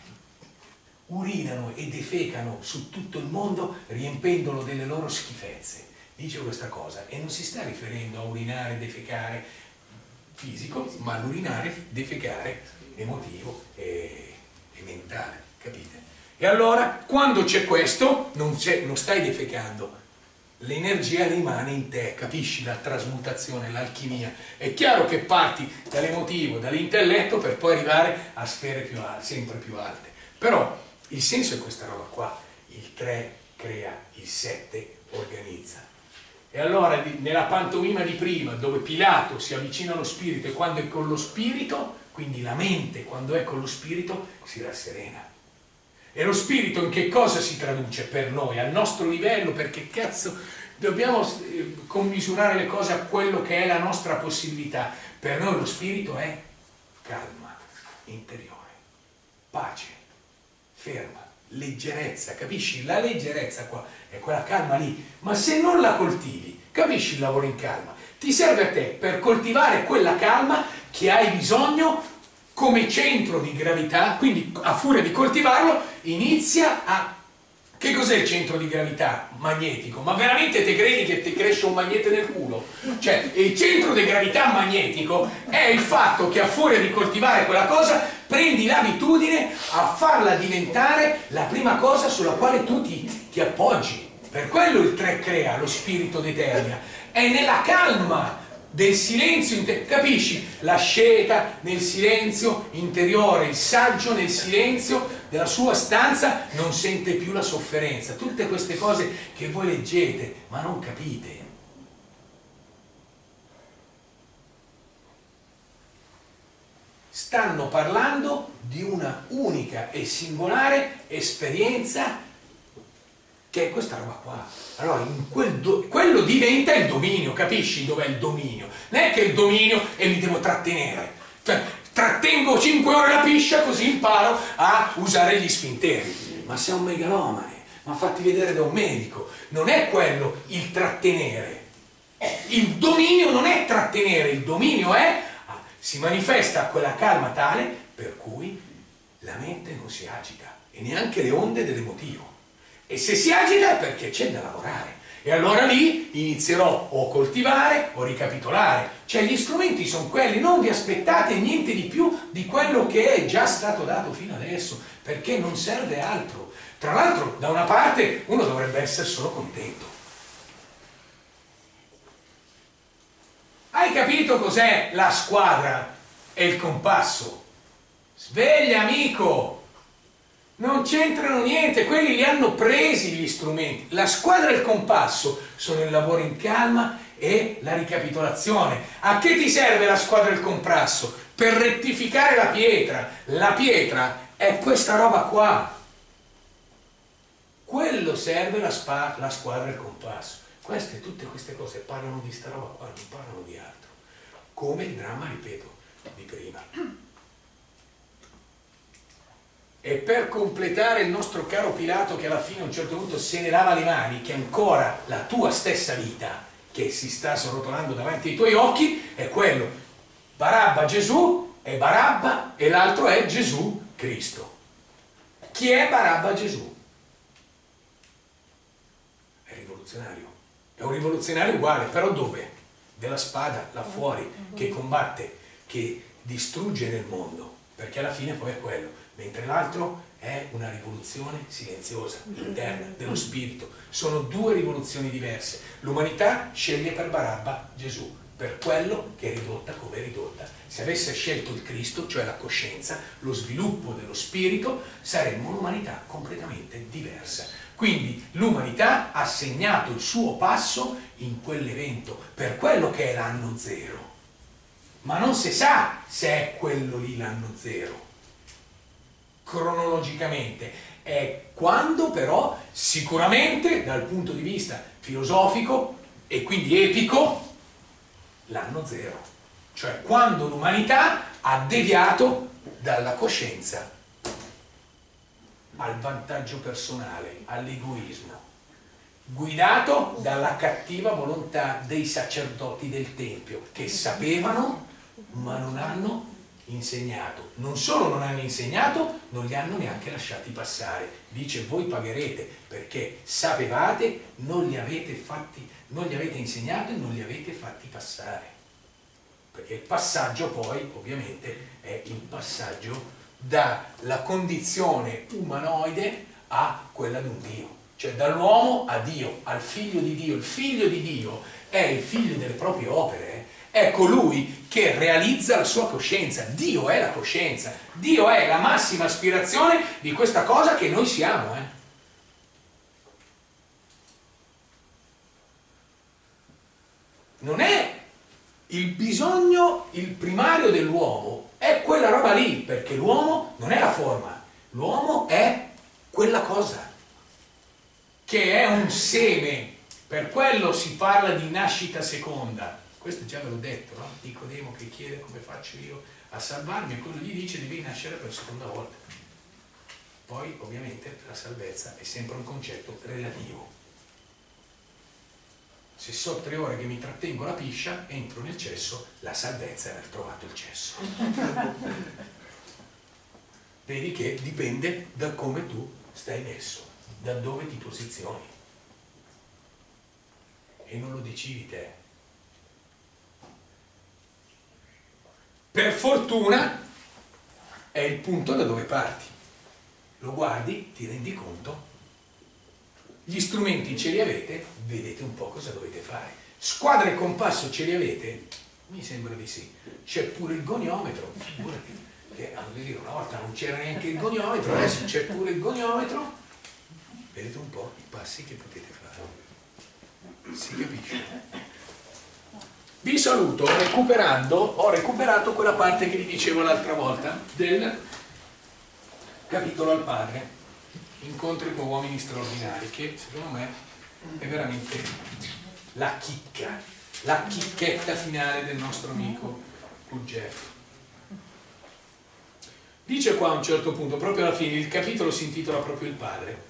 urinano e defecano su tutto il mondo riempendolo delle loro schifezze. Dice questa cosa e non si sta riferendo a urinare e defecare fisico, ma all'urinare, defecare emotivo e, e mentale, capite? E allora quando c'è questo non, non stai defecando, l'energia rimane in te, capisci la trasmutazione, l'alchimia. È chiaro che parti dall'emotivo, dall'intelletto per poi arrivare a sfere più alte, sempre più alte, però il senso è questa roba qua: il tre crea, il sette organizza. E allora nella pantomima di prima, dove Pilato si avvicina allo spirito e quando è con lo spirito, quindi la mente quando è con lo spirito si rasserena. E lo spirito in che cosa si traduce per noi, al nostro livello? Perché cazzo dobbiamo commisurare le cose a quello che è la nostra possibilità. Per noi lo spirito è calma interiore, pace, ferma, leggerezza, capisci? La leggerezza qua è quella calma lì, ma se non la coltivi, capisci il lavoro in calma? Ti serve a te per coltivare quella calma che hai bisogno come centro di gravità, quindi a furia di coltivarlo inizia a... Che cos'è il centro di gravità? Magnetico. Ma veramente te credi che ti cresce un magnete nel culo? Cioè, il centro di gravità magnetico è il fatto che a furia di coltivare quella cosa prendi l'abitudine a farla diventare la prima cosa sulla quale tu ti, ti appoggi. Per quello il tre crea, lo spirito determina. È nella calma del silenzio, capisci? L'asceta nel silenzio interiore, il saggio nel silenzio della sua stanza non sente più la sofferenza. Tutte queste cose che voi leggete ma non capite. Stanno parlando di una unica e singolare esperienza che è questa roba qua. Allora, in quel do, quello diventa il dominio, capisci dov'è il dominio? Non è che il dominio e li devo trattenere. Cioè, trattengo cinque ore la piscia così imparo a usare gli sfinteri. Ma sei un megalomane, ma fatti vedere da un medico. Non è quello il trattenere. Il dominio non è trattenere, il dominio è, si manifesta quella calma tale per cui la mente non si agita e neanche le onde dell'emotivo. E se si agita è perché c'è da lavorare. E allora lì inizierò o a coltivare o a ricapitolare. Cioè gli strumenti sono quelli, non vi aspettate niente di più di quello che è già stato dato fino adesso, perché non serve altro. Tra l'altro, da una parte, uno dovrebbe essere solo contento. Hai capito cos'è la squadra e il compasso? Sveglia, amico! Non c'entrano niente, quelli li hanno presi gli strumenti. La squadra e il compasso sono il lavoro in calma e la ricapitolazione. A che ti serve la squadra e il compasso? Per rettificare la pietra. La pietra è questa roba qua. Quello serve la, spa, la squadra e il compasso. Queste, tutte queste cose parlano di sta roba qua, non parlano di altro. Come il dramma, ripeto, di prima. E per completare il nostro caro Pilato, che alla fine a un certo punto se ne lava le mani, che ancora la tua stessa vita che si sta srotolando davanti ai tuoi occhi, è quello. Barabba Gesù è Barabba e l'altro è Gesù Cristo. Chi è Barabba Gesù? È rivoluzionario. È un rivoluzionario uguale, però dove? Della spada, là fuori, che combatte, che distrugge nel mondo, perché alla fine poi è quello. Mentre l'altro è una rivoluzione silenziosa, interna, dello spirito. Sono due rivoluzioni diverse. L'umanità sceglie per Barabba Gesù, per quello che è ridotta come è ridotta. Se avesse scelto il Cristo, cioè la coscienza, lo sviluppo dello spirito, saremmo un'umanità completamente diversa. Quindi l'umanità ha segnato il suo passo in quell'evento, per quello che è l'anno zero. Ma non si sa se è quello lì l'anno zero. Cronologicamente è quando però sicuramente dal punto di vista filosofico e quindi epico l'anno zero, cioè quando l'umanità ha deviato dalla coscienza al vantaggio personale, all'egoismo, guidato dalla cattiva volontà dei sacerdoti del Tempio che sapevano ma non hanno insegnato. Non solo non hanno insegnato, non li hanno neanche lasciati passare. Dice: voi pagherete perché sapevate, non li avete fatti, non li avete insegnato e non li avete fatti passare. Perché il passaggio poi ovviamente è il passaggio dalla condizione umanoide a quella di un Dio, cioè dall'uomo a Dio, al figlio di Dio. Il figlio di Dio è il figlio delle proprie opere, eh? È colui che realizza la sua coscienza. Dio è la coscienza, Dio è la massima aspirazione di questa cosa che noi siamo. Eh? Non è il bisogno, il primario dell'uomo, è quella roba lì, perché l'uomo non è la forma, l'uomo è quella cosa, che è un seme, per quello si parla di nascita seconda. Questo già ve l'ho detto, no? Nicodemo che chiede come faccio io a salvarmi, e quello gli dice: devi nascere per seconda volta. Poi ovviamente la salvezza è sempre un concetto relativo. Se so tre ore che mi trattengo la piscia, entro nel cesso, la salvezza è aver trovato il cesso. Vedi che dipende da come tu stai messo, da dove ti posizioni. E non lo decidi te. Per fortuna è il punto da dove parti. Lo guardi, ti rendi conto, gli strumenti ce li avete, vedete un po' cosa dovete fare. Squadra e compasso ce li avete? Mi sembra di sì. C'è pure il goniometro, figurati, che una volta non c'era neanche il goniometro, adesso c'è pure il goniometro. Vedete un po' i passi che potete fare. Si capisce? Vi saluto recuperando, ho recuperato quella parte che vi dicevo l'altra volta del capitolo al Padre, incontri con uomini straordinari, che secondo me è veramente la chicca, la chicchetta finale del nostro amico Q. Jeff. Dice qua a un certo punto, proprio alla fine, il capitolo si intitola proprio Il Padre.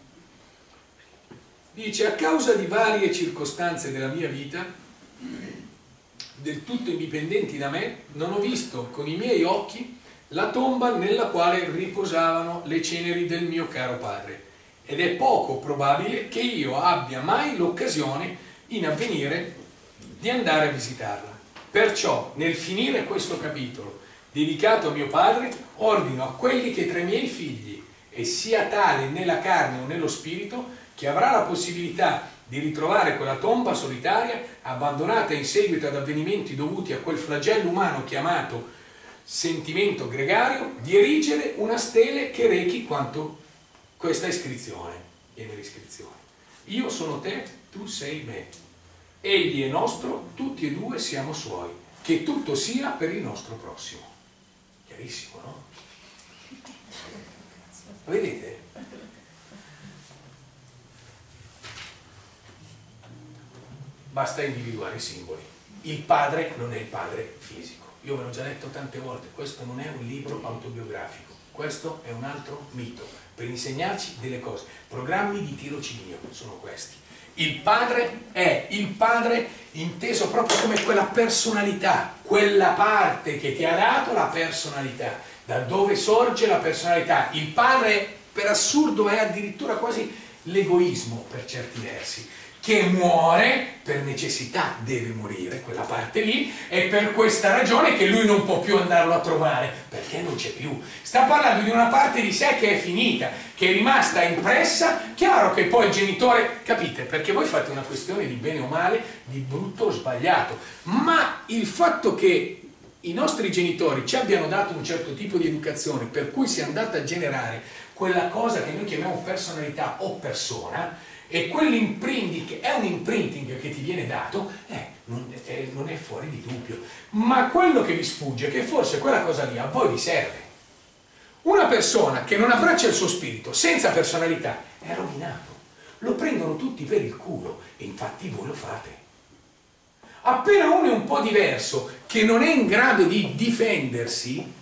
Dice: a causa di varie circostanze della mia vita, del tutto indipendenti da me, non ho visto con i miei occhi la tomba nella quale riposavano le ceneri del mio caro padre, ed è poco probabile che io abbia mai l'occasione in avvenire di andare a visitarla. Perciò, nel finire questo capitolo dedicato a mio padre, ordino a quelli che tra i miei figli, e sia tale nella carne o nello spirito, che avrà la possibilità di ritrovare quella tomba solitaria, abbandonata in seguito ad avvenimenti dovuti a quel flagello umano chiamato sentimento gregario, di erigere una stele che rechi quanto questa iscrizione. Viene l'iscrizione: io sono te, tu sei me. Egli è nostro, tutti e due siamo suoi. Che tutto sia per il nostro prossimo. Chiarissimo, no? Lo vedete? Basta individuare i simboli. Il padre non è il padre fisico. Io ve l'ho già detto tante volte, questo non è un libro autobiografico, questo è un altro mito per insegnarci delle cose. Programmi di tirocinio sono questi. Il padre è il padre inteso proprio come quella personalità, quella parte che ti ha dato la personalità, da dove sorge la personalità. Il padre, per assurdo, è addirittura quasi l'egoismo per certi versi, che muore per necessità, deve morire quella parte lì, e per questa ragione che lui non può più andarlo a trovare, perché non c'è più. Sta parlando di una parte di sé che è finita, che è rimasta impressa. Chiaro che poi il genitore, capite, perché voi fate una questione di bene o male, di brutto o sbagliato, ma il fatto che i nostri genitori ci abbiano dato un certo tipo di educazione per cui si è andata a generare quella cosa che noi chiamiamo personalità o persona, e quell'imprinting è un imprinting che ti viene dato, eh, non, è, non è fuori di dubbio. Ma quello che vi sfugge è che forse quella cosa lì a voi vi serve. Una persona che non abbraccia il suo spirito senza personalità è rovinato. Lo prendono tutti per il culo, e infatti voi lo fate. Appena uno è un po' diverso, che non è in grado di difendersi,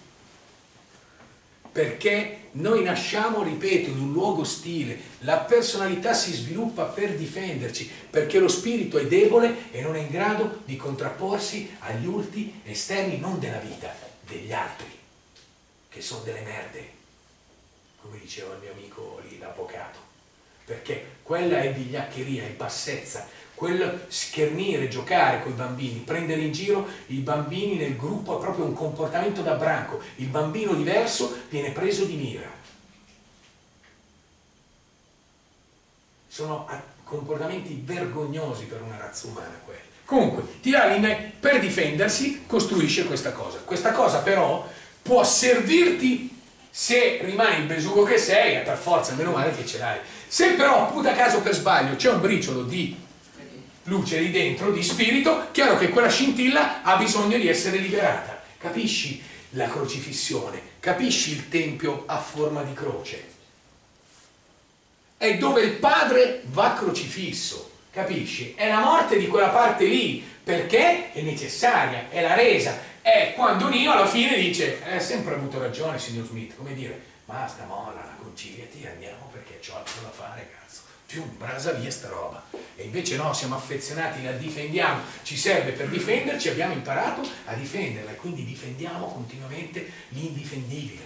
perché noi nasciamo, ripeto, in un luogo ostile, la personalità si sviluppa per difenderci, perché lo spirito è debole e non è in grado di contrapporsi agli urti esterni, non della vita, degli altri, che sono delle merde, come diceva il mio amico lì, l'avvocato, perché quella è vigliaccheria, è bassezza, quel schernire, giocare con i bambini, prendere in giro i bambini nel gruppo è proprio un comportamento da branco. Il bambino diverso viene preso di mira. Sono comportamenti vergognosi per una razza umana quelli. Comunque, Tiralin per difendersi costruisce questa cosa. Questa cosa però può servirti se rimani il besugo che sei, per forza, meno male che ce l'hai. Se però, puta caso per sbaglio, c'è un briciolo di luce lì dentro, di spirito, chiaro che quella scintilla ha bisogno di essere liberata. Capisci la crocifissione? Capisci il tempio a forma di croce? È dove il padre va crocifisso, capisci? È la morte di quella parte lì, perché è necessaria, è la resa. È quando Neo alla fine dice: ha sempre avuto ragione signor Smith, come dire, basta, molla, conciliati, andiamo perché c'ho altro da fare, cazzo. Più brasa via sta roba. E invece no, siamo affezionati, la difendiamo, ci serve per difenderci, abbiamo imparato a difenderla e quindi difendiamo continuamente l'indifendibile.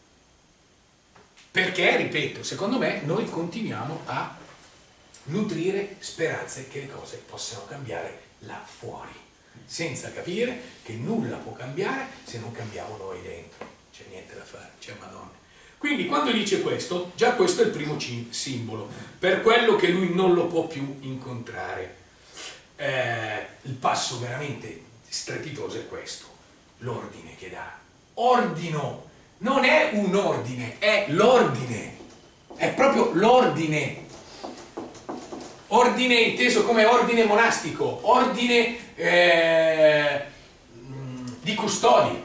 Perché, ripeto, secondo me noi continuiamo a nutrire speranze che le cose possano cambiare là fuori, senza capire che nulla può cambiare se non cambiamo noi dentro. C'è niente da fare, c'è Madonna. Quindi quando dice questo, già questo è il primo simbolo, per quello che lui non lo può più incontrare. Eh, il passo veramente strepitoso è questo, l'ordine che dà. Ordino, non è un ordine, è l'ordine, è proprio l'ordine. Ordine inteso come ordine monastico, ordine eh, di custodi.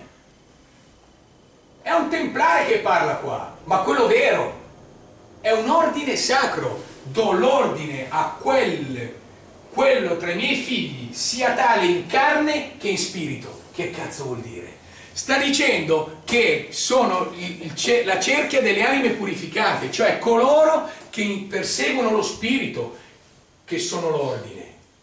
È un templare che parla qua, ma quello vero. È un ordine sacro. Do l'ordine a quel, quello tra i miei figli sia tale in carne che in spirito. Che cazzo vuol dire? sta dicendo che sono il, il, la cerchia delle anime purificate, cioè coloro che perseguono lo spirito, che sono l'ordine.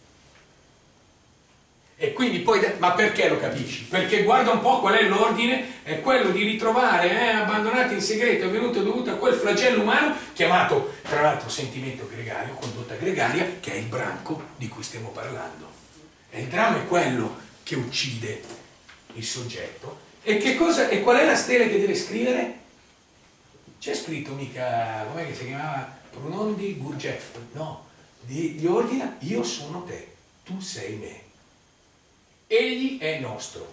E quindi poi, ma perché lo capisci? Perché guarda un po' qual è l'ordine, è quello di ritrovare, eh, abbandonati in segreto, è venuto dovuto a quel flagello umano chiamato, tra l'altro, sentimento gregario, condotta gregaria, che è il branco di cui stiamo parlando. E il dramma è quello che uccide il soggetto. E che cosa, e qual è la stella che deve scrivere? C'è scritto mica, com'è che si chiamava? Prunondi Gurdjieff, no, gli ordina, io sono te, tu sei me. Egli è nostro,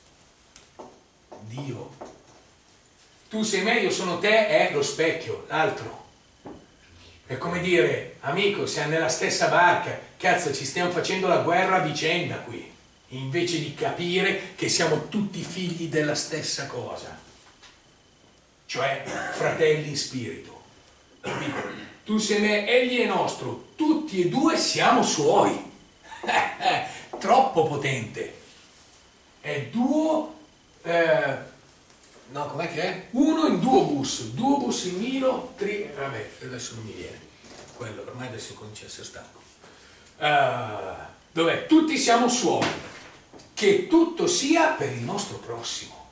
Dio. Tu sei me, io sono te, è lo specchio, l'altro. È come dire, amico, siamo nella stessa barca, cazzo, ci stiamo facendo la guerra a vicenda qui, invece di capire che siamo tutti figli della stessa cosa, cioè fratelli in spirito. Capito? Tu sei me, egli è nostro, tutti e due siamo suoi. Troppo potente, è duo, eh, no, com'è che è? Uno in duo bus, duo bus in milo, tri, vabbè, adesso non mi viene, quello, ormai adesso comincia a essere stanco. Uh, dov'è? Tutti siamo suoi, che tutto sia per il nostro prossimo,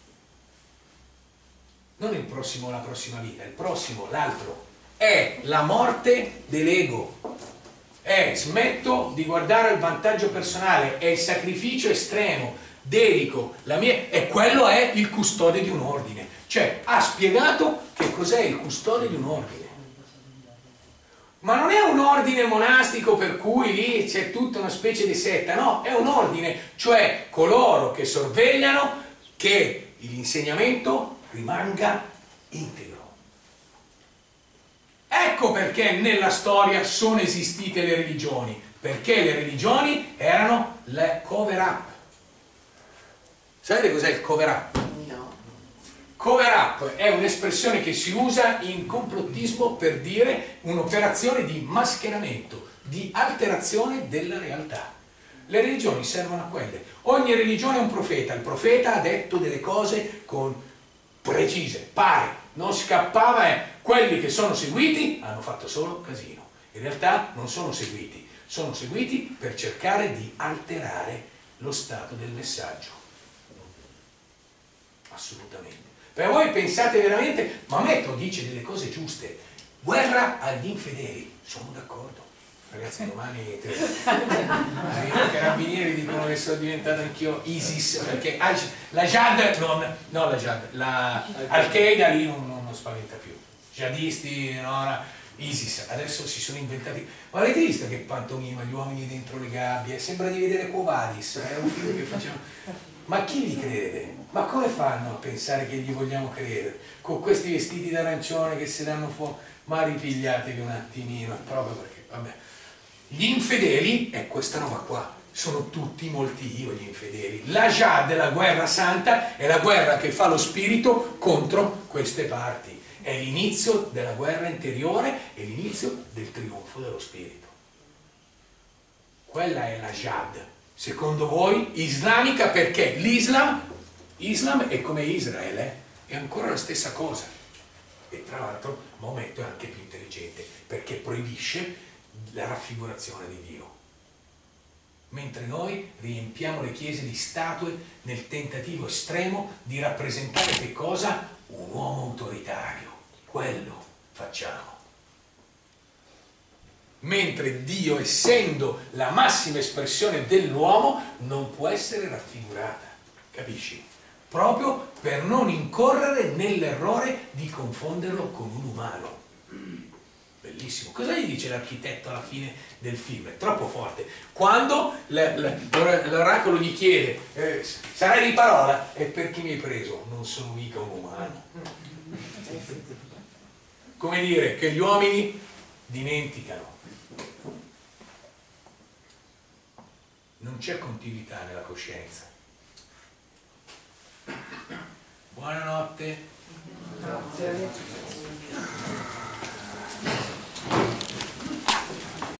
non il prossimo, la prossima vita, il prossimo, l'altro, è la morte dell'ego. È smetto di guardare il vantaggio personale, è il sacrificio estremo, dedico la mia, e quello è il custode di un ordine. Cioè ha spiegato che cos'è il custode di un ordine. Ma non è un ordine monastico per cui lì c'è tutta una specie di setta, no, è un ordine, cioè coloro che sorvegliano che l'insegnamento rimanga integro. Ecco perché nella storia sono esistite le religioni, perché le religioni erano le cover up. Sapete cos'è il cover up? No. Cover up è un'espressione che si usa in complottismo per dire un'operazione di mascheramento, di alterazione della realtà. Le religioni servono a quelle. Ogni religione è un profeta, il profeta ha detto delle cose con precise, pare, non scappava, eh. Quelli che sono seguiti hanno fatto solo casino. In realtà non sono seguiti, sono seguiti per cercare di alterare lo stato del messaggio. Assolutamente. Per voi pensate veramente, Maometto dice delle cose giuste, guerra agli infedeli, sono d'accordo. Ragazzi, domani i carabinieri dicono che sono diventato anch'io ISIS, perché la Jihad, non, no la Jihad, la Al-Qaeda lì non, non, non spaventa più. Jihadisti, no, ISIS, adesso si sono inventati. Ma avete visto che pantomima, gli uomini dentro le gabbie? Sembra di vedere Quo Vadis, è un film che facciamo. Ma chi li crede? Ma come fanno a pensare che gli vogliamo credere? Con questi vestiti d'arancione che si danno fuoco? Ma ripigliatevi un attimino, proprio perché, vabbè. Gli infedeli, è questa roba qua, sono tutti molti io gli infedeli. La jihad, la guerra santa, è la guerra che fa lo spirito contro queste parti. È l'inizio della guerra interiore e l'inizio del trionfo dello spirito. Quella è la jihad, secondo voi, islamica, perché l'Islam, Islam è come Israele, è ancora la stessa cosa. E tra l'altro Maometto è anche più intelligente, perché proibisce la raffigurazione di Dio. Mentre noi riempiamo le chiese di statue nel tentativo estremo di rappresentare che cosa? Un uomo autoritario. Quello facciamo. Mentre Dio, essendo la massima espressione dell'uomo, non può essere raffigurata. Capisci? Proprio per non incorrere nell'errore di confonderlo con un umano. Bellissimo. Cosa gli dice l'architetto alla fine del film? È troppo forte. Quando l'oracolo gli chiede eh, sarai di parola? E per chi mi hai preso? Non sono mica un umano. Come dire che gli uomini dimenticano. Non c'è continuità nella coscienza. Buonanotte. Grazie.